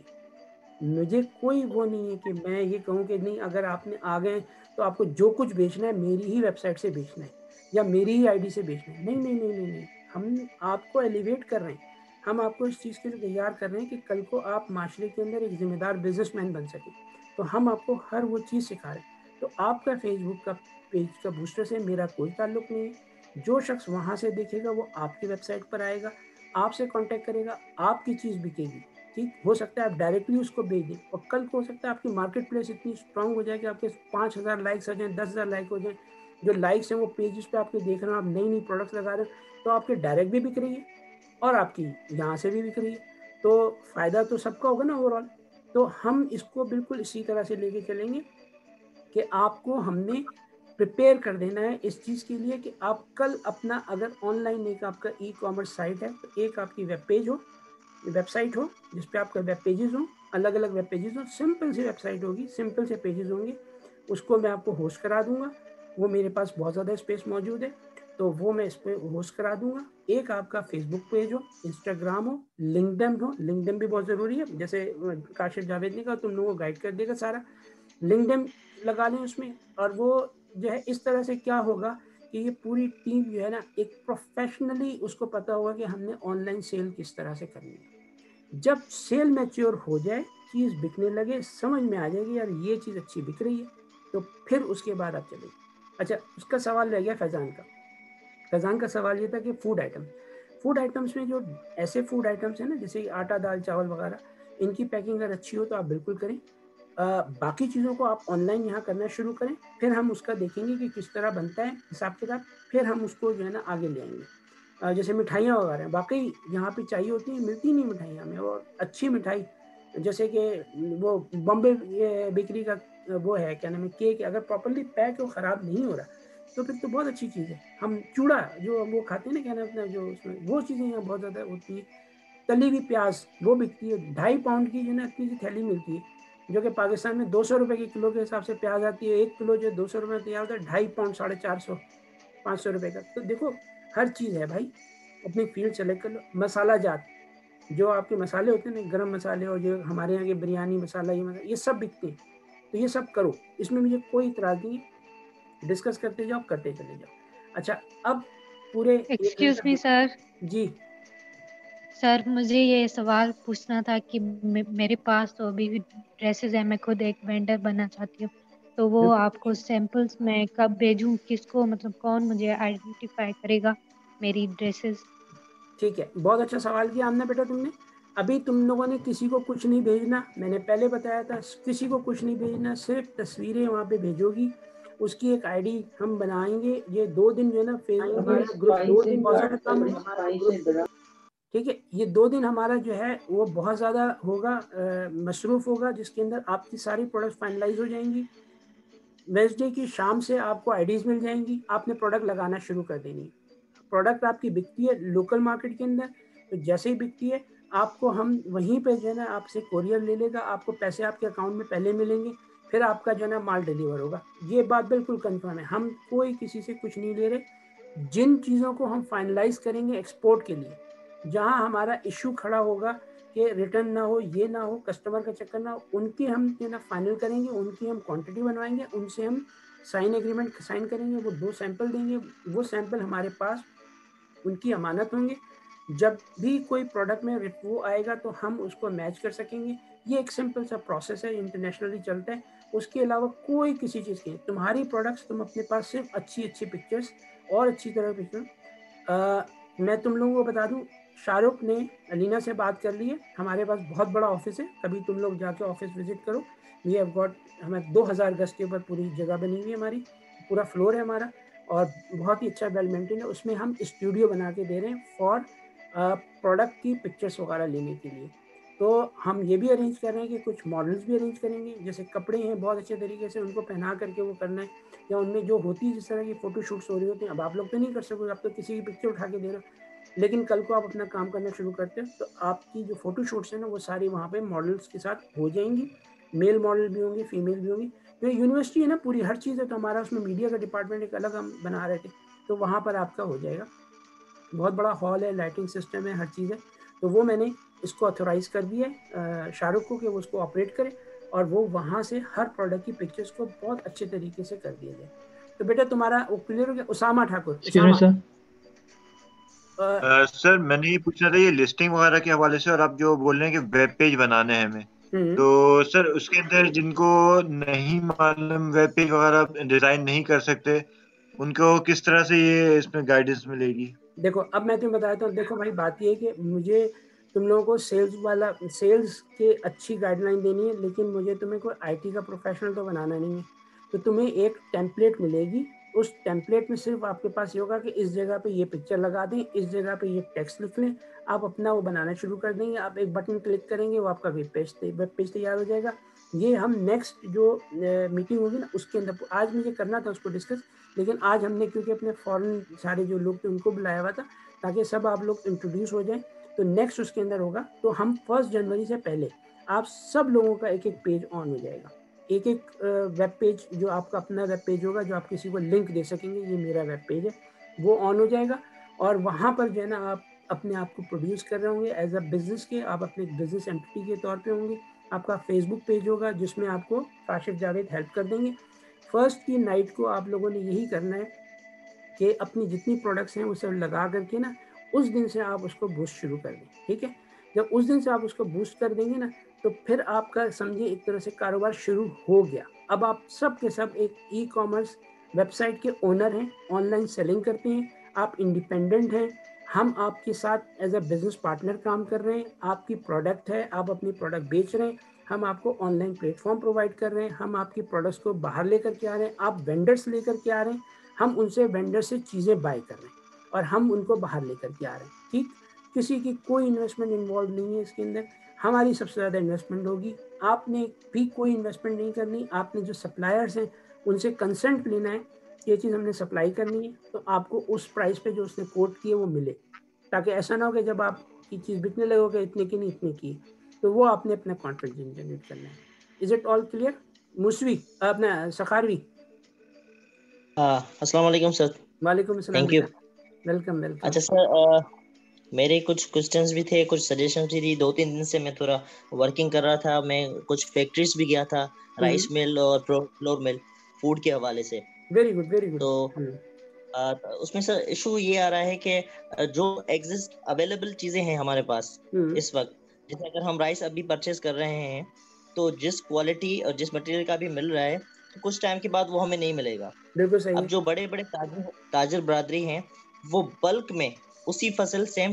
मुझे कोई वो नहीं है कि मैं ये कहूँ कि नहीं, अगर आपने आ गए तो आपको जो कुछ बेचना है मेरी ही वेबसाइट से बेचना है या मेरी ही आईडी से बेचना है। नहीं नहीं नहीं नहीं नहीं, हम आपको एलिवेट कर रहे हैं, हम आपको इस चीज़ के लिए तैयार कर रहे हैं कि कल को आप माशरे के अंदर एक जिम्मेदार बिजनेसमैन बन सकें। तो हम आपको हर वो चीज़ सिखा रहे हैं। तो आपका फेसबुक का पेज का बूस्टर से मेरा कोई ताल्लुक नहीं है। जो शख्स वहाँ से देखेगा वो आपकी वेबसाइट पर आएगा, आपसे कॉन्टैक्ट करेगा, आपकी चीज़ बिकेगी। ठीक, हो सकता है आप डायरेक्टली उसको भेज दें, और कल को हो सकता है आपकी मार्केट प्लेस इतनी स्ट्रांग हो जाए कि आपके 5,000 लाइक्स आ जाएँ, 10,000 लाइक हो जाए, जो लाइक्स हैं वो पेजेस पे आपके देख रहे हो, आप नई नई प्रोडक्ट्स लगा रहे हो, तो आपके डायरेक्ट भी बिक रही है और आपकी यहाँ से भी बिक रही है, तो फ़ायदा तो सबका होगा ना ओवरऑल। तो हम इसको बिल्कुल इसी तरह से लेके चलेंगे कि आपको हमने प्रिपेयर कर देना है इस चीज़ के लिए कि आप कल अपना, अगर ऑनलाइन एक आपका ई-कॉमर्स साइट है, तो एक आपकी वेब पेज हो, वेबसाइट हो जिस पे आपके वेब पेजेस हों, अलग अलग वेब पेजेस हों, सिंपल सी वेबसाइट होगी, सिंपल से पेजेस होंगे, उसको मैं आपको होस्ट करा दूंगा। वो मेरे पास बहुत ज़्यादा स्पेस मौजूद है, तो वो मैं इस पर होस्ट करा दूंगा। एक आपका फेसबुक पेज हो, इंस्टाग्राम हो, लिंक्डइन हो, लिंक्डइन भी बहुत ज़रूरी है, जैसे काशिफ जावेद ने कहा तुम लोगों को गाइड कर देगा सारा, लिंक्डइन लगा लें उसमें। और वो जो है इस तरह से क्या होगा कि ये पूरी टीम जो है ना, एक प्रोफेशनली उसको पता होगा कि हमने ऑनलाइन सेल किस तरह से करनी है। जब सेल मैच्योर हो जाए, चीज़ बिकने लगे, समझ में आ जाएगी यार ये चीज़ अच्छी बिक रही है, तो फिर उसके बाद आप चलेंगे। अच्छा, उसका सवाल रह गया फैज़ान का। फैज़ान का सवाल ये था कि फूड आइटम्स में जो ऐसे फूड आइटम्स हैं ना, जैसे आटा, दाल, चावल वगैरह, इनकी पैकिंग अगर अच्छी हो तो आप बिल्कुल करें। बाकी चीज़ों को आप ऑनलाइन यहाँ करना शुरू करें, फिर हम उसका देखेंगे कि किस तरह बनता है हिसाब किताब, फिर हम उसको जो है ना आगे ले आएंगे। जैसे मिठाइयाँ वगैरह वाकई यहाँ पे चाहिए होती हैं, मिलती नहीं मिठाइयाँ हमें, और अच्छी मिठाई, जैसे कि वो बॉम्बे बेकरी का वो है, क्या नाम है, केक, अगर प्रॉपरली पैक हो, ख़राब नहीं हो रहा, तो फिर तो बहुत अच्छी चीज़ है। हम चूड़ा जो वो खाते हैं ना, क्या नाम अपना, जो उसमें वो चीज़ें यहाँ बहुत ज़्यादा होती है। तली हुई प्याज वो बिकती है, 2.5 पाउंड की जो है ना इतनी सी थैली मिलती है, जो कि पाकिस्तान में 200 रुपये के किलो के हिसाब से प्याज आती है। 1 किलो जो 200 रुपये में तैयार होता है, 2.5 पाउंड, 450, 500 रुपये का। तो देखो हर चीज़ है भाई, अपनी फील्ड सेलेक्ट कर लो। मसाला जात जो आपके मसाले होते हैं ना, गरम मसाले और जो हमारे यहाँ के बिरयानी मसाला, ये सब बिकते हैं, तो ये सब करो, इसमें मुझे कोई इतराज़ नहीं है, डिस्कस करते जाओ, करते चले जाओ। अच्छा, अब पूरे एक्सक्यूज मी सर। जी सर, मुझे ये सवाल पूछना था कि मेरे पास तो अभी भी ड्रेसेस है, मैं खुद एक वेंडर बनना चाहती हूँ, तो वो आपको सैंपल्स मैं कब भेजूँ, किसको, मतलब कौन मुझे आइडेंटिफाई करेगा मेरी ड्रेसेस? ठीक है, बहुत अच्छा सवाल किया हमने बेटा तुमने। अभी तुम लोगों ने किसी को कुछ नहीं भेजना, मैंने पहले बताया था, किसी को कुछ नहीं भेजना, सिर्फ तस्वीरें वहाँ पे भेजोगी, उसकी एक आईडी हम बनाएंगे। ये 2 दिन जो है ना फेसबुक हमारा ग्रुप 2 दिन बहुत ज़्यादा काम है, ठीक है, ये 2 दिन हमारा जो है वो बहुत ज़्यादा होगा, मसरूफ़ होगा, जिसके अंदर आपकी सारी प्रोडक्ट फाइनलाइज हो जाएंगी। वेडनेसडे की शाम से आपको आईडीज़ मिल जाएंगी, आपने प्रोडक्ट लगाना शुरू कर देनी। प्रोडक्ट आपकी बिकती है लोकल मार्केट के अंदर, तो जैसे ही बिकती है आपको हम वहीं पे जो है ना आपसे कोरियर ले लेगा, आपको पैसे आपके अकाउंट में पहले मिलेंगे, फिर आपका जो है ना माल डिलीवर होगा। ये बात बिल्कुल कंफर्म है, हम कोई किसी से कुछ नहीं ले रहे। जिन चीज़ों को हम फाइनलाइज करेंगे एक्सपोर्ट के लिए, जहाँ हमारा इशू खड़ा होगा कि रिटर्न ना हो, ये ना हो, कस्टमर का चक्कर ना हो, उनकी हम जो ना फाइनल करेंगे, उनकी हम क्वांटिटी बनवाएंगे, उनसे हम साइन एग्रीमेंट साइन करेंगे, वो 2 सैंपल देंगे, वो सैंपल हमारे पास उनकी अमानत होंगे। जब भी कोई प्रोडक्ट में वो आएगा तो हम उसको मैच कर सकेंगे। ये एक सिंपल सा प्रोसेस है, इंटरनेशनली चलता है। उसके अलावा कोई किसी चीज़ की, तुम्हारी प्रोडक्ट्स तुम अपने पास सिर्फ अच्छी अच्छी पिक्चर्स और अच्छी तरह पिक्चर। मैं तुम लोगों को बता दूं, शाहरुख ने अलीना से बात कर ली है, हमारे पास बहुत बड़ा ऑफिस है, कभी तुम लोग जाके ऑफिस विजिट करो। वी हैव गॉट, हमें 2000 गज के ऊपर पूरी जगह बनी हुई है, हमारी पूरा फ्लोर है हमारा, और बहुत ही अच्छा वेल मेंटेन है। उसमें हम स्टूडियो बना के दे रहे हैं फॉर प्रोडक्ट की पिक्चर्स वगैरह लेने के लिए। तो हम ये भी अरेंज कर रहे हैं कि कुछ मॉडल्स भी अरेंज करेंगे, जैसे कपड़े हैं बहुत अच्छे तरीके से उनको पहना करके वो करना है, या उनमें जो होती है जिस तरह की फ़ोटो शूट्स हो रही होती हैं। अब आप लोग तो नहीं कर सकोगे, आप तो किसी की पिक्चर उठा के दे रहे हो, लेकिन कल को आप अपना काम करना शुरू करते हो तो आपकी जो फ़ोटो शूट्स हैं ना वो सारी वहाँ पे मॉडल्स के साथ हो जाएंगी। मेल मॉडल भी होंगे, फीमेल भी होंगी। तो यूनिवर्सिटी है ना, पूरी हर चीज़ है, तो हमारा उसमें मीडिया का डिपार्टमेंट एक अलग हम बना रहे थे, तो वहाँ पर आपका हो जाएगा। बहुत बड़ा हॉल है, लाइटिंग सिस्टम है, हर चीज़ है। तो वो मैंने इसको ऑथोराइज़ कर दिया है शाहरुख को कि वो उसको ऑपरेट करे, और वो वहाँ से हर प्रोडक्ट की पिक्चर्स को बहुत अच्छे तरीके से कर दिया जाए। तो बेटा तुम्हारा वो क्लियर हो गया? उसामा ठाकुर, सर मैंने ये पूछना था, ये लिस्टिंग वगैरह के हवाले से, और आप जो बोल रहे हैं कि वेब पेज बनाने हैं हमें, तो सर उसके अंदर जिनको नहीं मालूम, वेब पेज वगैरह डिजाइन नहीं कर सकते, उनको किस तरह से ये इसमें गाइडेंस मिलेगी? देखो अब मैं तुम्हें बताता हूँ। देखो भाई, बात ये है कि मुझे तुम लोगों को सेल्स के अच्छी गाइडलाइन देनी है, लेकिन मुझे तुम्हें कोई आईटी का प्रोफेशनल तो बनाना नहीं है। तो तुम्हें एक टेम्पलेट मिलेगी, उस टेम्पलेट में सिर्फ आपके पास ये होगा कि इस जगह पे ये पिक्चर लगा दें, इस जगह पे ये टेक्स्ट लिख लें, आप अपना वो बनाना शुरू कर देंगे। आप एक बटन क्लिक करेंगे, वो आपका वेब पेज तैयार हो जाएगा। ये हम नेक्स्ट जो मीटिंग होगी ना उसके अंदर, आज मुझे करना था उसको डिस्कस, लेकिन आज हमने क्योंकि अपने फॉरेन सारे जो लोग थे उनको बुलाया हुआ था ताकि सब आप लोग इंट्रोड्यूस हो जाएं। तो नेक्स्ट उसके अंदर होगा, तो हम 1 जनवरी से पहले आप सब लोगों का एक एक पेज ऑन हो जाएगा। एक एक वेब पेज जो आपका अपना वेब पेज होगा, जो आप किसी को लिंक दे सकेंगे, ये मेरा वेब पेज है, वो ऑन हो जाएगा। और वहाँ पर जो है ना आप अपने आप को प्रोड्यूस कर रहे होंगे एज अ बिजनेस के, आप अपने बिजनेस एंटिटी के तौर पे होंगे। आपका फेसबुक पेज होगा जिसमें आपको काशिफ जावेद हेल्प कर देंगे। फर्स्ट की नाइट को आप लोगों ने यही करना है कि अपनी जितनी प्रोडक्ट्स हैं उसे लगा करके ना उस दिन से आप उसको बूस्ट शुरू कर दें। ठीक है, जब उस दिन से आप उसको बूस्ट कर देंगे ना, तो फिर आपका समझिए एक तरह से कारोबार शुरू हो गया। अब आप सब के सब एक ई कॉमर्स वेबसाइट के ओनर हैं, ऑनलाइन सेलिंग करते हैं, आप इंडिपेंडेंट हैं, हम आपके साथ एज अ बिजनेस पार्टनर काम कर रहे हैं। आपकी प्रोडक्ट है, आप अपनी प्रोडक्ट बेच रहे हैं, हम आपको ऑनलाइन प्लेटफॉर्म प्रोवाइड कर रहे हैं, हम आपकी प्रोडक्ट्स को बाहर लेकर के आ रहे हैं, आप वेंडर्स लेकर के आ रहे हैं, हम उनसे वेंडर से चीज़ें बाय कर रहे हैं और हम उनको बाहर लेकर के आ रहे हैं। ठीक, किसी की कोई इन्वेस्टमेंट इन्वॉल्व नहीं है इसके अंदर, हमारी सबसे ज़्यादा इन्वेस्टमेंट होगी। आपने भी कोई इन्वेस्टमेंट नहीं करनी, आपने जो सप्लायर्स हैं उनसे कंसेंट लेना है, ये चीज़ हमने सप्लाई करनी है, तो आपको उस प्राइस पे जो उसने कोट किए वो मिले, ताकि ऐसा ना हो कि जब आपकी चीज़ बिकने लगोगे इतने की नहीं इतने की, तो वो आपने अपना कॉन्ट्रैक्ट जनरेट करना है। Is it all clear? Musavi अपना सखारवी। अस्सलाम वालेकुम सर। वालेकुम अस्सलाम। Thank you. Welcome welcome. अच्छा सर, मेरे कुछ क्वेश्चंस भी थे, कुछ सजेशंस भी थी। 2-3 दिन से मैं थोड़ा वर्किंग कर रहा था। मैं कुछ फैक्ट्रीज भी गया था, राइस मिल और फ्लोर मिल, फूड के हवाले से। Very good very good. तो उसमें सर इशू ये आ रहा है कि जो एग्जिस्ट अवेलेबल चीजें हैं हमारे पास इस वक्त, जैसे अगर हम राइस अभी परचेज कर रहे हैं तो जिस क्वालिटी और जिस मटेरियल का भी मिल रहा है तो कुछ टाइम के बाद वो हमें नहीं मिलेगा। बिल्कुल सही। अब जो बड़े बड़े ताजर बरादरी हैं वो बल्क में उसी फसल सेम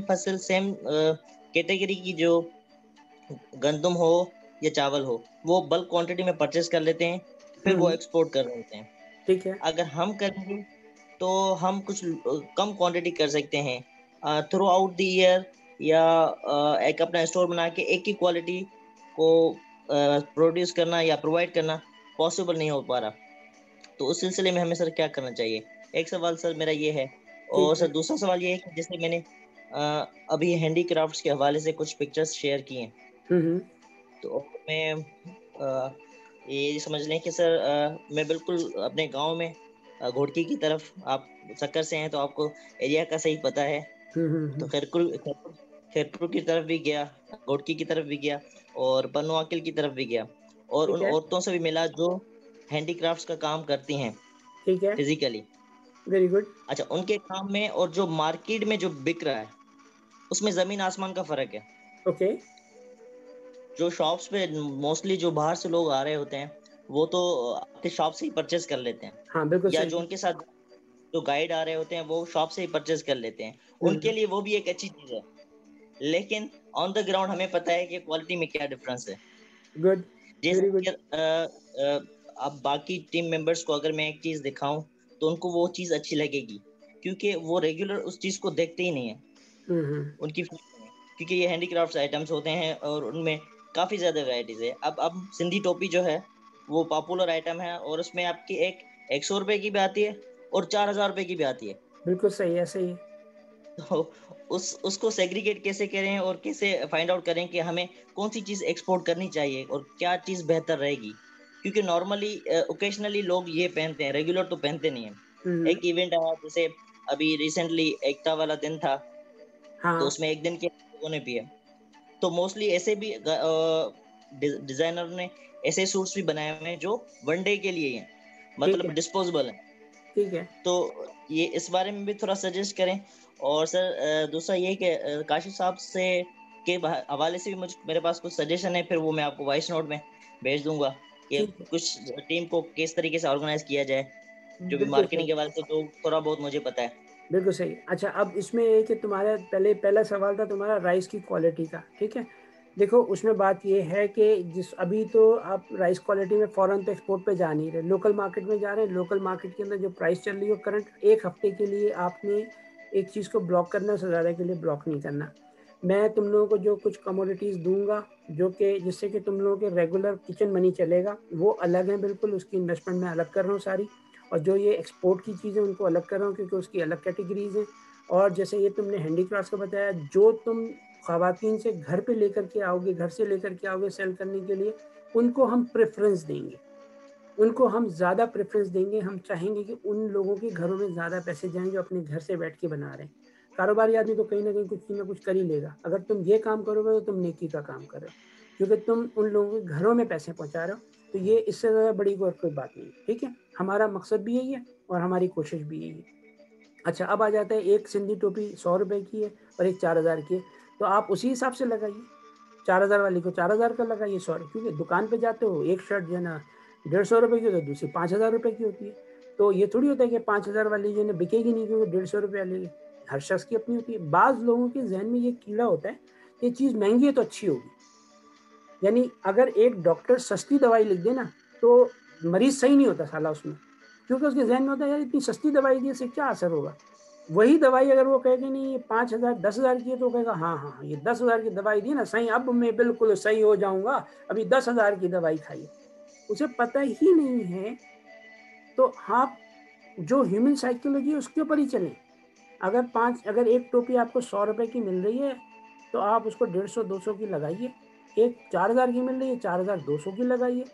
कैटेगरी की जो गंदम हो या चावल हो वो बल्क क्वांटिटी में परचेज कर लेते हैं, फिर वो एक्सपोर्ट कर रहे होते हैं। ठीक है। अगर हम करेंगे तो हम कुछ कम क्वांटिटी कर सकते हैं थ्रू आउट द ईयर, या एक अपना स्टोर बना के एक ही क्वालिटी को प्रोड्यूस करना या प्रोवाइड करना पॉसिबल नहीं हो पा रहा। तो उस सिलसिले में हमें सर क्या करना चाहिए? एक सवाल सर मेरा ये है। और सर दूसरा सवाल ये है कि जैसे मैंने अभी हैंडीक्राफ्ट्स के हवाले से कुछ पिक्चर्स शेयर किए हैं, तो मैं ये समझ लें कि सर मैं बिल्कुल अपने गांव में घोड़की की तरफ, आप सक्कर से हैं तो आपको एरिया का सही पता है, तो खैरपुर की तरफ भी गया, घोड़की की तरफ भी गया और बनवाकिल की तरफ भी गया और उन औरतों से भी मिला जो हैंडीक्राफ्ट्स का काम करती हैं फिजिकली। Very good. अच्छा, उनके काम में और जो मार्केट में जो बिक रहा है उसमें जमीन आसमान का फर्क है। ओके। जो शॉप्स पे मोस्टली जो बाहर से लोग आ रहे होते हैं वो तो आपके शॉप से ही परचेज कर लेते हैं। हाँ, बिल्कुल या सही। जो उनके साथ जो गाइड आ रहे होते हैं वो शॉप से ही परचेज कर लेते हैं, उनके लिए वो भी एक अच्छी चीज है। लेकिन ऑन द ग्राउंड हमें पता है कि क्वालिटी में क्या डिफरेंस है। Good, very good. अब बाकी टीम मेंबर्स को अगर मैं एक चीज दिखाऊं तो उनको वो चीज अच्छी लगेगी, क्योंकि वो रेगुलर उस चीज को देखते ही नहीं है उनकी, क्योंकि ये हैंडीक्राफ्ट्स आइटम्स होते हैं और उनमें काफी ज्यादा वैरायटीज है। अब सिंधी टोपी जो है वो पॉपुलर आइटम है और उसमें आपकी एक 100 रुपए की भी आती है और 4000 रुपए की भी आती है। बिल्कुल सही है, सही है। तो उसको सेग्रीगेट कैसे करें और कैसे फाइंड आउट करें कि हमें कौन सी चीज एक्सपोर्ट करनी चाहिए और क्या चीज बेहतर रहेगी? क्योंकि नॉर्मली ओकेशनली लोग ये पहनते हैं, रेगुलर तो पहनते नहीं है। एक इवेंट आया, जैसे अभी रिसेंटली एकता वाला दिन था, तो उसमें एक दिन के लोगों ने पिया। तो मोस्टली ऐसे भी डिजाइनर ने ऐसे सूट्स भी बनाए हुए हैं जो वन डे के लिए हैं, मतलब डिस्पोजेबल है। ठीक है। तो ये इस बारे में भी थोड़ा सजेस्ट करें। और सर दूसरा ये कि काशिफ साहब से के हवाले से भी मेरे पास कुछ सजेशन है, फिर वो मैं आपको वॉइस नोट में भेज दूंगा कि कुछ टीम को किस तरीके से ऑर्गेनाइज किया जाए, जो भी मार्केटिंग के हवाले से तो थोड़ा बहुत मुझे पता है। बिल्कुल सही। अच्छा, अब इसमें ये कि तुम्हारा पहला सवाल था तुम्हारा राइस की क्वालिटी का। ठीक है, देखो उसमें बात ये है कि जिस अभी तो आप राइस क्वालिटी में फ़ौरन तो एक्सपोर्ट पे जा नहीं रहे, लोकल मार्केट में जा रहे हैं। लोकल मार्केट के अंदर जो प्राइस चल रही है करंट, एक हफ्ते के लिए आपने एक चीज़ को ब्लॉक करना, से ज़्यादा के लिए ब्लॉक नहीं करना। मैं तुम लोगों को जो कुछ कमोडिटीज़ दूंगा जो कि जिससे कि तुम लोगों के रेगुलर किचन मनी चलेगा, वो अलग है बिल्कुल, उसकी इन्वेस्टमेंट मैं अलग कर रहा हूँ सारी। और जो ये एक्सपोर्ट की चीज़ें उनको अलग कर रहा हूँ क्योंकि उसकी अलग कैटेगरीज हैं। और जैसे ये तुमने हैंडीक्राफ्ट का बताया, जो तुम ख़वातीन से घर पे लेकर के आओगे, घर से लेकर के आओगे सेल करने के लिए, उनको हम प्रेफरेंस देंगे, उनको हम ज़्यादा प्रेफरेंस देंगे। हम चाहेंगे कि उन लोगों के घरों में ज़्यादा पैसे जाएं जो अपने घर से बैठ के बना रहे हैं। कारोबारी आदमी तो कहीं ना कहीं कुछ ना कुछ कर ही लेगा। अगर तुम ये काम करोगे तो तुम नेकी का काम कर रहे हो, क्योंकि तुम उन लोगों के घरों में पैसे पहुंचा रहे हो। तो ये इससे ज़्यादा बड़ी कोई बात नहीं। ठीक है, हमारा मकसद भी यही है और हमारी कोशिश भी यही है। अच्छा, अब आ जाता है, एक सिंधी टोपी 100 रुपये की है और एक 4000 की है, तो आप उसी हिसाब से लगाइए। 4000 वाली को 4000 का लगाइए, सॉरी, क्योंकि दुकान पे जाते हो एक शर्ट जो है ना 150 रुपये की, तो दूसरी 5000 रुपये की होती है। तो ये थोड़ी होता है कि 5000 वाली जो है ना बिकेगी नहीं क्योंकि 150 रुपये वाली है। हर शख्स की अपनी होती है। बाज़ लोगों के जहन में ये कीड़ा होता है कि चीज़ महंगी है तो अच्छी होगी। यानी अगर एक डॉक्टर सस्ती दवाई लिख दे ना तो मरीज सही नहीं होता साला उसमें, क्योंकि उसके जहन में होता है यार इतनी सस्ती दवाई दी से क्या असर होगा। वही दवाई अगर वो कहे कि नहीं ये 5000 10,000 की है तो कहेगा हाँ हाँ ये 10,000 की दवाई दी ना सही, अब मैं बिल्कुल सही हो जाऊंगा, अभी 10,000 की दवाई खाइए। उसे पता ही नहीं है। तो आप जो ह्यूमन साइकोलॉजी है उसके ऊपर ही चलें। अगर एक टोपी आपको 100 रुपये की मिल रही है तो आप उसको 150-200 की लगाइए। एक 4000 की मिल रही है 4200 की लगाइए।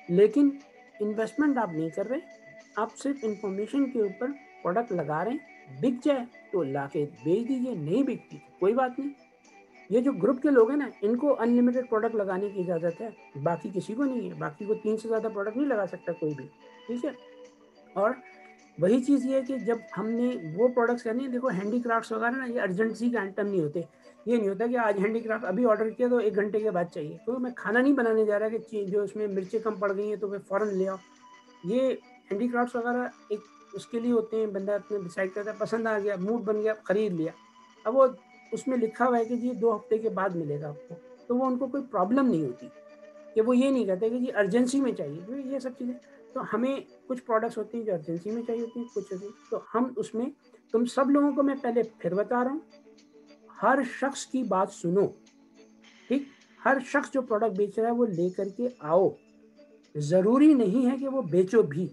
लेकिन इन्वेस्टमेंट आप नहीं कर रहे, आप सिर्फ इंफॉर्मेशन के ऊपर प्रोडक्ट लगा रहे हैं, बिक जाए तो ला के बेच दीजिए, नहीं बिकती कोई बात नहीं। ये जो ग्रुप के लोग हैं ना, इनको अनलिमिटेड प्रोडक्ट लगाने की इजाज़त है, बाकी किसी को नहीं है। बाकी को 3 से ज़्यादा प्रोडक्ट नहीं लगा सकता कोई भी, ठीक है। और वही चीज़ ये है कि जब हमने वो प्रोडक्ट्स करनी है, देखो हैंडीक्राफ्ट्स वगैरह ना, ये अर्जेंसी का आइटम नहीं होते। ये नहीं होता कि आज हैंडीक्राफ्ट अभी ऑर्डर किया तो 1 घंटे के बाद चाहिए, तो मैं खाना नहीं बनाने जा रहा कि जो उसमें मिर्चें कम पड़ गई हैं तो फिर फ़ौरन ले आओ। ये हैंडीक्राफ्ट्स वगैरह एक उसके लिए होते हैं, बंदा अपने डिसाइड करता है, पसंद आ गया, मूड बन गया, ख़रीद लिया। अब वो उसमें लिखा हुआ है कि जी 2 हफ्ते के बाद मिलेगा आपको, तो वो उनको कोई प्रॉब्लम नहीं होती कि वो ये नहीं कहते कि जी अर्जेंसी में चाहिए। तो ये सब चीज़ें, तो हमें कुछ प्रोडक्ट्स होती हैं जो अर्जेंसी में चाहिए होती हैं, कुछ होती हैं, तो हम उसमें, तुम सब लोगों को मैं पहले फिर बता रहा हूँ, हर शख्स की बात सुनो, ठीक। हर शख्स जो प्रोडक्ट बेच रहा है वो ले करके आओ, ज़रूरी नहीं है कि वो बेचो भी,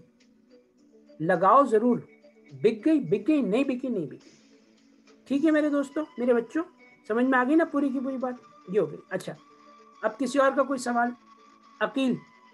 लगाओ ज़रूर, बिक गई, नहीं बिकी नहीं बिकी, ठीक है मेरे दोस्तों, मेरे बच्चों, समझ में आ गई ना पूरी की पूरी बात, ये हो गई। अच्छा, अब किसी और का कोई सवाल? अकील,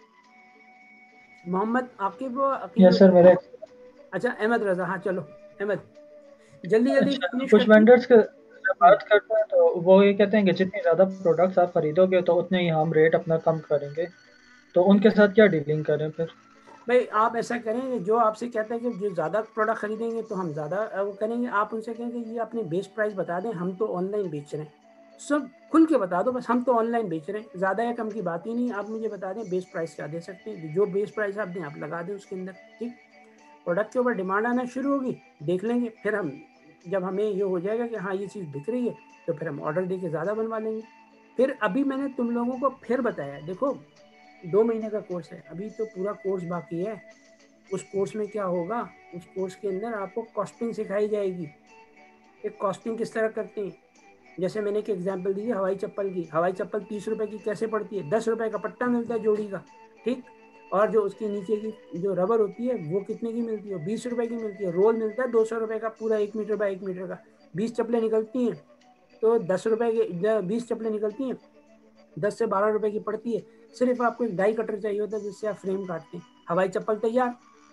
मोहम्मद आकिब, अकील। यस सर, मेरे अच्छा अहमद रजा, हाँ चलो अहमद, जल्दी अच्छा, फिनिश कुछ करते हैं। वेंडर्स के बात करते हैं तो वो ये कहते हैं कि जितनी ज़्यादा प्रोडक्ट्स आप खरीदोगे तो उतने ही हम रेट अपना कम करेंगे, तो उनके साथ क्या डीलिंग करें फिर? भाई आप ऐसा करेंगे, जो आपसे कहता है कि जो ज़्यादा प्रोडक्ट खरीदेंगे तो हम ज़्यादा वो करेंगे, आप उनसे कहेंगे ये अपने बेस्ट प्राइस बता दें, हम तो ऑनलाइन बेच रहे हैं, सब खुल के बता दो बस, हम तो ऑनलाइन बेच रहे हैं, ज़्यादा या कम की बात ही नहीं, आप मुझे बता दें बेस्ट प्राइस क्या दे सकते हैं, जो बेस्ट प्राइस आप दें आप लगा दें उसके अंदर, ठीक। प्रोडक्ट के ऊपर डिमांड आना शुरू होगी, देख लेंगे, फिर हम जब हमें ये हो जाएगा कि हाँ ये चीज़ बिक रही है, तो फिर हम ऑर्डर दे के ज़्यादा बनवा लेंगे। फिर अभी मैंने तुम लोगों को फिर बताया, देखो 2 महीने का कोर्स है, अभी तो पूरा कोर्स बाकी है। उस कोर्स में क्या होगा, उस कोर्स के अंदर आपको कॉस्टिंग सिखाई जाएगी, एक कॉस्टिंग किस तरह करते हैं। जैसे मैंने एक एग्जांपल दी हवाई चप्पल की, हवाई चप्पल 30 रुपए की कैसे पड़ती है, 10 रुपए का पट्टा मिलता है जोड़ी का, ठीक। और जो उसके नीचे की जो रबर होती है वो कितने की मिलती है, 20 रुपए की मिलती है। रोल मिलता है 200 रुपए का, पूरा 1 मीटर बाय 1 मीटर का, 20 चप्पलें निकलती हैं, तो 10 रुपए के 20 चप्पलें निकलती हैं, 10 से 12 रुपए की पड़ती है। सिर्फ आपको एक डाई कटर चाहिए होता है जिससे आप फ्रेम काटते हैं, हवाई चप्पल तैयार,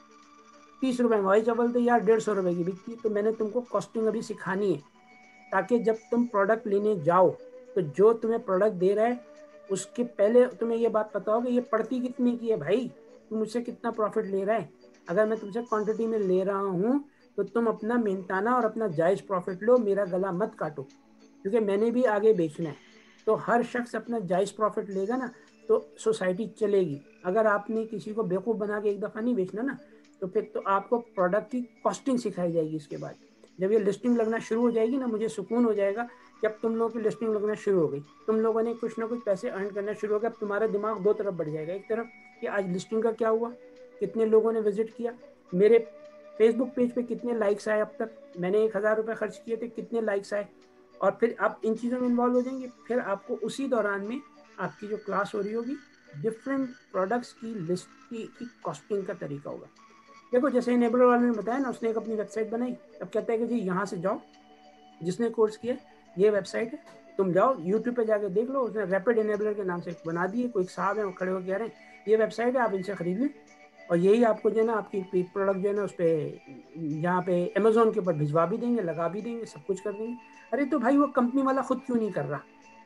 30 रुपए में हवाई चप्पल तैयार, 150 रुपए की बिकती है। तो मैंने तुमको कॉस्टिंग अभी सिखानी है, ताकि जब तुम प्रोडक्ट लेने जाओ तो जो तुम्हें प्रोडक्ट दे रहा है उसके पहले तुम्हें ये बात पता हो कि ये पड़ती कितने की है, भाई तुम मुझसे कितना प्रॉफिट ले रहा है। अगर मैं तुमसे क्वांटिटी में ले रहा हूँ तो तुम अपना मेहनताना और अपना जायज़ प्रॉफिट लो, मेरा गला मत काटो, क्योंकि मैंने भी आगे बेचना है। तो हर शख्स अपना जायज़ प्रॉफिट लेगा ना तो सोसाइटी चलेगी। अगर आपने किसी को बेवकूफ़ बना के एक दफ़ा नहीं बेचना ना, तो फिर तो आपको प्रोडक्ट की कॉस्टिंग सिखाई जाएगी। इसके बाद जब ये लिस्टिंग लगना शुरू हो जाएगी ना, मुझे सुकून हो जाएगा कि अब तुम लोगों की लिस्टिंग लगना शुरू हो गई, तुम लोगों ने कुछ ना कुछ पैसे अर्न करना शुरू हो गया। अब तुम्हारा दिमाग दो तरफ बढ़ जाएगा, एक तरफ कि आज लिस्टिंग का क्या हुआ, कितने लोगों ने विजिट किया, मेरे फेसबुक पेज पे कितने लाइक्स आए, अब तक मैंने 1000 रुपये खर्च किए थे कितने लाइक्स आए, और फिर आप इन चीज़ों में इन्वॉल्व हो जाएंगे। फिर आपको उसी दौरान में आपकी जो क्लास हो रही होगी, डिफरेंट प्रोडक्ट्स की लिस्ट की कॉस्टिंग का तरीका होगा। देखो जैसे इनेबलर वाले ने बताया ना, उसने एक अपनी वेबसाइट बनाई, अब कहता है कि जी यहाँ से जाओ, जिसने कोर्स किया ये वेबसाइट है, तुम जाओ यूट्यूब पे जाके देख लो, उसने रैपिड इनेबलर के नाम से बना दिए, कोई साहब है वो खड़े होकर कह रहे हैं ये वेबसाइट है, आप इनसे खरीद लें और यही आपको जो है ना आपकी प्रोडक्ट जो है ना उस पर यहाँ पे अमेजोन के ऊपर भिजवा भी देंगे, लगा भी देंगे, सब कुछ कर देंगे। अरे तो भाई वो कंपनी वाला खुद क्यों नहीं कर रहा,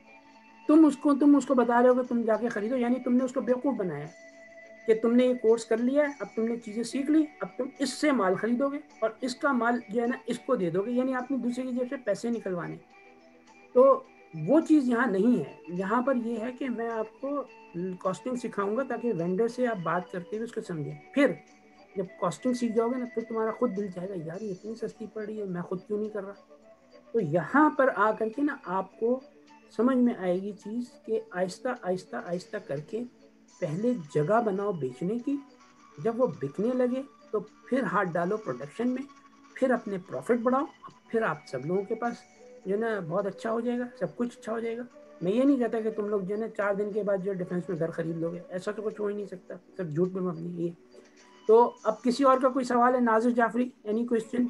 तुम उसको बता रहे हो कि तुम जाके खरीदो, यानी तुमने उसको बेवकूफ़ बनाया कि तुमने ये कोर्स कर लिया है, अब तुमने चीज़ें सीख ली, अब तुम इससे माल खरीदोगे और इसका माल जो है ना इसको दे दोगे, यानी आपने दूसरे की जेब से पैसे निकलवाने। तो वो चीज़ यहाँ नहीं है। यहाँ पर ये है कि मैं आपको कॉस्टिंग सिखाऊंगा ताकि वेंडर से आप बात करते हुए उसको समझें। फिर जब कॉस्टिंग सीख जाओगे ना, फिर तुम्हारा खुद दिल चाहेगा यार ये इतनी सस्ती पड़ रही है, मैं खुद क्यों नहीं कर रहा। तो यहाँ पर आ करके ना आपको समझ में आएगी चीज़ कि आहिस्ता आहिस्ता आहिस्ता करके पहले जगह बनाओ बेचने की, जब वो बिकने लगे तो फिर हाथ डालो प्रोडक्शन में, फिर अपने प्रॉफिट बढ़ाओ, फिर आप सब लोगों के पास जो है ना बहुत अच्छा हो जाएगा, सब कुछ अच्छा हो जाएगा। मैं ये नहीं कहता कि तुम लोग जो है ना 4 दिन के बाद जो डिफेंस में घर खरीद लोगे, ऐसा तो कुछ हो ही नहीं सकता, सब झूठ में मबनी है। तो अब किसी और का कोई सवाल है? Nazir Jafri, any question?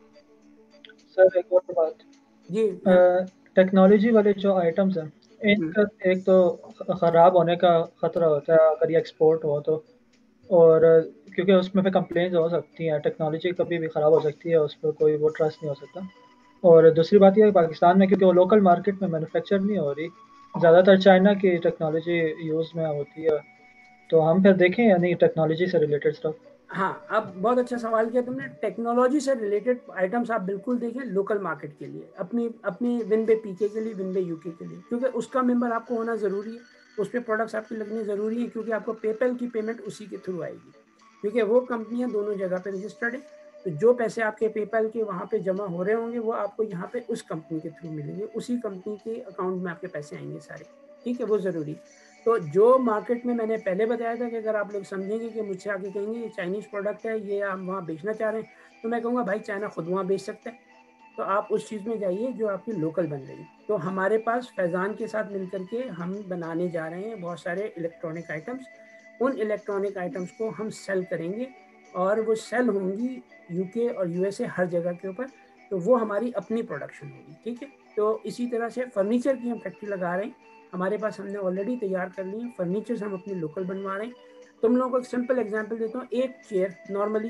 Sir एक और बात जी, टेक्नोलॉजी वाले जो आइटम्स हैं इनका एक तो ख़राब होने का ख़तरा होता है अगर ये एक्सपोर्ट हो तो, और क्योंकि उसमें फिर कंप्लेंट्स हो सकती हैं, टेक्नोलॉजी कभी भी ख़राब हो सकती है, उस पर कोई वो ट्रस्ट नहीं हो सकता। और दूसरी बात यह है पाकिस्तान में क्योंकि वो लोकल मार्केट में मैन्युफैक्चर नहीं हो रही, ज़्यादातर चाइना की टेक्नोलॉजी यूज़ में होती है, तो हम फिर देखें या नहीं टेक्नोलॉजी से रिलेटेड स्टफ। हाँ, अब बहुत अच्छा सवाल किया तुमने। टेक्नोलॉजी से रिलेटेड आइटम्स आप बिल्कुल देखें लोकल मार्केट के लिए, अपनी अपनी विन बे पीके के लिए, विन बे यूके के लिए, क्योंकि उसका मेंबर आपको होना ज़रूरी है, उस पर प्रोडक्ट्स आपके लगने ज़रूरी है, क्योंकि आपको पेपैल की पेमेंट उसी के थ्रू आएगी, क्योंकि वो कंपनियाँ दोनों जगह पे रजिस्टर्ड है। तो जो पैसे आपके पेपैल के वहाँ पे जमा हो रहे होंगे वो आपको यहाँ पे उस कंपनी के थ्रू मिलेंगे, उसी कंपनी के अकाउंट में आपके पैसे आएंगे सारे, ठीक है, वो ज़रूरी। तो जो मार्केट में मैंने पहले बताया था कि अगर आप लोग समझेंगे कि मुझसे आके कहेंगे ये चाइनीज़ प्रोडक्ट है, ये हम वहाँ बेचना चाह रहे हैं, तो मैं कहूँगा भाई चाइना खुद वहाँ बेच सकता है, तो आप उस चीज़ में जाइए जो आपकी लोकल बन रही है। तो हमारे पास फैज़ान के साथ मिलकर के हम बनाने जा रहे हैं बहुत सारे इलेक्ट्रॉनिक आइटम्स। उन इलेक्ट्रॉनिक आइटम्स को हम सेल करेंगे और वो सेल होंगी यूके और यूएसए हर जगह के ऊपर, तो वो हमारी अपनी प्रोडक्शन होगी, ठीक है। तो इसी तरह से फर्नीचर की हम फैक्ट्री लगा रहे हैं, हमारे पास हमने ऑलरेडी तैयार कर ली है फर्नीचर्स, हम अपनी लोकल बनवा रहे हैं। तुम लोगों को एक सिंपल एग्जांपल देता हूँ। एक चेयर नॉर्मली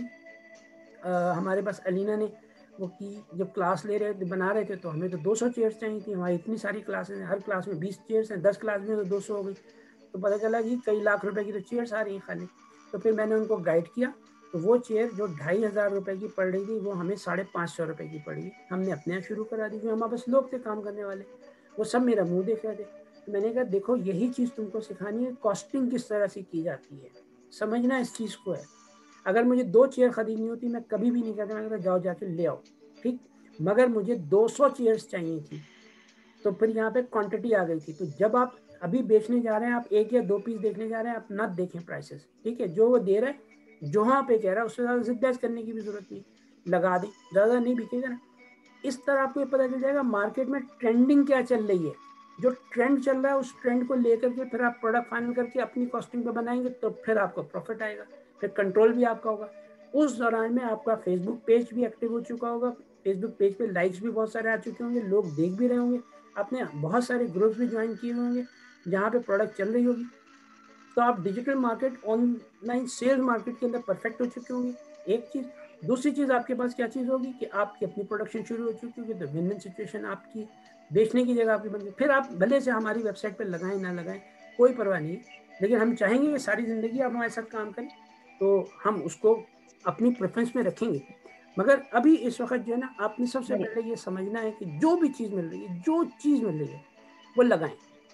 हमारे पास अलीना ने वो की जब क्लास ले रहे थे बना रहे थे तो हमें तो 200 चेयर्स चाहिए थी, हमारी इतनी सारी क्लासेस हैं, हर क्लास में 20 चेयर्स हैं, 10 क्लास में तो 200 हो गई, तो पता चला कि कई लाख रुपए की तो चेयर्स आ रही हैं खाली। तो फिर मैंने उनको गाइड किया, तो वो चेयर जो 2500 रुपये की पड़ रही थी वो हमें 550 रुपये की पड़ी। हमने अपने यहाँ शुरू करा दी, हमारे पास लोग थे काम करने वाले, वो सब मेरा मुँह देख रहे थे। तो मैंने कहा देखो यही चीज़ तुमको सिखानी है, कॉस्टिंग किस तरह से की जाती है, समझना इस चीज़ को है। अगर मुझे 2 चेयर खरीदनी होती मैं कभी भी नहीं कहता, मैं कहता जाओ जाके ले आओ, ठीक, मगर मुझे 200 चेयर्स चाहिए थी, तो फिर यहाँ पे क्वांटिटी आ गई थी। तो जब आप अभी बेचने जा रहे हैं, आप 1 या 2 पीस देखने जा रहे हैं, आप ना देखें प्राइसेस, ठीक है, जो वो दे रहा है जहाँ पे कह रहा है उससे ज़्यादा जिद्दाज करने की भी जरूरत नहीं, लगा दें, ज़्यादा नहीं बिकेगा ना। इस तरह आपको ये पता चल जाएगा मार्केट में ट्रेंडिंग क्या चल रही है, जो ट्रेंड चल रहा है उस ट्रेंड को लेकर के फिर आप प्रोडक्ट फाइनल करके अपनी कॉस्टिंग पे बनाएंगे, तो फिर आपको प्रॉफिट आएगा, फिर कंट्रोल भी आपका होगा। उस दौरान में आपका फेसबुक पेज भी एक्टिव हो चुका होगा, फेसबुक पेज पे लाइक्स भी बहुत सारे आ चुके होंगे, लोग देख भी रहे होंगे, आपने बहुत सारे ग्रुप्स भी ज्वाइन किए होंगे जहाँ पे प्रोडक्ट चल रही होगी, तो आप digital market online sales market के अंदर परफेक्ट हो चुके होंगे, एक चीज़। दूसरी चीज़ आपके पास क्या चीज़ होगी कि आपकी अपनी प्रोडक्शन शुरू हो चुकी होगी, तो विन विन सिचुएशन आपकी, बेचने की जगह आपकी बन गई। फिर आप भले से हमारी वेबसाइट पर लगाएं ना लगाएं कोई परवाह नहीं, लेकिन हम चाहेंगे कि सारी ज़िंदगी आप हमारे साथ काम करें, तो हम उसको अपनी प्रेफरेंस में रखेंगे। मगर अभी इस वक्त जो है ना, आपने सबसे पहले ये समझना है कि जो भी चीज़ मिल रही है, जो चीज़ मिल रही है वो लगाएं।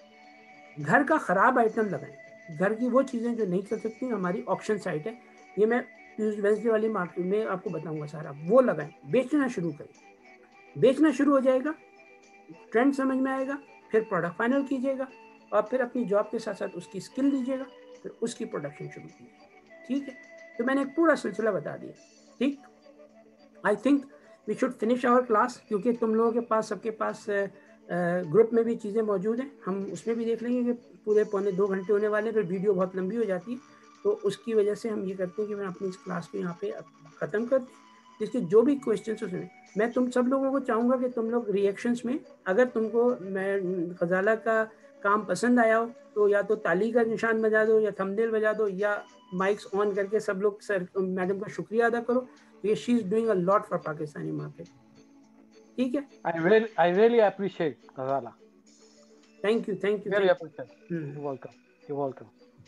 घर का ख़राब आइटम लगाएं, घर की वो चीज़ें जो नहीं चल सकती, हमारी ऑप्शन साइट है, ये मैं वेंसडे वाली मार्केट में आपको बताऊंगा सारा, वो लगाएं, बेचना शुरू करें, बेचना शुरू हो जाएगा, ट्रेंड समझ में आएगा, फिर प्रोडक्ट फाइनल कीजिएगा और फिर अपनी जॉब के साथ साथ उसकी स्किल लीजिएगा, फिर उसकी प्रोडक्शन शुरू कीजिएगा, ठीक है। तो मैंने एक पूरा सिलसिला बता दिया, ठीक। I think we should finish our class, क्योंकि तुम लोगों के पास सबके पास ग्रुप में भी चीज़ें मौजूद हैं, हम उसमें भी देख लेंगे कि पूरे 1.25 घंटे होने वाले हैं, फिर वीडियो बहुत लंबी हो जाती है, तो उसकी वजह से हम ये करते हैं कि मैं अपनी इस क्लास को यहाँ पे ख़त्म कर दूँ। जिसके जो भी क्वेश्चन उसमें मैं तुम सब लोगों को चाहूँगा कि तुम लोग रिएक्शंस में, अगर तुमको मैं गजाला का काम पसंद आया हो तो या तो ताली का निशान बजा दो, या थंबनेल बजा दो, या माइक्स ऑन करके सब लोग सर मैडम का शुक्रिया अदा करो, ये she is doing a lot for Pakistani market, ठीक है। I really appreciate Ghazala. Thank you. Very appreciate. You're welcome.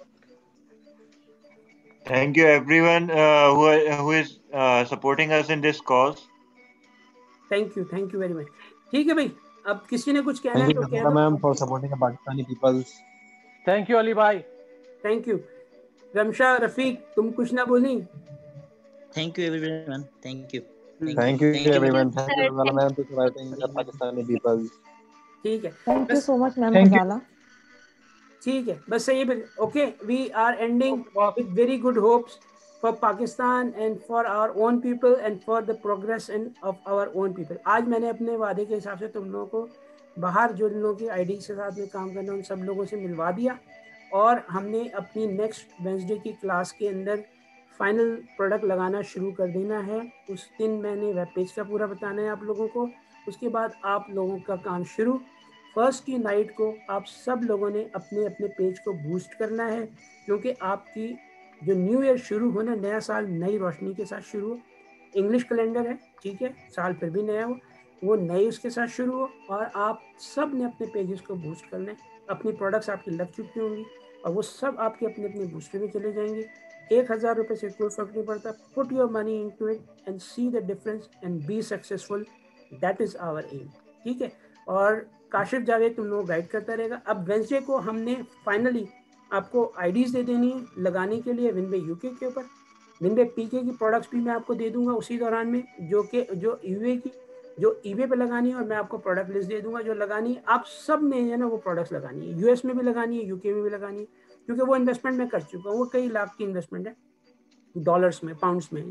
Thank you everyone who is supporting us in this cause. Thank you very much. ठीक है भाई, अब किसी ने कुछ कहना है तो कह दो। Ma'am for supporting the Pakistani peoples. Thank you Ali भाई। थैंक यू रमशा, रफीक, तुम कुछ ना बोली। Thank you everyone, thank you everyone, thank you Ghazala ma'am for supporting the Pakistani peoples. ठीक है, thank you so much ma'am Ghazala. ठीक है, बस सही है। Okay, we are ending with very good hopes for Pakistan and for our own people and for the progress of our own people. आज मैंने अपने वादे के हिसाब से तुम लोगों को बाहर जो लोगों की आईडी के साथ में काम करना उन सब लोगों से मिलवा दिया, और हमने अपनी नेक्स्ट वेंसडे की क्लास के अंदर फाइनल प्रोडक्ट लगाना शुरू कर देना है। उस दिन मैंने वेब पेज का पूरा बताना है आप लोगों को, उसके बाद आप लोगों का काम शुरू। फर्स्ट की नाइट को आप सब लोगों ने अपने अपने पेज को बूस्ट करना है, क्योंकि आपकी जो न्यू ईयर शुरू होना, नया साल नई रोशनी के साथ शुरू हो। इंग्लिश कैलेंडर है, ठीक है, साल फिर भी नया हो, वो नए उसके साथ शुरू हो। और आप सब ने अपने पेजेस को बूस्ट करना है। अपनी प्रोडक्ट्स आपकी लग चुकी होंगी और वो सब आपके अपने अपने बूस्टर में चले जाएंगे। 1000 रुपये से कोई फर्क नहीं पड़ता। Put your money into it and see the difference and be successful, that is our aim, ठीक है। और काशिफ जावेद तुम लोग गाइड करता रहेगा। अब वेंसडे को हमने फाइनली आपको आईडीज दे देनी है लगाने के लिए विनवे यूके के ऊपर। विनवे पीके की प्रोडक्ट्स भी मैं आपको दे दूंगा उसी दौरान में, जो यूए की जो ईबे पे लगानी है, और मैं आपको प्रोडक्ट लिस्ट दे दूंगा जो लगानी है। आप सब ने है ना वो प्रोडक्ट्स लगानी है, यूएस में भी लगानी है, यूके में भी लगानी है, क्योंकि वो इन्वेस्टमेंट मैं कर चुका हूँ। वो कई लाख की इन्वेस्टमेंट है, डॉलर्स में, पाउंड्स में,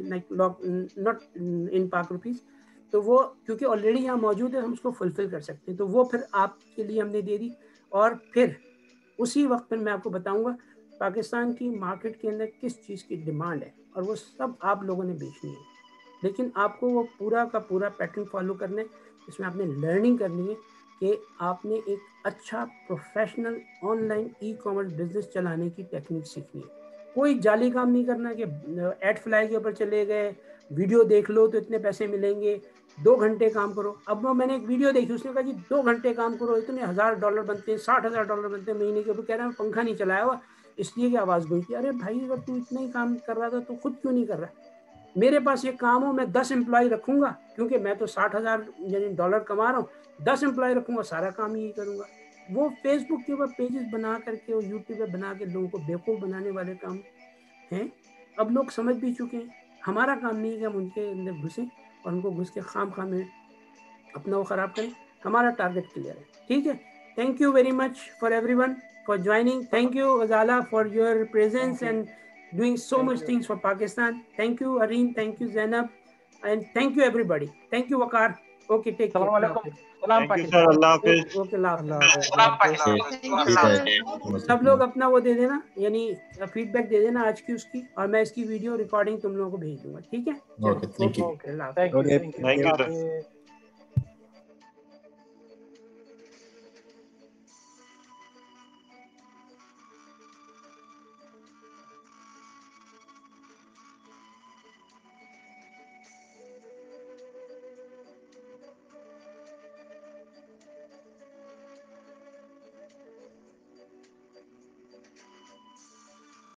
नॉट इन पाक रुपीज़। तो वो क्योंकि ऑलरेडी यहाँ मौजूद है, हम उसको फुलफिल कर सकते हैं। तो वो फिर आपके लिए हमने दे दी। और फिर उसी वक्त पर मैं आपको बताऊंगा पाकिस्तान की मार्केट के अंदर किस चीज़ की डिमांड है, और वो सब आप लोगों ने बेचनी है। लेकिन आपको वो पूरा का पूरा पैटर्न फॉलो करना है। इसमें आपने लर्निंग करनी है कि आपने एक अच्छा professional online e commerce business चलाने की टेक्निक सीखनी है। कोई जाली काम नहीं करना कि एड फ्लाई के ऊपर चले गए, वीडियो देख लो तो इतने पैसे मिलेंगे, 2 घंटे काम करो। अब वो मैंने एक वीडियो देखी, उसने कहा जी 2 घंटे काम करो, इतने $1000 बनते हैं, $60,000 बनते हैं महीने के ऊपर। कह रहा है पंखा नहीं चलाया हुआ इसलिए कि आवाज़ गई। अरे भाई, अगर तू इतना ही काम कर रहा था तो खुद क्यों नहीं कर रहा? मेरे पास ये काम हो, मैं 10 एम्प्लॉय रखूंगा, क्योंकि मैं तो $60,000 कमा रहा हूँ। 10 एम्प्लॉय रखूंगा, सारा काम यही करूंगा। वो फेसबुक के ऊपर पेजेस बना करके और यूट्यूब पे बना के लोगों को बेवकूफ़ बनाने वाले काम हैं। अब लोग समझ भी चुके हैं। हमारा काम नहीं है कि हम उनके अंदर घुसें और उनको घुस के खाम में अपना वो ख़राब करें। हमारा टारगेट क्लियर है, ठीक है। Thank you very much for everyone for joining. Thank you Ghazala for your presence and doing so much things for Pakistan. Thank you Areem, thank you Zainab, and thank you everybody. Thank you Waqar. Okay, take care. Thank you sir. Allah Hafiz. सब लोग अपना वो दे देना, यानी फीडबैक दे देना आज की उसकी, और मैं इसकी वीडियो रिकॉर्डिंग तुम लोगों को भेज दूंगा, ठीक है। Okay, thank you. Okay, Thank you sir.